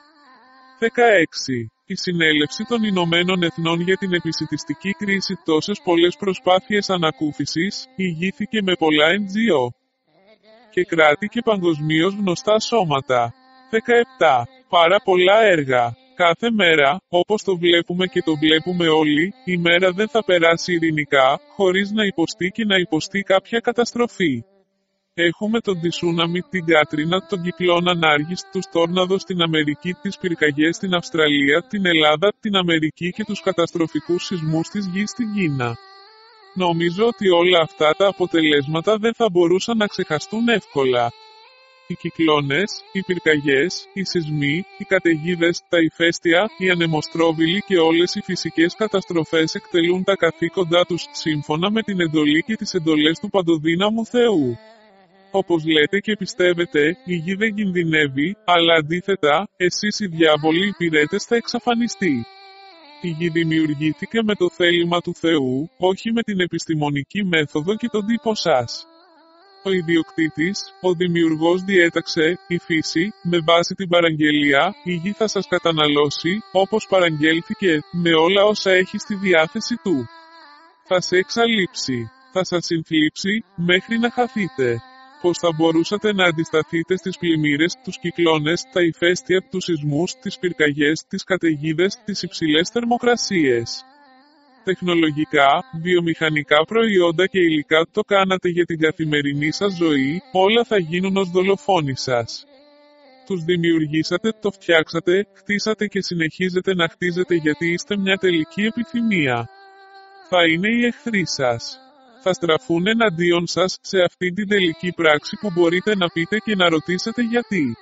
Speaker 1: 16. Η Συνέλευση των Ηνωμένων Εθνών για την επισιτιστική κρίση τόσες πολλές προσπάθειες ανακούφισης, ηγήθηκε με πολλά NGO και κράτη και παγκοσμίως γνωστά σώματα. 17. Πάρα πολλά έργα. Κάθε μέρα, όπως το βλέπουμε και το βλέπουμε όλοι, η μέρα δεν θα περάσει ειρηνικά, χωρίς να υποστεί και να υποστεί κάποια καταστροφή. Έχουμε τον τισούναμι, την Κάτρινα, τον κυκλώνα Νάργης, τους τόρναδο στην Αμερική, τις πυρκαγιές στην Αυστραλία, την Ελλάδα, την Αμερική και τους καταστροφικούς σεισμούς της γης στην Κίνα. Νομίζω ότι όλα αυτά τα αποτελέσματα δεν θα μπορούσαν να ξεχαστούν εύκολα. Οι κυκλώνες, οι πυρκαγιές, οι σεισμοί, οι καταιγίδες, τα ηφαίστεια, οι ανεμοστρόβιλοι και όλες οι φυσικές καταστροφές εκτελούν τα καθήκοντά τους σύμφωνα με την εντολή και τις εντολές του Παντοδύναμου Θεού. Όπως λέτε και πιστεύετε, η γη δεν κινδυνεύει, αλλά αντίθετα, εσείς οι διάβολοι υπηρέτες θα εξαφανιστεί. Η γη δημιουργήθηκε με το θέλημα του Θεού, όχι με την επιστημονική μέθοδο και τον τύπο σας. Ο ιδιοκτήτης, ο δημιουργός διέταξε, η φύση, με βάση την παραγγελία, η γη θα σας καταναλώσει, όπως παραγγέλθηκε, με όλα όσα έχει στη διάθεση του. Θα σε εξαλείψει, θα σας συνθλίψει, μέχρι να χαθείτε. Πώς θα μπορούσατε να αντισταθείτε στις πλημμύρες, τους κυκλώνες, τα ηφαίστεια, τους σεισμούς, τις πυρκαγιές, τις καταιγίδες, τις υψηλές θερμοκρασίες. Τεχνολογικά, βιομηχανικά προϊόντα και υλικά το κάνατε για την καθημερινή σας ζωή, όλα θα γίνουν ως δολοφόνοι σας. Τους δημιουργήσατε, το φτιάξατε, χτίσατε και συνεχίζετε να χτίζετε γιατί είστε μια τελική επιθυμία. Θα είναι οι εχθροί σας. Θα στραφούν εναντίον σας σε αυτή την τελική πράξη που μπορείτε να πείτε και να ρωτήσετε γιατί.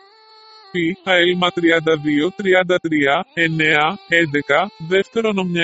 Speaker 1: Αέλμα 32-33, 9, 11, Δευτερονομιά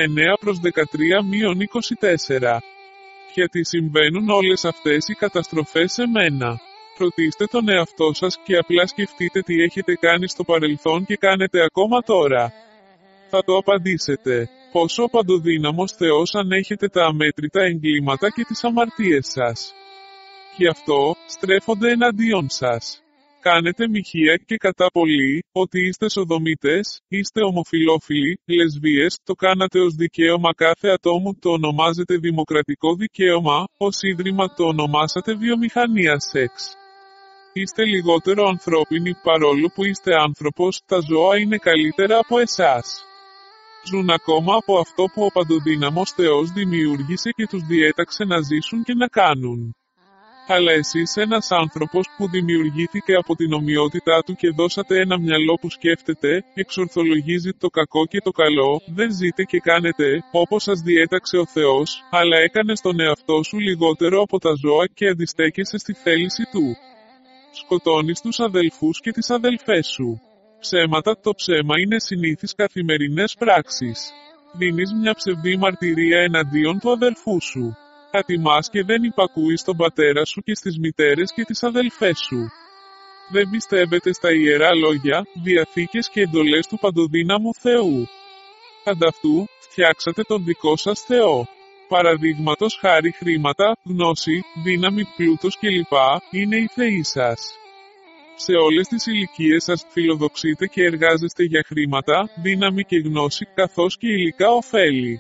Speaker 1: 9-13-24. Γιατί συμβαίνουν όλες αυτές οι καταστροφές σε μένα. Ρωτήστε τον εαυτό σας και απλά σκεφτείτε τι έχετε κάνει στο παρελθόν και κάνετε ακόμα τώρα. Θα το απαντήσετε. Πόσο ο παντοδύναμος Θεός ανέχεται τα αμέτρητα εγκλήματα και τις αμαρτίες σας. Γι' αυτό, στρέφονται εναντίον σας. Κάνετε μοιχεία και κατά πολύ, ότι είστε σοδομίτες, είστε ομοφυλόφιλοι, λεσβίες, το κάνατε ως δικαίωμα κάθε ατόμου, το ονομάζετε δημοκρατικό δικαίωμα, ως ίδρυμα το ονομάσατε βιομηχανία σεξ. Είστε λιγότερο ανθρώπινοι παρόλο που είστε άνθρωπος, τα ζώα είναι καλύτερα από εσάς. Ζουν ακόμα από αυτό που ο παντοδύναμος Θεός δημιούργησε και τους διέταξε να ζήσουν και να κάνουν. Αλλά εσείς ένας άνθρωπος που δημιουργήθηκε από την ομοιότητά του και δώσατε ένα μυαλό που σκέφτεται, εξορθολογίζει το κακό και το καλό, δεν ζείτε και κάνετε, όπως σας διέταξε ο Θεός, αλλά έκανες τον εαυτό σου λιγότερο από τα ζώα και αντιστέκεσαι στη θέληση του. Σκοτώνεις τους αδελφούς και τις αδελφές σου. Ψέματα, το ψέμα είναι συνήθεις καθημερινές πράξεις. Δίνεις μια ψευδή μαρτυρία εναντίον του αδελφού σου. Ατιμάς και δεν υπακούεις τον πατέρα σου και στις μητέρες και τις αδελφές σου. Δεν πιστεύετε στα ιερά λόγια, διαθήκες και εντολές του παντοδύναμου Θεού. Ανταυτού, φτιάξατε τον δικό σας Θεό. Παραδείγματος χάρη χρήματα, γνώση, δύναμη, πλούτος κλπ. Είναι οι θεοί σας. Σε όλες τις ηλικίες σας φιλοδοξείτε και εργάζεστε για χρήματα, δύναμη και γνώση, καθώς και υλικά ωφέλη.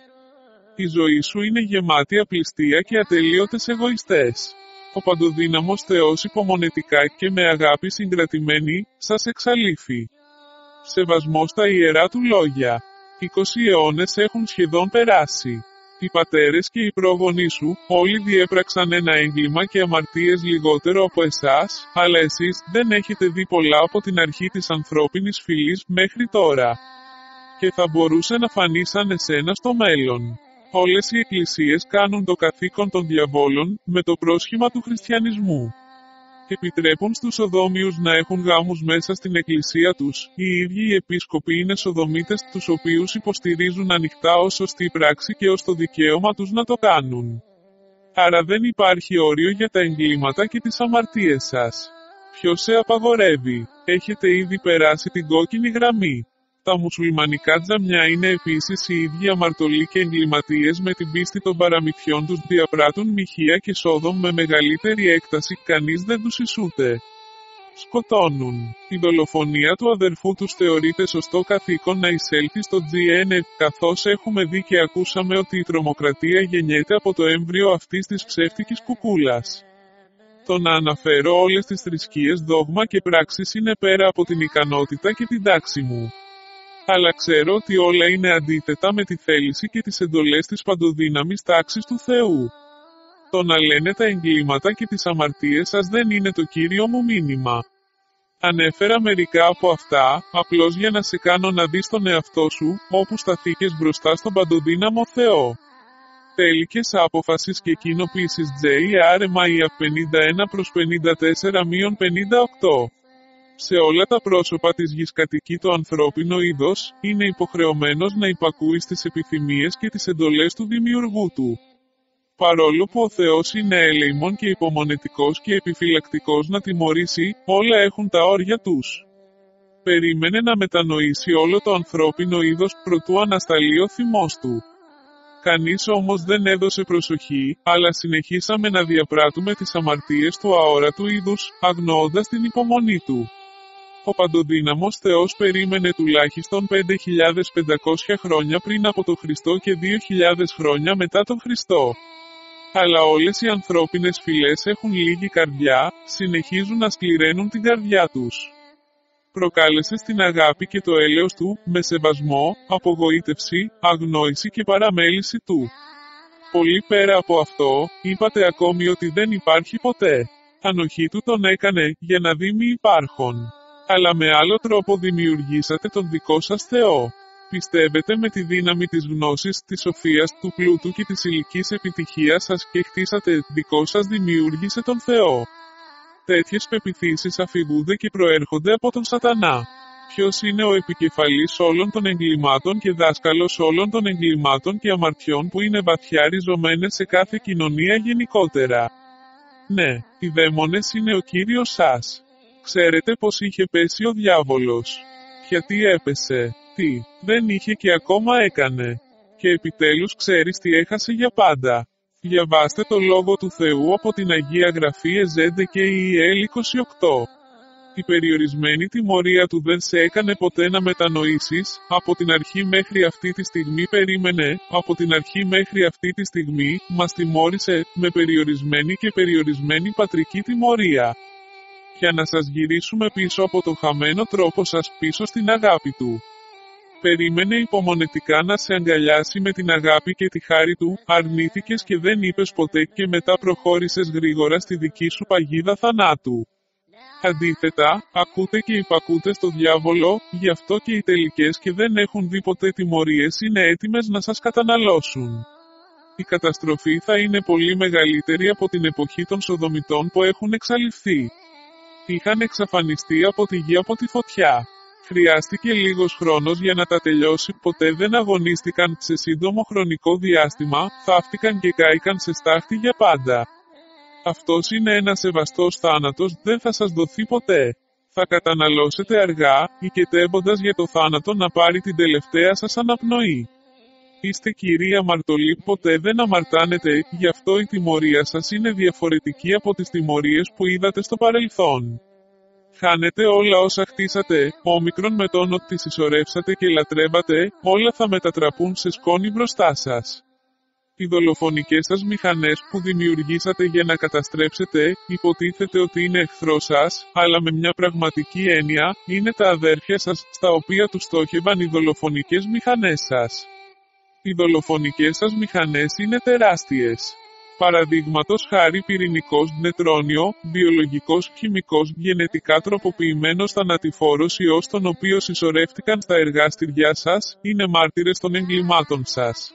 Speaker 1: Η ζωή σου είναι γεμάτη απληστία και ατελείωτες εγωιστές. Ο παντοδύναμος Θεός υπομονετικά και με αγάπη συγκρατημένη, σας εξαλείφει. Σεβασμό στα ιερά του λόγια. 20 αιώνες έχουν σχεδόν περάσει. Οι πατέρες και οι πρόγονοί σου, όλοι διέπραξαν ένα έγκλημα και αμαρτίες λιγότερο από εσάς, αλλά εσείς δεν έχετε δει πολλά από την αρχή της ανθρώπινης φυλής μέχρι τώρα. Και θα μπορούσε να φανεί σαν εσένα στο μέλλον. Όλες οι εκκλησίες κάνουν το καθήκον των διαβόλων, με το πρόσχημα του χριστιανισμού. Επιτρέπουν στους σοδόμιους να έχουν γάμους μέσα στην εκκλησία τους, οι ίδιοι οι επίσκοποι είναι σοδομίτες τους οποίους υποστηρίζουν ανοιχτά ως σωστή πράξη και ως το δικαίωμα τους να το κάνουν. Άρα δεν υπάρχει όριο για τα εγκλήματα και τις αμαρτίες σας. Ποιος σε απαγορεύει? Έχετε ήδη περάσει την κόκκινη γραμμή. Τα μουσουλμανικά τζαμιά είναι επίσης οι ίδιοι αμαρτωλοί και εγκληματίες με την πίστη των παραμυθιών τους διαπράττουν μοιχεία και Σόδομ με μεγαλύτερη έκταση, κανείς δεν τους ισούται. Σκοτώνουν. Η δολοφονία του αδερφού τους θεωρείται σωστό καθήκον να εισέλθει στο GN, καθώς έχουμε δει και ακούσαμε ότι η τρομοκρατία γεννιέται από το έμβριο αυτής της ψεύτικης κουκούλας. Το να αναφέρω όλες τις θρησκείες, δόγμα και πράξεις είναι πέρα από την ικανότητα και την τάξη μου. Αλλά ξέρω ότι όλα είναι αντίθετα με τη θέληση και τις εντολές της παντοδύναμης τάξης του Θεού. Το να λένε τα εγκλήματα και τις αμαρτίες σας δεν είναι το κύριο μου μήνυμα. Ανέφερα μερικά από αυτά, απλώς για να σε κάνω να δεις τον εαυτό σου, όπου σταθήκες μπροστά στον παντοδύναμο Θεό. Τέλικες απόφασης και κοινοποίησεις JRMIA 51/54-58. Σε όλα τα πρόσωπα της γης κατοικεί το ανθρώπινο είδος, είναι υποχρεωμένος να υπακούει στις επιθυμίες και τις εντολές του δημιουργού του. Παρόλο που ο Θεός είναι έλεημον και υπομονετικός και επιφυλακτικός να τιμωρήσει, όλα έχουν τα όρια τους. Περίμενε να μετανοήσει όλο το ανθρώπινο είδος προτού ανασταλεί ο θυμός του. Κανείς όμως δεν έδωσε προσοχή, αλλά συνεχίσαμε να διαπράττουμε τις αμαρτίες του αόρατου είδους, αγνοώντας την υπομονή του. Ο παντοδύναμος Θεός περίμενε τουλάχιστον 5.500 χρόνια πριν από τον Χριστό και 2.000 χρόνια μετά τον Χριστό. Αλλά όλες οι ανθρώπινες φυλές έχουν λίγη καρδιά, συνεχίζουν να σκληραίνουν την καρδιά τους. Προκάλεσε στην αγάπη και το έλεος του, με σεβασμό, απογοήτευση, αγνόηση και παραμέληση του. Πολύ πέρα από αυτό, είπατε ακόμη ότι δεν υπάρχει ποτέ. Ανοχή του τον έκανε, για να δει μη υπάρχον. Αλλά με άλλο τρόπο δημιουργήσατε τον δικό σας Θεό. Πιστεύετε με τη δύναμη της γνώσης, της σοφίας, του πλούτου και της ηλικής επιτυχίας σας και χτίσατε, δικό σας δημιούργησε τον Θεό. Τέτοιες πεποιθήσεις αφηγούνται και προέρχονται από τον Σατανά. Ποιος είναι ο επικεφαλής όλων των εγκλημάτων και δάσκαλος όλων των εγκλημάτων και αμαρτιών που είναι βαθιά ριζωμένες σε κάθε κοινωνία γενικότερα? Ναι, οι δαίμονες είναι ο Κύριος σας. Ξέρετε πως είχε πέσει ο διάβολος. Γιατί έπεσε? Τι, δεν είχε και ακόμα έκανε. Και επιτέλους ξέρεις τι έχασε για πάντα. Διαβάστε το Λόγο του Θεού από την Αγία Γραφή Εζέντεκεϊέλ 28. Η περιορισμένη τιμωρία του δεν σε έκανε ποτέ να μετανοήσεις, από την αρχή μέχρι αυτή τη στιγμή περίμενε, από την αρχή μέχρι αυτή τη στιγμή, μας τιμώρησε, με περιορισμένη και περιορισμένη πατρική τιμωρία. Για να σας γυρίσουμε πίσω από το χαμένο τρόπο σας πίσω στην αγάπη του. Περίμενε υπομονετικά να σε αγκαλιάσει με την αγάπη και τη χάρη του, αρνήθηκες και δεν είπες ποτέ και μετά προχώρησες γρήγορα στη δική σου παγίδα θανάτου. Αντίθετα, ακούτε και υπακούτε στο διάβολο, γι' αυτό και οι τελικές και δεν έχουν δει ποτέ τιμωρίες είναι έτοιμες να σας καταναλώσουν. Η καταστροφή θα είναι πολύ μεγαλύτερη από την εποχή των Σοδομιτών που έχουν εξαλειφθεί. Είχαν εξαφανιστεί από τη γη από τη φωτιά. Χρειάστηκε λίγος χρόνος για να τα τελειώσει, ποτέ δεν αγωνίστηκαν σε σύντομο χρονικό διάστημα, θαύτηκαν και κάηκαν σε στάχτη για πάντα. Αυτός είναι ένας σεβαστός θάνατος, δεν θα σας δοθεί ποτέ. Θα καταναλώσετε αργά, οικετεύοντας για το θάνατο να πάρει την τελευταία σας αναπνοή. Είστε κυρία αμαρτωλοί, ποτέ δεν αμαρτάνετε, γι' αυτό η τιμωρία σας είναι διαφορετική από τις τιμωρίες που είδατε στο παρελθόν. Χάνετε όλα όσα χτίσατε, όμικρον με τον ότι συσσωρεύσατε και λατρεύατε, όλα θα μετατραπούν σε σκόνη μπροστά σας. Οι δολοφονικές σας μηχανές που δημιουργήσατε για να καταστρέψετε, υποτίθεται ότι είναι εχθρός σας, αλλά με μια πραγματική έννοια, είναι τα αδέρφια σας, στα οποία τους στόχευαν οι δολοφονικές μηχανές σας. Οι δολοφονικές σας μηχανές είναι τεράστιες. Παραδείγματος χάρη πυρηνικός, νετρόνιο, βιολογικός, χημικός, γενετικά τροποποιημένος θανατηφόρος ιός τον οποίο συσσωρεύτηκαν στα εργαστήριά σας, είναι μάρτυρες των εγκλημάτων σας.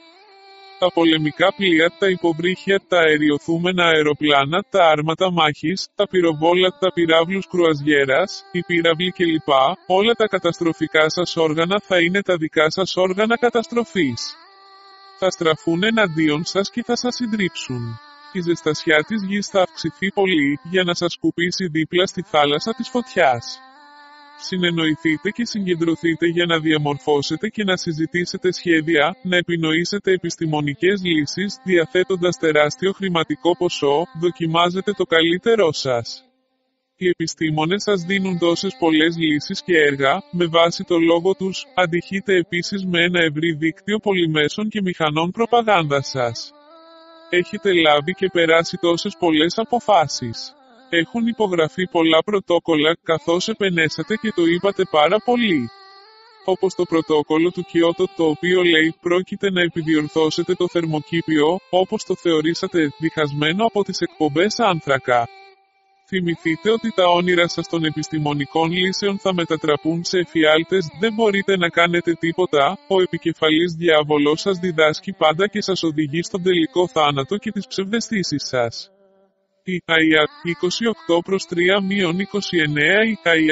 Speaker 1: Τα πολεμικά πλοία, τα υποβρύχια, τα αεριοθούμενα αεροπλάνα, τα άρματα μάχης, τα πυροβόλα, τα πυράβλους κρουαζιέρας, οι πύραυλοι κλπ. Όλα τα καταστροφικά σας όργανα θα είναι τα δικά σας όργανα καταστροφής. Θα στραφούν εναντίον σας και θα σας συντρίψουν. Η ζεστασιά της γης θα αυξηθεί πολύ, για να σας σκουπίσει δίπλα στη θάλασσα της φωτιάς. Συνεννοηθείτε και συγκεντρωθείτε για να διαμορφώσετε και να συζητήσετε σχέδια, να επινοήσετε επιστημονικές λύσεις, διαθέτοντας τεράστιο χρηματικό ποσό, δοκιμάζετε το καλύτερό σας. Οι επιστήμονες σας δίνουν τόσες πολλές λύσεις και έργα, με βάση το λόγο τους, αντυχείτε επίσης με ένα ευρύ δίκτυο πολυμέσων και μηχανών προπαγάνδας σας. Έχετε λάβει και περάσει τόσες πολλές αποφάσεις. Έχουν υπογραφεί πολλά πρωτόκολλα, καθώς επενέσατε και το είπατε πάρα πολύ. Όπως το πρωτόκολλο του Κιώτο, το οποίο λέει πρόκειται να επιδιορθώσετε το θερμοκήπιο, όπως το θεωρήσατε, διχασμένο από τις εκπομπές άνθρακα. Θυμηθείτε ότι τα όνειρα σας των επιστημονικών λύσεων θα μετατραπούν σε εφιάλτες, δεν μπορείτε να κάνετε τίποτα, ο επικεφαλής διάβολος σας διδάσκει πάντα και σας οδηγεί στον τελικό θάνατο και τις ψευδαισθήσεις σας. Ικαΐα 28-3-29, Ικαΐα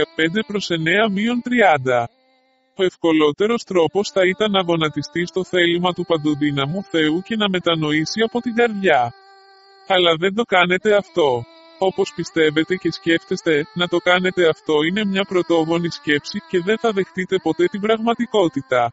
Speaker 1: 5-9-30. Ο ευκολότερος τρόπος θα ήταν να γονατιστεί στο θέλημα του παντοδύναμου Θεού και να μετανοήσει από την καρδιά. Αλλά δεν το κάνετε αυτό. Όπως πιστεύετε και σκέφτεστε, να το κάνετε αυτό είναι μια πρωτόγονη σκέψη και δεν θα δεχτείτε ποτέ την πραγματικότητα.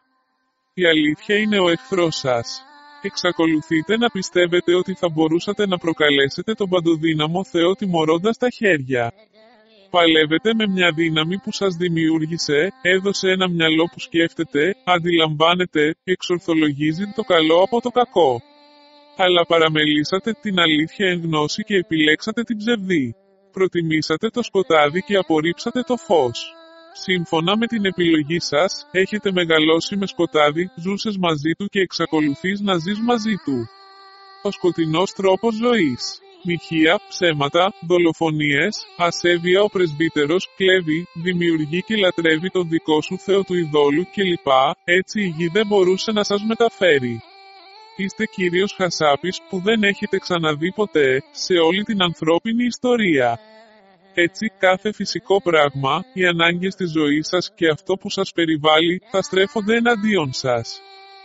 Speaker 1: Η αλήθεια είναι ο εχθρός σας. Εξακολουθείτε να πιστεύετε ότι θα μπορούσατε να προκαλέσετε τον παντοδύναμο Θεό τιμωρώντας τα χέρια. Παλεύετε με μια δύναμη που σας δημιούργησε, έδωσε ένα μυαλό που σκέφτεται, αντιλαμβάνεται, εξορθολογίζει το καλό από το κακό. Αλλά παραμελήσατε την αλήθεια εν γνώση και επιλέξατε την ψευδή. Προτιμήσατε το σκοτάδι και απορρίψατε το φως. Σύμφωνα με την επιλογή σας, έχετε μεγαλώσει με σκοτάδι, ζούσες μαζί του και εξακολουθείς να ζεις μαζί του. Ο σκοτεινός τρόπος ζωής. Μοιχεία, ψέματα, δολοφονίες, ασέβεια. Ο πρεσβύτερος κλέβει, δημιουργεί και λατρεύει τον δικό σου Θεό του ειδόλου κλπ. Έτσι η γη δεν μπορούσε να σας μεταφέρει. Είστε κύριος χασάπης που δεν έχετε ξαναδεί ποτέ, σε όλη την ανθρώπινη ιστορία. Έτσι, κάθε φυσικό πράγμα, οι ανάγκες της ζωής σας και αυτό που σας περιβάλλει, θα στρέφονται εναντίον σας.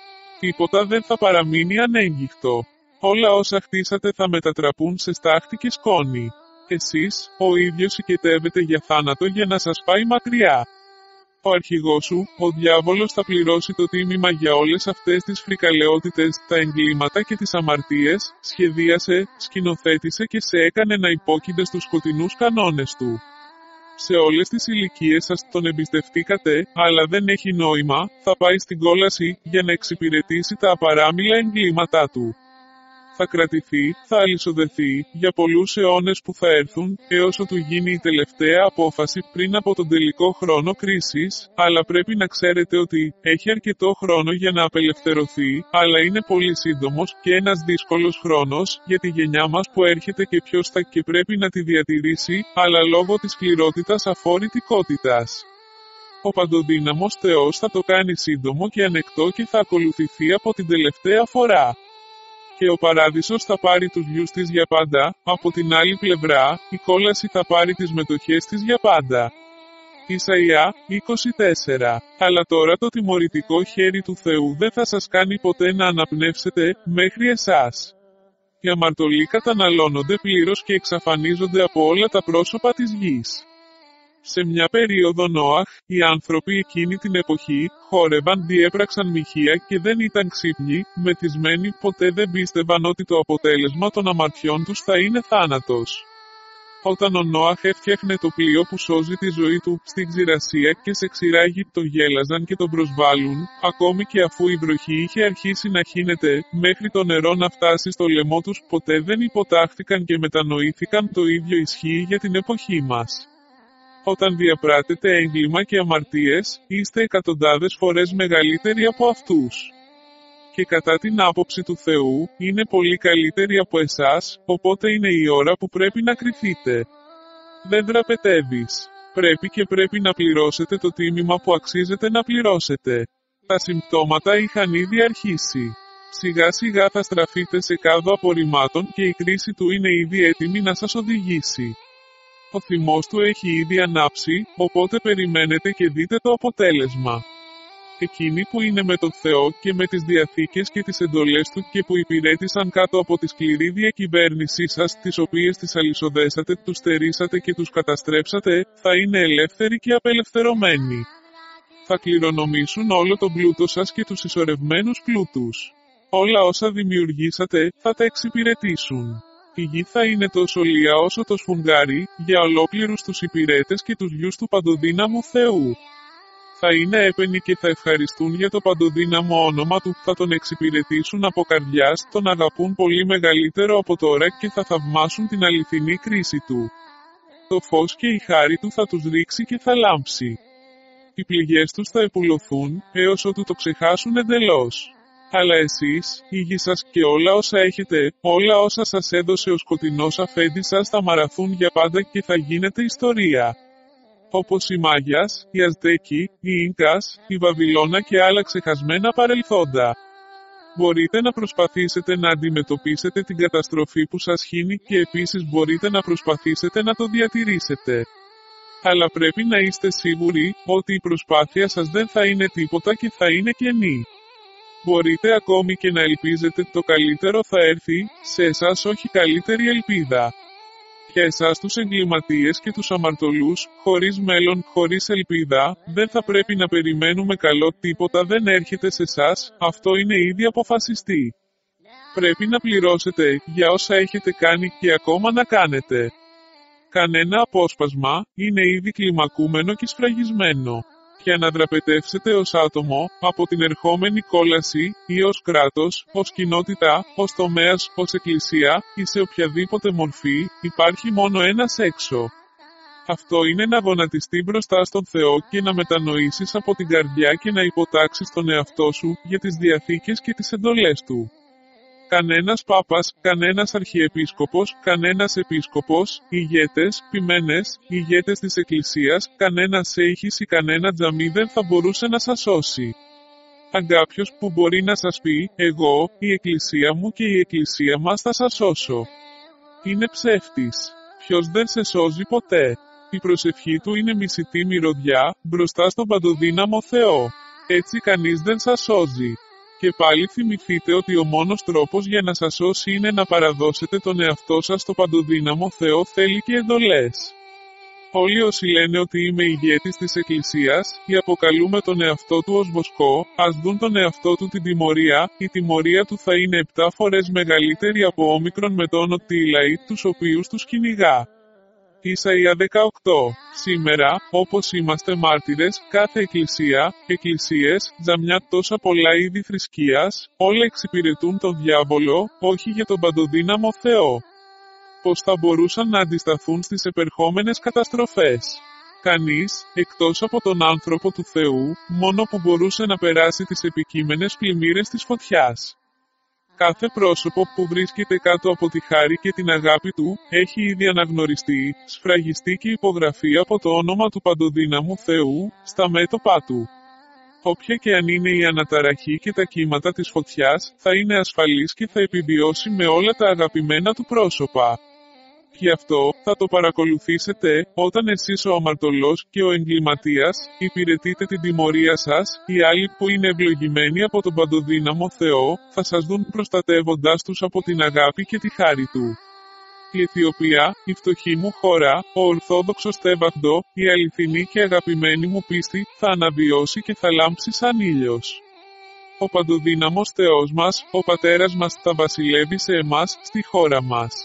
Speaker 1: Τίποτα δεν θα παραμείνει ανέγγιχτο. Όλα όσα χτίσατε θα μετατραπούν σε στάχτη και σκόνη. Εσείς, ο ίδιος οικετεύετε για θάνατο για να σας πάει μακριά. Ο αρχηγός σου, ο διάβολος θα πληρώσει το τίμημα για όλες αυτές τις φρικαλαιότητες, τα εγκλήματα και τις αμαρτίες, σχεδίασε, σκηνοθέτησε και σε έκανε να υπόκεινται στους σκοτεινούς κανόνες του. Σε όλες τις ηλικίες σας τον εμπιστευτήκατε, αλλά δεν έχει νόημα, θα πάει στην κόλαση, για να εξυπηρετήσει τα απαράμιλα εγκλήματά του. Θα κρατηθεί, θα αλυσοδεθεί, για πολλούς αιώνες που θα έρθουν, έως ότου γίνει η τελευταία απόφαση πριν από τον τελικό χρόνο κρίσης, αλλά πρέπει να ξέρετε ότι, έχει αρκετό χρόνο για να απελευθερωθεί, αλλά είναι πολύ σύντομος και ένας δύσκολος χρόνος, για τη γενιά μας που έρχεται και ποιος θα και πρέπει να τη διατηρήσει, αλλά λόγω της σκληρότητας αφορητικότητας. Ο παντοδύναμος Θεός θα το κάνει σύντομο και ανεκτό και θα ακολουθηθεί από την τελευταία φορά. Και ο παράδεισος θα πάρει τους γιους της για πάντα, από την άλλη πλευρά, η κόλαση θα πάρει τις μετοχές της για πάντα. Ισαΐα 24. Αλλά τώρα το τιμωρητικό χέρι του Θεού δεν θα σας κάνει ποτέ να αναπνεύσετε, μέχρι εσάς. Οι αμαρτωλοί καταναλώνονται πλήρως και εξαφανίζονται από όλα τα πρόσωπα της γης. Σε μια περίοδο Νόαχ, οι άνθρωποι εκείνη την εποχή, χόρευαν, διέπραξαν μοιχεία και δεν ήταν ξύπνοι, μεθυσμένοι, ποτέ δεν πίστευαν ότι το αποτέλεσμα των αμαρτιών τους θα είναι θάνατος. Όταν ο Νόαχ έφτιαχνε το πλοίο που σώζει τη ζωή του, στην ξηρασία και σε ξηράγι τον γέλαζαν και τον προσβάλλουν, ακόμη και αφού η βροχή είχε αρχίσει να χύνεται, μέχρι το νερό να φτάσει στο λαιμό τους, ποτέ δεν υποτάχθηκαν και μετανοήθηκαν. Το ίδιο ισχύει για την εποχή μας. Όταν διαπράτετε έγκλημα και αμαρτίες, είστε εκατοντάδες φορές μεγαλύτεροι από αυτούς. Και κατά την άποψη του Θεού, είναι πολύ καλύτεροι από εσάς, οπότε είναι η ώρα που πρέπει να κριθείτε. Δεν δραπετεύεις. Πρέπει να πληρώσετε το τίμημα που αξίζετε να πληρώσετε. Τα συμπτώματα είχαν ήδη αρχίσει. Σιγά σιγά θα στραφείτε σε κάδο απορριμμάτων και η κρίση του είναι ήδη έτοιμη να σας οδηγήσει. Ο θυμός του έχει ήδη ανάψει, οπότε περιμένετε και δείτε το αποτέλεσμα. Εκείνοι που είναι με τον Θεό και με τις διαθήκες και τις εντολές Του και που υπηρέτησαν κάτω από τη σκληρή διακυβέρνησή σας, τις οποίες τις αλυσοδέσατε, τους στερήσατε και τους καταστρέψατε, θα είναι ελεύθεροι και απελευθερωμένοι. Θα κληρονομήσουν όλο τον πλούτο σας και τους συσσωρευμένους πλούτους. Όλα όσα δημιουργήσατε, θα τα εξυπηρετήσουν. Η γη θα είναι τόσο λία όσο το σφουγγάρι, για ολόκληρους τους υπηρέτες και τους γιους του παντοδύναμου Θεού. Θα είναι έπαινοι και θα ευχαριστούν για το παντοδύναμο όνομα Του, θα Τον εξυπηρετήσουν από καρδιάς, Τον αγαπούν πολύ μεγαλύτερο από τώρα και θα θαυμάσουν την αληθινή κρίση Του. Το φως και η χάρη Του θα τους ρίξει και θα λάμψει. Οι πληγές τους θα επουλωθούν, έως ότου το ξεχάσουν εντελώς. Αλλά εσείς, η γη σας και όλα όσα έχετε, όλα όσα σας έδωσε ο σκοτεινός αφέντης σας θα μαραθούν για πάντα και θα γίνετε ιστορία. Όπως οι Μάγιας, οι Αζτέκοι, οι Ίνκας, η Βαβυλώνα και άλλα ξεχασμένα παρελθόντα. Μπορείτε να προσπαθήσετε να αντιμετωπίσετε την καταστροφή που σας χύνει και επίσης μπορείτε να προσπαθήσετε να το διατηρήσετε. Αλλά πρέπει να είστε σίγουροι ότι η προσπάθεια σας δεν θα είναι τίποτα και θα είναι κενή. Μπορείτε ακόμη και να ελπίζετε το καλύτερο θα έρθει, σε εσάς όχι καλύτερη ελπίδα. Για εσάς τους εγκληματίες και τους αμαρτωλούς, χωρίς μέλλον, χωρίς ελπίδα, δεν θα πρέπει να περιμένουμε καλό, τίποτα δεν έρχεται σε εσάς, αυτό είναι ήδη αποφασιστεί. Πρέπει να πληρώσετε για όσα έχετε κάνει και ακόμα να κάνετε. Κανένα απόσπασμα, είναι ήδη κλιμακούμενο και σφραγισμένο. Για να δραπετεύσετε ως άτομο, από την ερχόμενη κόλαση, ή ως κράτος, ως κοινότητα, ως τομέας, ως εκκλησία, ή σε οποιαδήποτε μορφή, υπάρχει μόνο ένας έξω. Αυτό είναι να γονατιστεί μπροστά στον Θεό και να μετανοήσεις από την καρδιά και να υποτάξεις τον εαυτό σου για τις διαθήκες και τις εντολές Του. Κανένας πάπας, κανένας αρχιεπίσκοπος, κανένας επίσκοπος, ηγέτες, ποιμένες, ηγέτες της Εκκλησίας, κανένας σέιχης ή κανένα τζαμί δεν θα μπορούσε να σας σώσει. Αν κάποιος που μπορεί να σας πει, εγώ, η Εκκλησία μου και η Εκκλησία μας θα σας σώσω. Είναι ψεύτης. Ποιος δεν σε σώζει ποτέ. Η προσευχή του είναι μισητή μυρωδιά, μπροστά στον παντοδύναμο Θεό. Έτσι κανείς δεν σας σώζει. Και πάλι θυμηθείτε ότι ο μόνος τρόπος για να σας σώσει είναι να παραδώσετε τον εαυτό σας στο παντοδύναμο Θεό θέλει και εντολές. Όλοι όσοι λένε ότι είμαι ηγέτης της Εκκλησίας, ή αποκαλούμε τον εαυτό του ως βοσκό, ας δουν τον εαυτό του την τιμωρία, η τιμωρία του θα είναι 7 φορές μεγαλύτερη από όμικρον με τον ότι οι λαοί τους οποίους τους κυνηγά. Ισαΐα 18. Σήμερα, όπως είμαστε μάρτυρες, κάθε εκκλησία, εκκλησίες, τζαμιά τόσα πολλά είδη θρησκείας, όλα εξυπηρετούν τον διάβολο, όχι για τον παντοδύναμο Θεό. Πώς θα μπορούσαν να αντισταθούν στις επερχόμενες καταστροφές? Κανείς, εκτός από τον άνθρωπο του Θεού, μόνο που μπορούσε να περάσει τις επικείμενες πλημμύρες της φωτιάς. Κάθε πρόσωπο που βρίσκεται κάτω από τη χάρη και την αγάπη Του, έχει ήδη αναγνωριστεί, σφραγιστεί και υπογραφεί από το όνομα του Παντοδύναμου Θεού, στα μέτωπά Του. Όποια και αν είναι η αναταραχή και τα κύματα της φωτιάς, θα είναι ασφαλής και θα επιβιώσει με όλα τα αγαπημένα Του πρόσωπα. Γι' αυτό, θα το παρακολουθήσετε, όταν εσείς ο αμαρτωλός και ο εγκληματίας, υπηρετείτε την τιμωρία σας, οι άλλοι που είναι ευλογημένοι από τον παντοδύναμο Θεό, θα σας δουν προστατεύοντάς τους από την αγάπη και τη χάρη Του. Η Αιθιοπία, η φτωχή μου χώρα, ο Ορθόδοξος Τέβαγντο, η αληθινή και αγαπημένη μου πίστη, θα αναβιώσει και θα λάμψει σαν ήλιος. Ο παντοδύναμος Θεός μας, ο Πατέρας μας θα βασιλεύει σε εμάς, στη χώρα μας.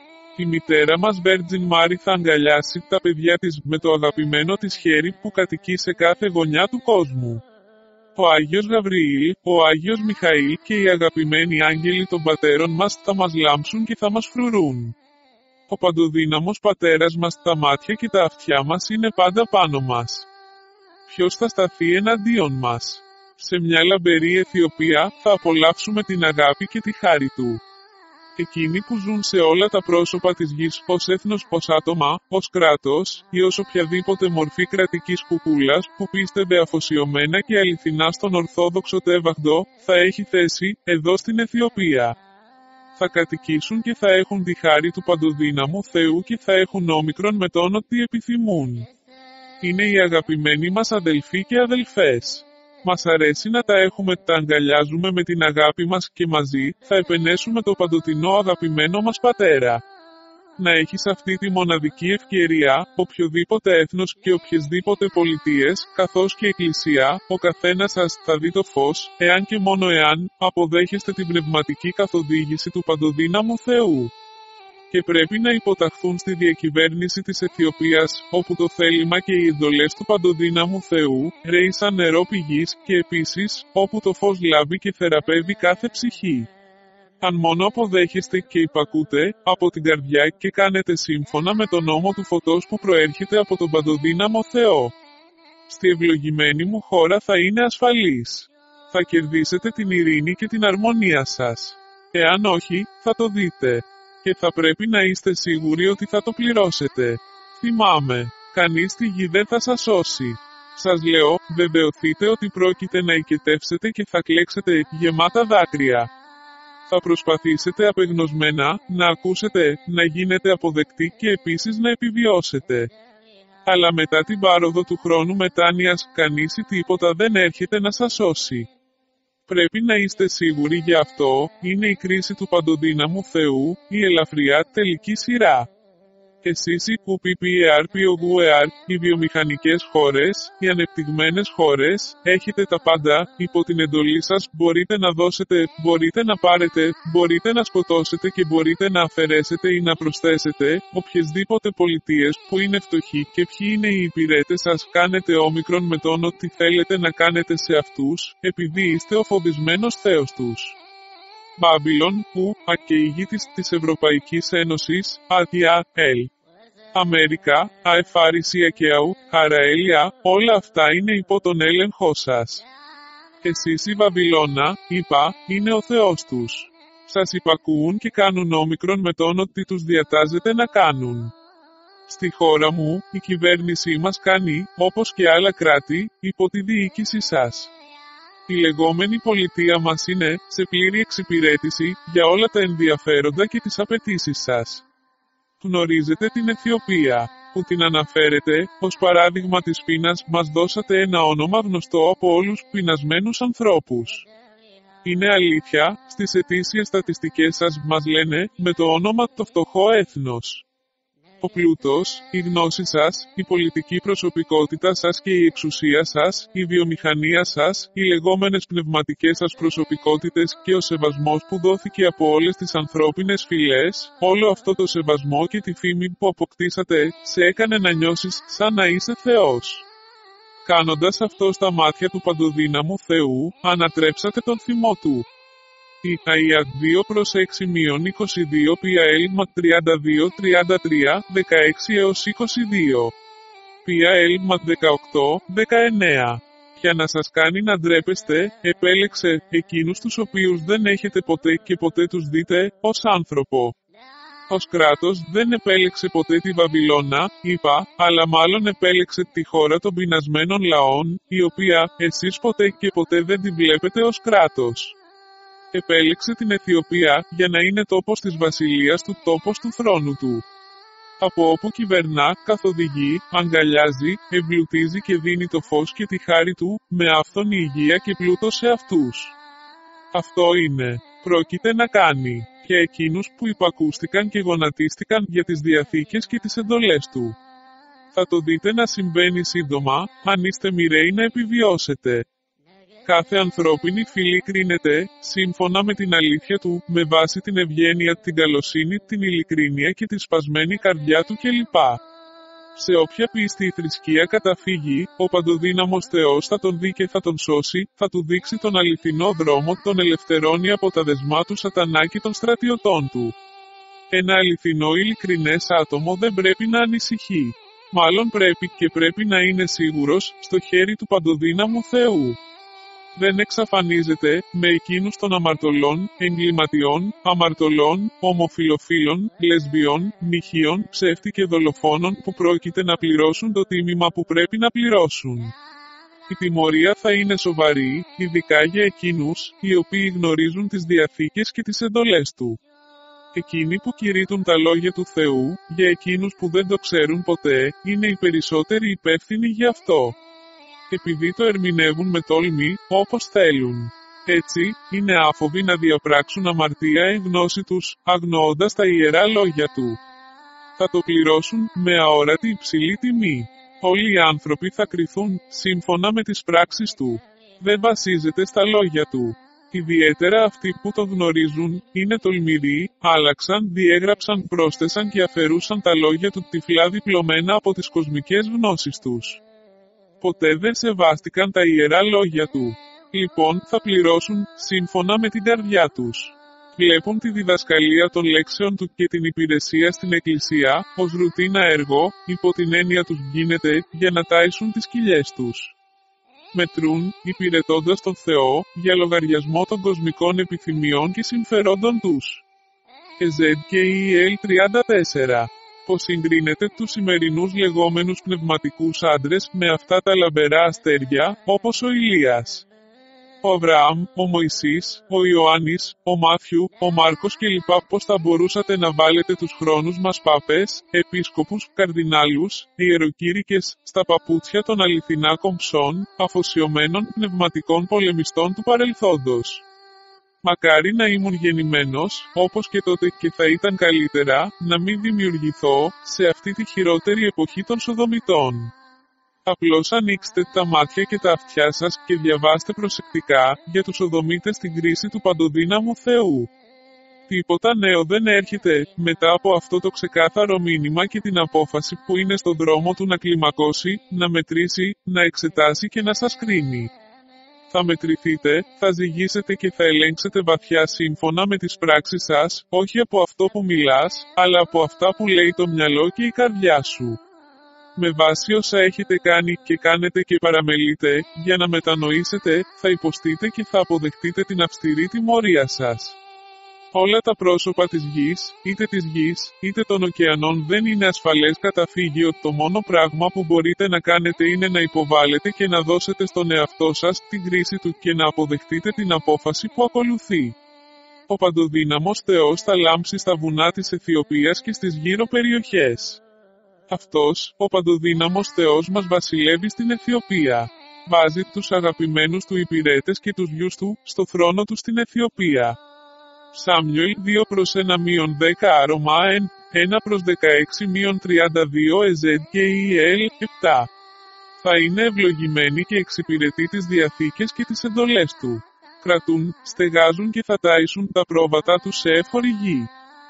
Speaker 1: Η μητέρα μας Virgin Mary θα αγκαλιάσει τα παιδιά της με το αγαπημένο της χέρι που κατοικεί σε κάθε γωνιά του κόσμου. Ο Άγιος Γαβριήλ, ο Άγιος Μιχαήλ και οι αγαπημένοι άγγελοι των πατέρων μας θα μας λάμψουν και θα μας φρουρούν. Ο παντοδύναμος Πατέρας μας, τα μάτια και τα αυτιά μας είναι πάντα πάνω μας. Ποιος θα σταθεί εναντίον μας? Σε μια λαμπερή Αιθιοπία θα απολαύσουμε την αγάπη και τη χάρη Του. Εκείνοι που ζουν σε όλα τα πρόσωπα της γης, ως έθνος, ως άτομα, ως κράτος, ή ως οποιαδήποτε μορφή κρατικής κουκούλας, που πίστευε αφοσιωμένα και αληθινά στον Ορθόδοξο Τέβαγντο, θα έχει θέση, εδώ στην Αιθιοπία. Θα κατοικήσουν και θα έχουν τη χάρη του Παντοδύναμου Θεού και θα έχουν όμικρον με τον ό,τι επιθυμούν. Είναι οι αγαπημένοι μας αδελφοί και αδελφές. Μας αρέσει να τα έχουμε, τα αγκαλιάζουμε με την αγάπη μας και μαζί θα επενέσουμε το παντοτινό αγαπημένο μας πατέρα. Να έχεις αυτή τη μοναδική ευκαιρία, οποιοδήποτε έθνος και οποιασδήποτε πολιτείες, καθώς και εκκλησία, ο καθένας σας θα δει το φως, εάν και μόνο εάν αποδέχεστε την πνευματική καθοδήγηση του παντοδύναμου Θεού. Και πρέπει να υποταχθούν στη διακυβέρνηση της Αιθιοπίας, όπου το θέλημα και οι εντολές του παντοδύναμου Θεού ρέει σαν νερό πηγής, και επίσης, όπου το φως λάμπει και θεραπεύει κάθε ψυχή. Αν μόνο αποδέχεστε και υπακούτε από την καρδιά και κάνετε σύμφωνα με τον νόμο του φωτός που προέρχεται από τον παντοδύναμο Θεό, στη ευλογημένη μου χώρα θα είναι ασφαλής. Θα κερδίσετε την ειρήνη και την αρμονία σας. Εάν όχι, θα το δείτε. Και θα πρέπει να είστε σίγουροι ότι θα το πληρώσετε. Θυμάμαι, κανείς στη γη δεν θα σας σώσει. Σας λέω, βεβαιωθείτε ότι πρόκειται να οικετεύσετε και θα κλέξετε γεμάτα δάκρυα. Θα προσπαθήσετε απεγνωσμένα να ακούσετε, να γίνετε αποδεκτοί και επίσης να επιβιώσετε. Αλλά μετά την πάροδο του χρόνου μετάνοιας, κανείς ή τίποτα δεν έρχεται να σας σώσει. Πρέπει να είστε σίγουροι γι' αυτό, είναι η κρίση του παντοδύναμου Θεού, η ελαφριά τελική σειρά. Εσείς οι QPPER, οι βιομηχανικές χώρες, οι ανεπτυγμένες χώρες, έχετε τα πάντα, υπό την εντολή σας, μπορείτε να δώσετε, μπορείτε να πάρετε, μπορείτε να σκοτώσετε και μπορείτε να αφαιρέσετε ή να προσθέσετε, οποιασδήποτε πολιτείες που είναι φτωχοί και ποιοι είναι οι υπηρέτες σας, κάνετε όμικρον με τον ότι θέλετε να κάνετε σε αυτούς, επειδή είστε ο φοβισμένος Θεός τους. Μπάμπυλον, που, και η γη της Ευρωπαϊκής Ένωσης, Αμέρικα, Αεφάρισια και Χαραέλια, όλα αυτά είναι υπό τον έλεγχό σας. Εσείς η Βαβυλώνα, είναι ο Θεός τους. Σας υπακούουν και κάνουν όμικρον με τον ότι τους διατάζετε να κάνουν. Στη χώρα μου, η κυβέρνησή μας κάνει, όπως και άλλα κράτη, υπό τη διοίκηση σας. Η λεγόμενη πολιτεία μας είναι σε πλήρη εξυπηρέτηση για όλα τα ενδιαφέροντα και τις απαιτήσεις σας. Γνωρίζετε την Αιθιοπία, που την αναφέρετε, ως παράδειγμα της πείνας, μας δώσατε ένα όνομα γνωστό από όλους πεινασμένους ανθρώπους. Είναι αλήθεια, στις ετήσιες στατιστικές σας μας λένε, με το όνομα το φτωχό έθνος. Ο πλούτος, η γνώση σας, η πολιτική προσωπικότητα σας και η εξουσία σας, η βιομηχανία σας, οι λεγόμενες πνευματικές σας προσωπικότητες και ο σεβασμός που δόθηκε από όλες τις ανθρώπινες φυλές, όλο αυτό το σεβασμό και τη φήμη που αποκτήσατε, σε έκανε να νιώσεις σαν να είσαι Θεός. Κάνοντας αυτό στα μάτια του παντοδύναμου Θεού, ανατρέψατε τον θυμό του. Η ΑΙΑ 2/6-22 πια έλμα 32-33, 16 έως 22. Πια έλμα 18-19. Για να σας κάνει να ντρέπεστε, επέλεξε εκείνους τους οποίους δεν έχετε ποτέ και ποτέ τους δείτε, ως άνθρωπο. Ως κράτος δεν επέλεξε ποτέ τη Βαβυλώνα, αλλά μάλλον επέλεξε τη χώρα των πεινασμένων λαών, η οποία εσείς ποτέ και ποτέ δεν τη βλέπετε ως κράτος. Επέλεξε την Αιθιοπία για να είναι τόπος της βασιλείας του, τόπος του θρόνου του. Από όπου κυβερνά, καθοδηγεί, αγκαλιάζει, εμπλουτίζει και δίνει το φως και τη χάρη του, με άφθονη υγεία και πλούτο σε αυτούς. Αυτό είναι. Πρόκειται να κάνει. Για εκείνους που υπακούστηκαν και γονατίστηκαν για τις διαθήκες και τις εντολές του. Θα το δείτε να συμβαίνει σύντομα, αν είστε μοιραίοι να επιβιώσετε. Κάθε ανθρώπινη φυλή κρίνεται, σύμφωνα με την αλήθεια του, με βάση την ευγένεια, την καλοσύνη, την ειλικρίνεια και τη σπασμένη καρδιά του κλπ. Σε όποια πίστη η θρησκεία καταφύγει, ο παντοδύναμος Θεός θα τον δει και θα τον σώσει, θα του δείξει τον αληθινό δρόμο, τον ελευθερώνει από τα δεσμά του σατανά και των στρατιωτών του. Ένα αληθινό ειλικρινές άτομο δεν πρέπει να ανησυχεί. Μάλλον πρέπει να είναι σίγουρος, στο χέρι του παντοδύναμου Θεού. Δεν εξαφανίζεται με εκείνους των αμαρτωλών, εγκληματιών, αμαρτωλών, ομοφιλοφίλων, λεσβιών, νηχείων, ψεύτη και δολοφόνων που πρόκειται να πληρώσουν το τίμημα που πρέπει να πληρώσουν. Η τιμωρία θα είναι σοβαρή, ειδικά για εκείνους, οι οποίοι γνωρίζουν τις διαθήκες και τις εντολές του. Εκείνοι που κηρύττουν τα λόγια του Θεού, για εκείνους που δεν το ξέρουν ποτέ, είναι οι περισσότεροι υπεύθυνοι γι' αυτό. επειδή το ερμηνεύουν με τόλμη, όπως θέλουν. Έτσι, είναι άφοβοι να διαπράξουν αμαρτία εν γνώση τους, αγνοώντας τα ιερά λόγια του. Θα το πληρώσουν με αόρατη υψηλή τιμή. Όλοι οι άνθρωποι θα κριθούν σύμφωνα με τις πράξεις του. Δεν βασίζεται στα λόγια του. Ιδιαίτερα αυτοί που το γνωρίζουν, είναι τολμηροί, άλλαξαν, διέγραψαν, πρόσθεσαν και αφαιρούσαν τα λόγια του τυφλά διπλωμένα από τις κοσμικές γνώσεις τους. Ποτέ δεν σεβάστηκαν τα ιερά λόγια του. Λοιπόν, θα πληρώσουν, σύμφωνα με την καρδιά τους. Βλέπουν τη διδασκαλία των λέξεων του και την υπηρεσία στην Εκκλησία, ως ρουτίνα έργο, υπό την έννοια τους γίνεται, για να τάισουν τις κοιλιές τους. Μετρούν, υπηρετώντας τον Θεό, για λογαριασμό των κοσμικών επιθυμιών και συμφερόντων τους. Εζέντ 34. Πως συγκρίνεται τους σημερινούς λεγόμενους πνευματικούς άντρες με αυτά τα λαμπερά αστέρια, όπως ο Ηλίας. Ο Αβραάμ, ο Μωυσής, ο Ιωάννης, ο Μάθιου, ο Μάρκος κλπ. Πώς θα μπορούσατε να βάλετε τους χρόνους μας πάπες, επίσκοπους, καρδινάλους, ιεροκήρυκες, στα παπούτσια των αληθινά κομψών, αφοσιωμένων πνευματικών πολεμιστών του παρελθόντος. Μακάρι να ήμουν γεννημένος, όπως και τότε, και θα ήταν καλύτερα, να μην δημιουργηθώ, σε αυτή τη χειρότερη εποχή των Σοδομητών. Απλώς ανοίξτε τα μάτια και τα αυτιά σας και διαβάστε προσεκτικά για τους Σοδομίτες την κρίση του παντοδύναμου Θεού. Τίποτα νέο δεν έρχεται μετά από αυτό το ξεκάθαρο μήνυμα και την απόφαση που είναι στον δρόμο του να κλιμακώσει, να μετρήσει, να εξετάσει και να σας κρίνει. Θα μετρηθείτε, θα ζυγίσετε και θα ελέγξετε βαθιά σύμφωνα με τις πράξεις σας, όχι από αυτό που μιλάς, αλλά από αυτά που λέει το μυαλό και η καρδιά σου. Με βάση όσα έχετε κάνει και κάνετε και παραμελείτε, για να μετανοήσετε, θα υποστείτε και θα αποδεχτείτε την αυστηρή τιμωρία σας. Όλα τα πρόσωπα της γης, είτε των ωκεανών δεν είναι ασφαλές καταφύγιο. Το μόνο πράγμα που μπορείτε να κάνετε είναι να υποβάλλετε και να δώσετε στον εαυτό σας την κρίση του και να αποδεχτείτε την απόφαση που ακολουθεί. Ο παντοδύναμος Θεός θα λάμψει στα βουνά της Αιθιοπίας και στις γύρω περιοχές. Αυτός, ο παντοδύναμος Θεός μας βασιλεύει στην Αιθιοπία. Βάζει τους αγαπημένους του υπηρέτες και τους γιους του, στο θρόνο του στην Αιθιοπία. Σάμιουελ 2-1-10 Ρωμά 1-16-32 Εζέντ και Ιελ 7. Θα είναι ευλογημένοι και εξυπηρετεί τις διαθήκες και τις εντολές του. Κρατούν, στεγάζουν και θα τάισουν τα πρόβατα τους σε εύχωρη γη.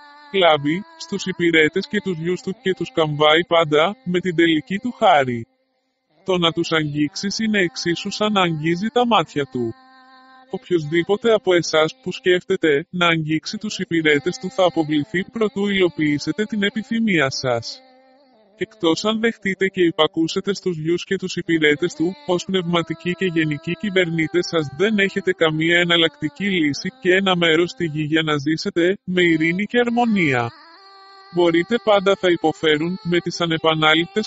Speaker 1: Λάβει, στους υπηρέτες και τους γιους του και τους καμβάει πάντα, με την τελική του χάρη. Το να τους αγγίξεις είναι εξίσου σαν να αγγίζει τα μάτια του. Οποιοσδήποτε από εσάς που σκέφτεται να αγγίξει τους υπηρέτες του θα αποβληθεί προτού υλοποιήσετε την επιθυμία σας. Εκτός αν δεχτείτε και υπακούσετε στους γιους και τους υπηρέτες του, ως πνευματικοί και γενικοί κυβερνήτες σας δεν έχετε καμία εναλλακτική λύση και ένα μέρος στη γη για να ζήσετε, με ειρήνη και αρμονία. Μπορείτε πάντα θα υποφέρουν, με τις ανεπανάληπτες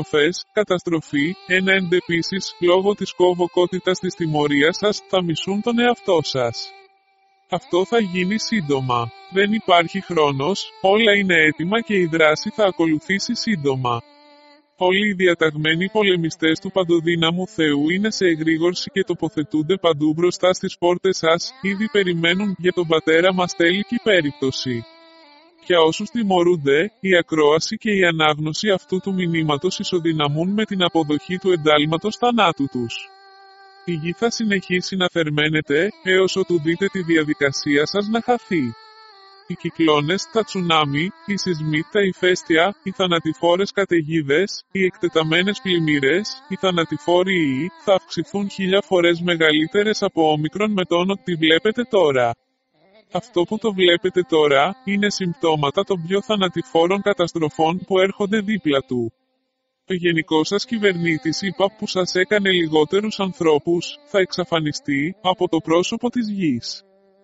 Speaker 1: καταστροφή, ένα εν επίσης, λόγω της κόβοκότητας της τιμωρίας σας, θα μισούν τον εαυτό σας. Αυτό θα γίνει σύντομα. Δεν υπάρχει χρόνος, όλα είναι έτοιμα και η δράση θα ακολουθήσει σύντομα. Όλοι οι διαταγμένοι πολεμιστές του παντοδύναμου Θεού είναι σε εγρήγορση και τοποθετούνται παντού μπροστά στις πόρτες σας, ήδη περιμένουν για τον Πατέρα μας τέλικη περίπτωση. Για όσους τιμωρούνται, η ακρόαση και η ανάγνωση αυτού του μηνύματος ισοδυναμούν με την αποδοχή του εντάλματος θανάτου τους. Η γη θα συνεχίσει να θερμαίνεται, έως ότου δείτε τη διαδικασία σας να χαθεί. Οι κυκλώνες, τα τσουνάμι, οι σεισμοί, τα ηφαίστεια, οι θανατηφόρες καταιγίδες, οι εκτεταμένες πλημμύρες, οι θανατηφόροι ιοί, θα αυξηθούν 1000 φορές μεγαλύτερες από όμικρον με τον ότι βλέπετε τώρα. Αυτό που το βλέπετε τώρα, είναι συμπτώματα των πιο θανατηφόρων καταστροφών που έρχονται δίπλα του. Ο γενικός σας κυβερνήτης είπα που σας έκανε λιγότερους ανθρώπους, θα εξαφανιστεί από το πρόσωπο της γης.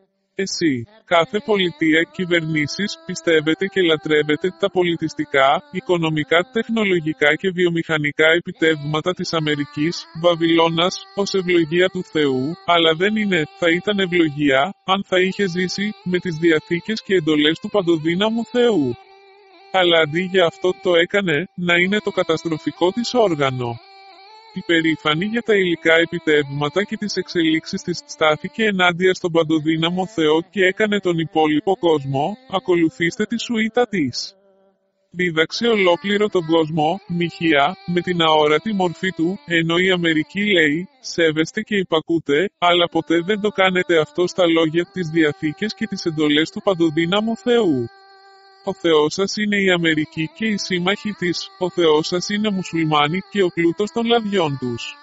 Speaker 1: Εσύ, κάθε πολιτεία, κυβερνήσεις, πιστεύετε και λατρεύετε τα πολιτιστικά, οικονομικά, τεχνολογικά και βιομηχανικά επιτεύγματα της Αμερικής, Βαβυλώνας, ως ευλογία του Θεού, αλλά δεν είναι, θα ήταν ευλογία, αν θα είχε ζήσει, με τις διαθήκες και εντολές του παντοδύναμου Θεού. Αλλά αντί για αυτό το έκανε, να είναι το καταστροφικό της όργανο. Υπερήφανη για τα υλικά επιτεύγματα και τις εξελίξεις της, στάθηκε ενάντια στον παντοδύναμο Θεό και έκανε τον υπόλοιπο κόσμο, ακολουθήστε τη σουίτα της. Δίδαξε ολόκληρο τον κόσμο, μοιχεία, με την αόρατη μορφή του, ενώ η Αμερική λέει, σέβεστε και υπακούτε, αλλά ποτέ δεν το κάνετε αυτό στα λόγια, τις διαθήκες και τις εντολές του παντοδύναμου Θεού. Ο Θεός σας είναι η Αμερική και οι σύμμαχοι της, ο Θεός σας είναι μουσουλμάνοι και ο πλούτος των λαδιών τους.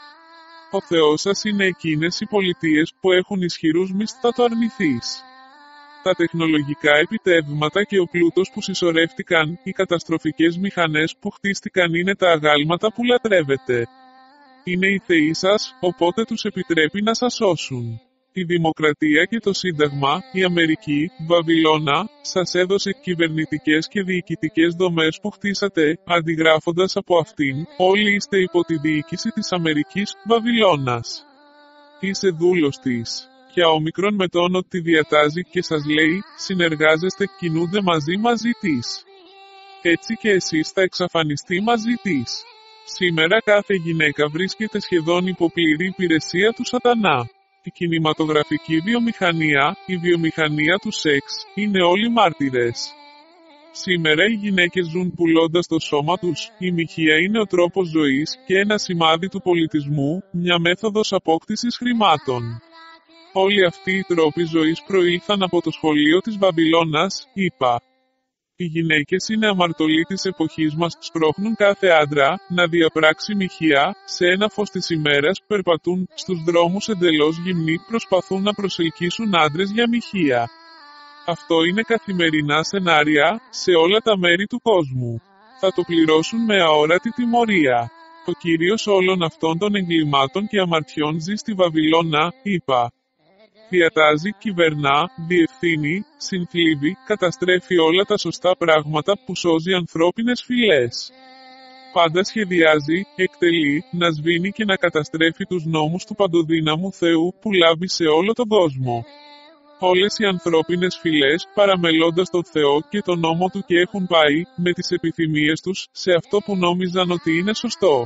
Speaker 1: Ο Θεός σας είναι εκείνες οι πολιτείες που έχουν ισχυρούς μυς, θα το αρνηθείς. Τα τεχνολογικά επιτεύγματα και ο πλούτος που συσσωρεύτηκαν, οι καταστροφικές μηχανές που χτίστηκαν είναι τα αγάλματα που λατρεύετε. Είναι οι θεοί σας, οπότε τους επιτρέπει να σας σώσουν. Η δημοκρατία και το σύνταγμα, η Αμερική, Βαβυλώνα, σας έδωσε κυβερνητικές και διοικητικές δομές που χτίσατε, αντιγράφοντας από αυτήν, όλοι είστε υπό τη διοίκηση της Αμερικής, Βαβυλώνας. Είσαι δούλος της. Για όμικρον με τον ότι διατάζει και σας λέει, συνεργάζεστε, κινούνται μαζί της. Έτσι και εσείς θα εξαφανιστεί μαζί της. Σήμερα κάθε γυναίκα βρίσκεται σχεδόν υπό πλήρη υπηρεσία του σατανά. Η κινηματογραφική βιομηχανία, η βιομηχανία του σεξ, είναι όλοι μάρτυρες. Σήμερα οι γυναίκες ζουν πουλώντας το σώμα τους, η μοιχεία είναι ο τρόπος ζωής και ένα σημάδι του πολιτισμού, μια μέθοδος απόκτησης χρημάτων. Όλοι αυτοί οι τρόποι ζωής προήλθαν από το σχολείο της Βαβυλώνας, είπα. Οι γυναίκες είναι αμαρτωλοί της εποχής μας, σπρώχνουν κάθε άντρα να διαπράξει μοιχεία, σε ένα φως της ημέρας, περπατούν στους δρόμους εντελώς γυμνοί, προσπαθούν να προσελκύσουν άντρες για μοιχεία. Αυτό είναι καθημερινά σενάρια, σε όλα τα μέρη του κόσμου. Θα το πληρώσουν με αόρατη τιμωρία. Ο Κύριος όλων αυτών των εγκλημάτων και αμαρτιών ζει στη Βαβυλώνα, είπα. Διατάζει, κυβερνά, διευθύνει, συνθλίβει, καταστρέφει όλα τα σωστά πράγματα που σώζει ανθρώπινες φυλές. Πάντα σχεδιάζει, εκτελεί, να σβήνει και να καταστρέφει τους νόμους του παντοδύναμου Θεού που λάβει σε όλο τον κόσμο. Όλες οι ανθρώπινες φυλές, παραμελώντας τον Θεό και τον νόμο του και έχουν πάει, με τις επιθυμίες τους, σε αυτό που νόμιζαν ότι είναι σωστό.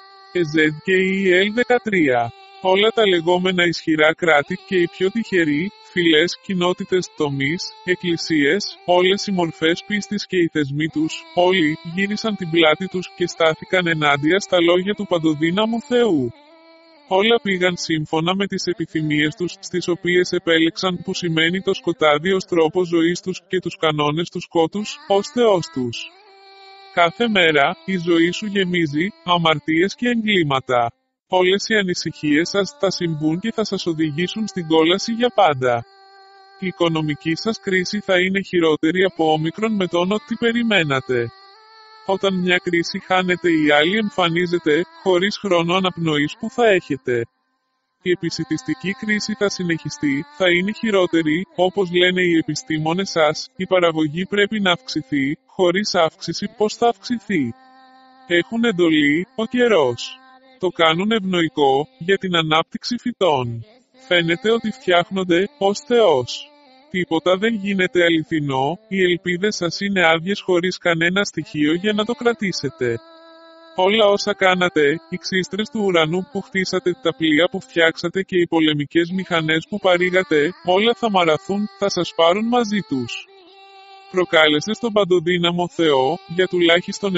Speaker 1: ΕΖΚΙΕΛ 13. Όλα τα λεγόμενα ισχυρά κράτη και οι πιο τυχεροί, φυλές, κοινότητες, τομείς, εκκλησίες, όλες οι μορφές πίστης και οι θεσμοί τους, όλοι γύρισαν την πλάτη τους και στάθηκαν ενάντια στα λόγια του παντοδύναμου Θεού. Όλα πήγαν σύμφωνα με τις επιθυμίες τους, στις οποίες επέλεξαν που σημαίνει το σκοτάδι ως τρόπο ζωής τους και τους κανόνες του σκότους, ως Θεός τους. Κάθε μέρα, η ζωή σου γεμίζει αμαρτίες και εγκλήματα. Όλες οι ανησυχίες σας θα συμβούν και θα σας οδηγήσουν στην κόλαση για πάντα. Η οικονομική σας κρίση θα είναι χειρότερη από όμικρον με τον ότι περιμένατε. Όταν μια κρίση χάνεται η άλλη εμφανίζεται, χωρίς χρόνο αναπνοής που θα έχετε. Η επισιτιστική κρίση θα συνεχιστεί, θα είναι χειρότερη, όπως λένε οι επιστήμονες σας, η παραγωγή πρέπει να αυξηθεί, χωρίς αύξηση πώς θα αυξηθεί. Έχουν εντολή, ο καιρός. Το κάνουν ευνοϊκό, για την ανάπτυξη φυτών. Φαίνεται ότι φτιάχνονται, ως Θεός. Τίποτα δεν γίνεται αληθινό, οι ελπίδες σας είναι άδειες χωρίς κανένα στοιχείο για να το κρατήσετε. Όλα όσα κάνατε, οι ξύστρες του ουρανού που χτίσατε, τα πλοία που φτιάξατε και οι πολεμικές μηχανές που παρήγατε, όλα θα μαραθούν, θα σας πάρουν μαζί τους. Προκάλεσε στον παντοδύναμο Θεό, για τουλάχιστον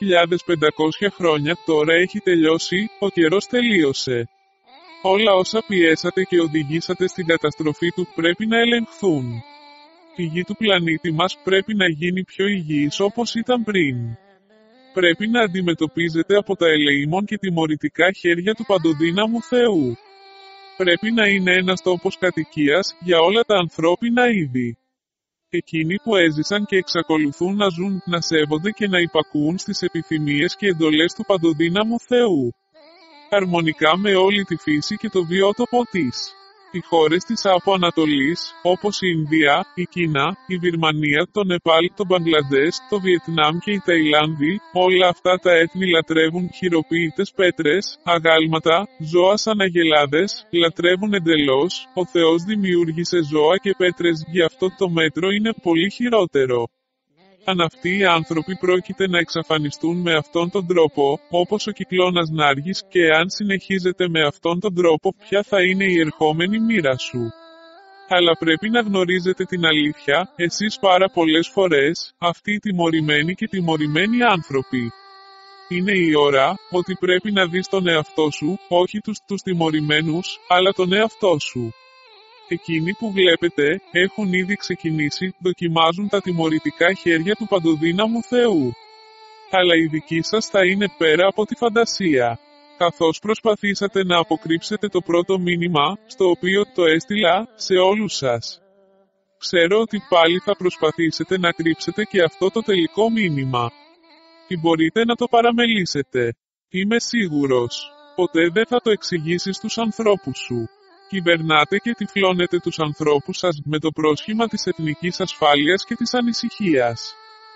Speaker 1: 7.500 χρόνια, τώρα έχει τελειώσει, ο καιρός τελείωσε. Όλα όσα πιέσατε και οδηγήσατε στην καταστροφή του πρέπει να ελεγχθούν. Η γη του πλανήτη μας πρέπει να γίνει πιο υγιής όπως ήταν πριν. Πρέπει να αντιμετωπίζετε από τα ελεήμων και τιμωρητικά χέρια του παντοδύναμου Θεού. Πρέπει να είναι ένας τόπος κατοικίας για όλα τα ανθρώπινα είδη. Εκείνοι που έζησαν και εξακολουθούν να ζουν, να σέβονται και να υπακούουν στις επιθυμίες και εντολές του παντοδύναμου Θεού. Αρμονικά με όλη τη φύση και το βιότοπο της. Οι χώρες της από Ανατολής, όπως η Ινδία, η Κίνα, η Βυρμανία, το Νεπάλ, το Μπαγκλαντές, το Βιετνάμ και η Ταϊλάνδη, όλα αυτά τα έθνη λατρεύουν χειροποίητες πέτρες, αγάλματα, ζώα σαν αγελάδες, λατρεύουν εντελώς, ο Θεός δημιούργησε ζώα και πέτρες, γι' αυτό το μέτρο είναι πολύ χειρότερο. Αν αυτοί οι άνθρωποι πρόκειται να εξαφανιστούν με αυτόν τον τρόπο, όπως ο κυκλώνας Νάργης, και αν συνεχίζετε με αυτόν τον τρόπο, ποια θα είναι η ερχόμενη μοίρα σου. Αλλά πρέπει να γνωρίζετε την αλήθεια, εσείς πάρα πολλές φορές, αυτοί οι τιμωρημένοι και τιμωρημένοι άνθρωποι. Είναι η ώρα, ότι πρέπει να δεις τον εαυτό σου, όχι τους τιμωρημένους, αλλά τον εαυτό σου. Εκείνοι που βλέπετε, έχουν ήδη ξεκινήσει, δοκιμάζουν τα τιμωρητικά χέρια του παντοδύναμου Θεού. Αλλά η δική σας θα είναι πέρα από τη φαντασία. Καθώς προσπαθήσατε να αποκρύψετε το πρώτο μήνυμα, στο οποίο το έστειλα, σε όλους σας. Ξέρω ότι πάλι θα προσπαθήσετε να κρύψετε και αυτό το τελικό μήνυμα. Ή μπορείτε να το παραμελήσετε. Είμαι σίγουρος. Ποτέ δεν θα το εξηγήσεις στους ανθρώπους σου. Κυβερνάτε και τυφλώνετε τους ανθρώπους σας με το πρόσχημα της εθνικής ασφάλειας και της ανησυχίας.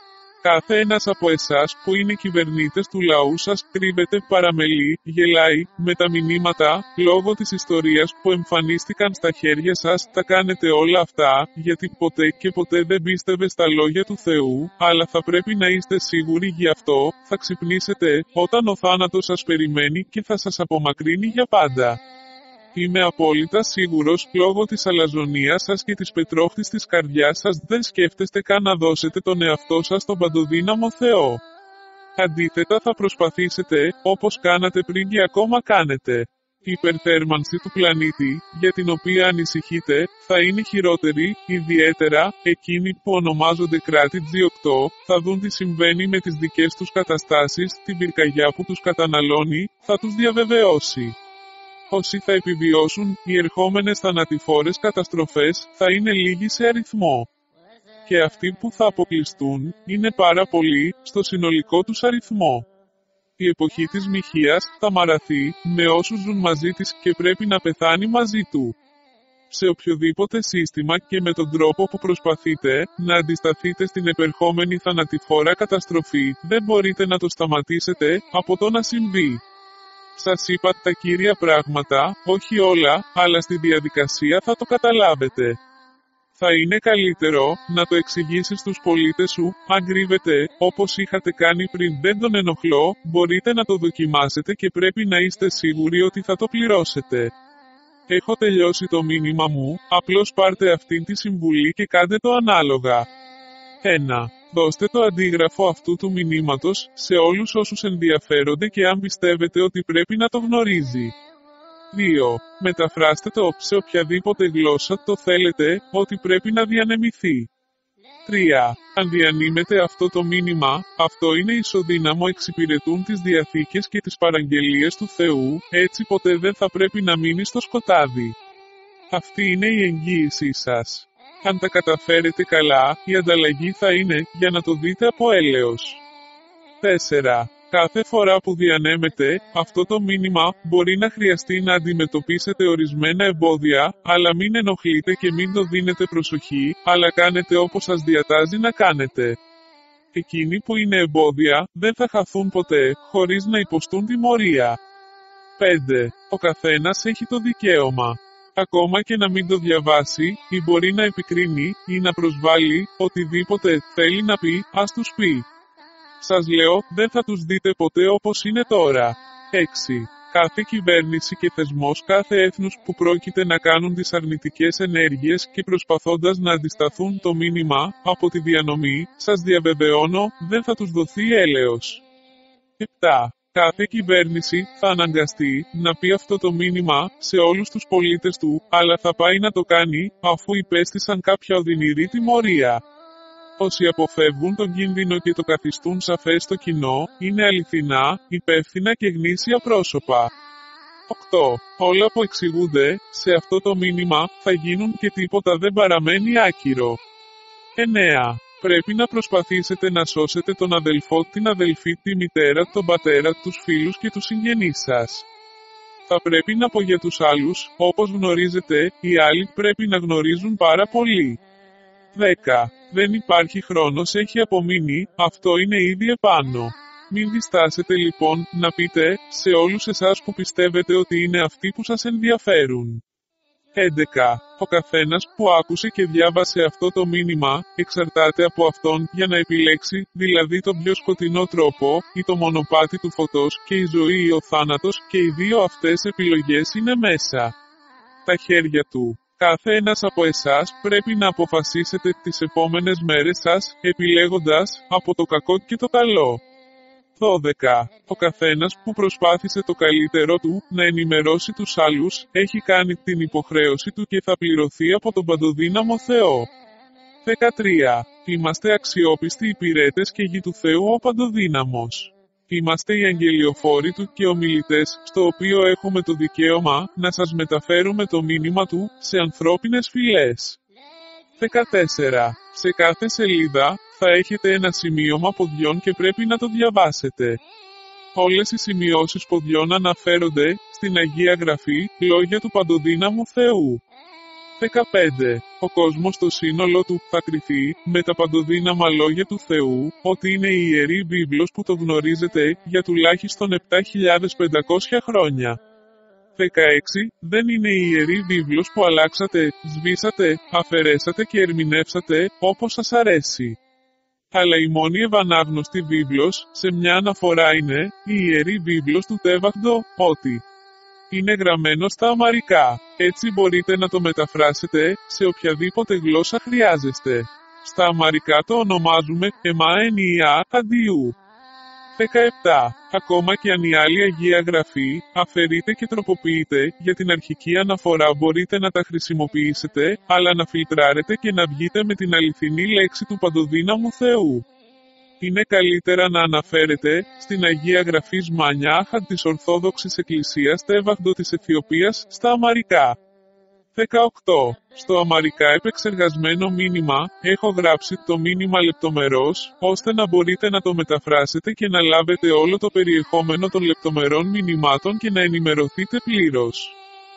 Speaker 1: Κάθε ένας από εσάς που είναι κυβερνήτες του λαού σας κρύβεται, παραμελεί, γελάει, με τα μηνύματα, λόγω της ιστορίας που εμφανίστηκαν στα χέρια σας. Τα κάνετε όλα αυτά, γιατί ποτέ και ποτέ δεν πίστευε στα λόγια του Θεού, αλλά θα πρέπει να είστε σίγουροι γι' αυτό, θα ξυπνήσετε, όταν ο θάνατος σας περιμένει και θα σας απομακρύνει για πάντα. Είμαι απόλυτα σίγουρος, λόγω της αλαζονίας σας και της πετρόχτης της καρδιάς σας δεν σκέφτεστε καν να δώσετε τον εαυτό σας στον παντοδύναμο Θεό. Αντίθετα θα προσπαθήσετε, όπως κάνατε πριν και ακόμα κάνετε. Η υπερθέρμανση του πλανήτη, για την οποία ανησυχείτε, θα είναι χειρότερη, ιδιαίτερα, εκείνοι που ονομάζονται κράτη G8, θα δουν τι συμβαίνει με τις δικές τους καταστάσεις, την πυρκαγιά που τους καταναλώνει, θα τους διαβεβαιώσει. Όσοι θα επιβιώσουν, οι ερχόμενες θανατηφόρες καταστροφές, θα είναι λίγοι σε αριθμό. Και αυτοί που θα αποκλειστούν, είναι πάρα πολλοί, στο συνολικό τους αριθμό. Η εποχή της μοιχείας, θα μαραθεί, με όσους ζουν μαζί της και πρέπει να πεθάνει μαζί του. Σε οποιοδήποτε σύστημα και με τον τρόπο που προσπαθείτε, να αντισταθείτε στην επερχόμενη θανατηφόρα καταστροφή, δεν μπορείτε να το σταματήσετε, από το να συμβεί. Σας είπα τα κύρια πράγματα, όχι όλα, αλλά στη διαδικασία θα το καταλάβετε. Θα είναι καλύτερο, να το εξηγήσεις στους πολίτες σου, αν κρύβετε, όπως είχατε κάνει πριν δεν τον ενοχλώ, μπορείτε να το δοκιμάσετε και πρέπει να είστε σίγουροι ότι θα το πληρώσετε. Έχω τελειώσει το μήνυμα μου, απλώς πάρτε αυτήν τη συμβουλή και κάντε το ανάλογα. 1. Δώστε το αντίγραφο αυτού του μηνύματος, σε όλους όσους ενδιαφέρονται και αν πιστεύετε ότι πρέπει να το γνωρίζει. 2. Μεταφράστε το, σε οποιαδήποτε γλώσσα το θέλετε, ότι πρέπει να διανεμηθεί. 3. Αν διανύμετε αυτό το μήνυμα, αυτό είναι ισοδύναμο, εξυπηρετούν τις διαθήκες και τις παραγγελίες του Θεού, έτσι ποτέ δεν θα πρέπει να μείνει στο σκοτάδι. Αυτή είναι η εγγύησή σας. Αν τα καταφέρετε καλά, η ανταλλαγή θα είναι, για να το δείτε από έλεος. 4. Κάθε φορά που διανέμετε αυτό το μήνυμα, μπορεί να χρειαστεί να αντιμετωπίσετε ορισμένα εμπόδια, αλλά μην ενοχλείτε και μην το δίνετε προσοχή, αλλά κάνετε όπως σας διατάζει να κάνετε. Εκείνοι που είναι εμπόδια, δεν θα χαθούν ποτέ, χωρίς να υποστούν τιμωρία. 5. Ο καθένας έχει το δικαίωμα. Ακόμα και να μην το διαβάσει, ή μπορεί να επικρίνει, ή να προσβάλλει, οτιδήποτε θέλει να πει, ας τους πει. Σας λέω, δεν θα τους δείτε ποτέ όπως είναι τώρα. 6. Κάθε κυβέρνηση και θεσμός κάθε έθνους που πρόκειται να κάνουν τις αρνητικές ενέργειες και προσπαθώντας να αντισταθούν το μήνυμα, από τη διανομή, σας διαβεβαιώνω, δεν θα τους δοθεί έλεος. 7. Κάθε κυβέρνηση θα αναγκαστεί να πει αυτό το μήνυμα σε όλους τους πολίτες του, αλλά θα πάει να το κάνει, αφού υπέστησαν κάποια οδυνηρή τιμωρία. Όσοι αποφεύγουν τον κίνδυνο και το καθιστούν σαφές στο κοινό, είναι αληθινά, υπεύθυνα και γνήσια πρόσωπα. 8. Όλα που εξηγούνται, σε αυτό το μήνυμα, θα γίνουν και τίποτα δεν παραμένει άκυρο. 9. Πρέπει να προσπαθήσετε να σώσετε τον αδελφό, την αδελφή, τη μητέρα, τον πατέρα, τους φίλους και τους συγγενείς σας. Θα πρέπει να πω για τους άλλους, όπως γνωρίζετε, οι άλλοι πρέπει να γνωρίζουν πάρα πολύ. 10. Δεν υπάρχει χρόνος, έχει απομείνει, αυτό είναι ήδη επάνω. Μην διστάσετε λοιπόν, να πείτε, σε όλους εσάς που πιστεύετε ότι είναι αυτοί που σας ενδιαφέρουν. 11. Ο καθένας που άκουσε και διάβασε αυτό το μήνυμα, εξαρτάται από αυτόν για να επιλέξει, δηλαδή τον πιο σκοτεινό τρόπο, ή το μονοπάτι του φωτός και η ζωή ή ο θάνατος, και οι δύο αυτές επιλογές είναι μέσα τα χέρια του. Κάθε ένας από εσάς πρέπει να αποφασίσετε τις επόμενες μέρες σας, επιλέγοντας από το κακό και το καλό. 12. Ο καθένας που προσπάθησε το καλύτερό του να ενημερώσει τους άλλους, έχει κάνει την υποχρέωση του και θα πληρωθεί από τον Παντοδύναμο Θεό. 13. Είμαστε αξιόπιστοι υπηρέτες και γη του Θεού ο Παντοδύναμος. Είμαστε οι αγγελιοφόροι του και ομιλητές, στο οποίο έχουμε το δικαίωμα να σας μεταφέρουμε το μήνυμα του σε ανθρώπινες φυλές. 14. Σε κάθε σελίδα θα έχετε ένα σημείωμα ποδιών και πρέπει να το διαβάσετε. Όλες οι σημειώσεις ποδιών αναφέρονται στην Αγία Γραφή, λόγια του Παντοδύναμου Θεού. 15. Ο κόσμος στο σύνολο του θα κριθεί, με τα παντοδύναμα λόγια του Θεού, ότι είναι η Ιερή Βίβλος που το γνωρίζετε, για τουλάχιστον 7.500 χρόνια. 16. Δεν είναι η Ιερή Βίβλος που αλλάξατε, σβήσατε, αφαιρέσατε και ερμηνεύσατε, όπως σας αρέσει. Αλλά η μόνη ευανάγνωστη βίβλος, σε μια αναφορά είναι, η Ιερή Βίβλος του Τέβαχντο, ότι είναι γραμμένο στα αμαρικά. Έτσι μπορείτε να το μεταφράσετε σε οποιαδήποτε γλώσσα χρειάζεστε. Στα αμαρικά το ονομάζουμε Εμαενία Αντιού. 17. Ακόμα και αν η άλλη Αγία Γραφή αφαιρείται και τροποποιείται, για την αρχική αναφορά μπορείτε να τα χρησιμοποιήσετε, αλλά να φιλτράρετε και να βγείτε με την αληθινή λέξη του Παντοδύναμου Θεού. Είναι καλύτερα να αναφέρετε στην Αγία Γραφή Σμανιάχα της Ορθόδοξης Εκκλησίας Τέβαχντο της Αιθιοπίας στα αμαρικά. 18. Στο αμαρικά επεξεργασμένο μήνυμα, έχω γράψει το μήνυμα λεπτομερώς, ώστε να μπορείτε να το μεταφράσετε και να λάβετε όλο το περιεχόμενο των λεπτομερών μηνυμάτων και να ενημερωθείτε πλήρως.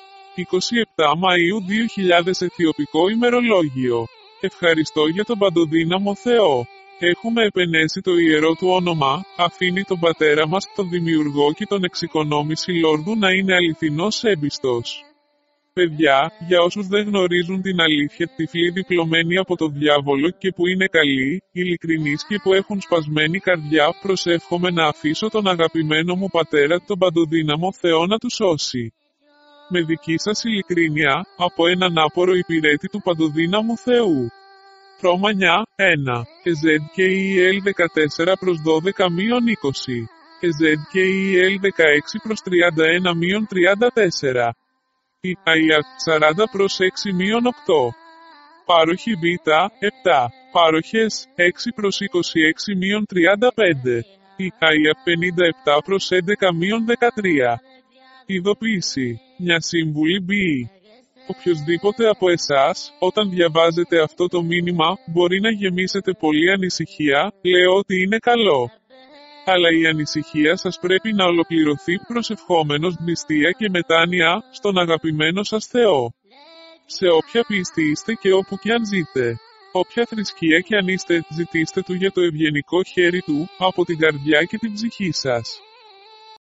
Speaker 1: 27 Μαΐου 2000 Αιθιοπικό ημερολόγιο. Ευχαριστώ για τον Παντοδύναμο Θεό. Έχουμε επενέσει το ιερό του όνομα, αφήνει τον Πατέρα μας, τον Δημιουργό και τον Εξοικονόμηση Λόρδου να είναι αληθινός έμπιστος. Παιδιά, για όσους δεν γνωρίζουν την αλήθεια, τυφλοί διπλωμένοι από το διάβολο και που είναι καλοί, ειλικρινείς και που έχουν σπασμένη καρδιά, προσεύχομαι να αφήσω τον αγαπημένο μου Πατέρα, τον Παντοδύναμο Θεό να του σώσει. Με δική σας ειλικρίνεια, από έναν άπορο υπηρέτη του Παντοδύναμου Θεού. Ρώμανια, 1. EZKEL 14 προς 12-20. EZKEL 16 προς 31-34. ΙΑΙΑ 40 προς 6-8. Πάροχη Β, 7. Πάροχες, 6 προς 26-35. ΙΑΙΑ 57 προς 11-13. Ειδοποίηση. Μια σύμβουλη B. Οποιοσδήποτε από εσάς, όταν διαβάζετε αυτό το μήνυμα, μπορεί να γεμίσετε πολλή ανησυχία, λέω ότι είναι καλό. Αλλά η ανησυχία σας πρέπει να ολοκληρωθεί προσευχόμενος νηστεία και μετάνοια στον αγαπημένο σας Θεό. Σε όποια πίστη είστε και όπου και αν ζείτε. Όποια θρησκεία και αν είστε, ζητήστε Του για το ευγενικό χέρι Του, από την καρδιά και την ψυχή σας.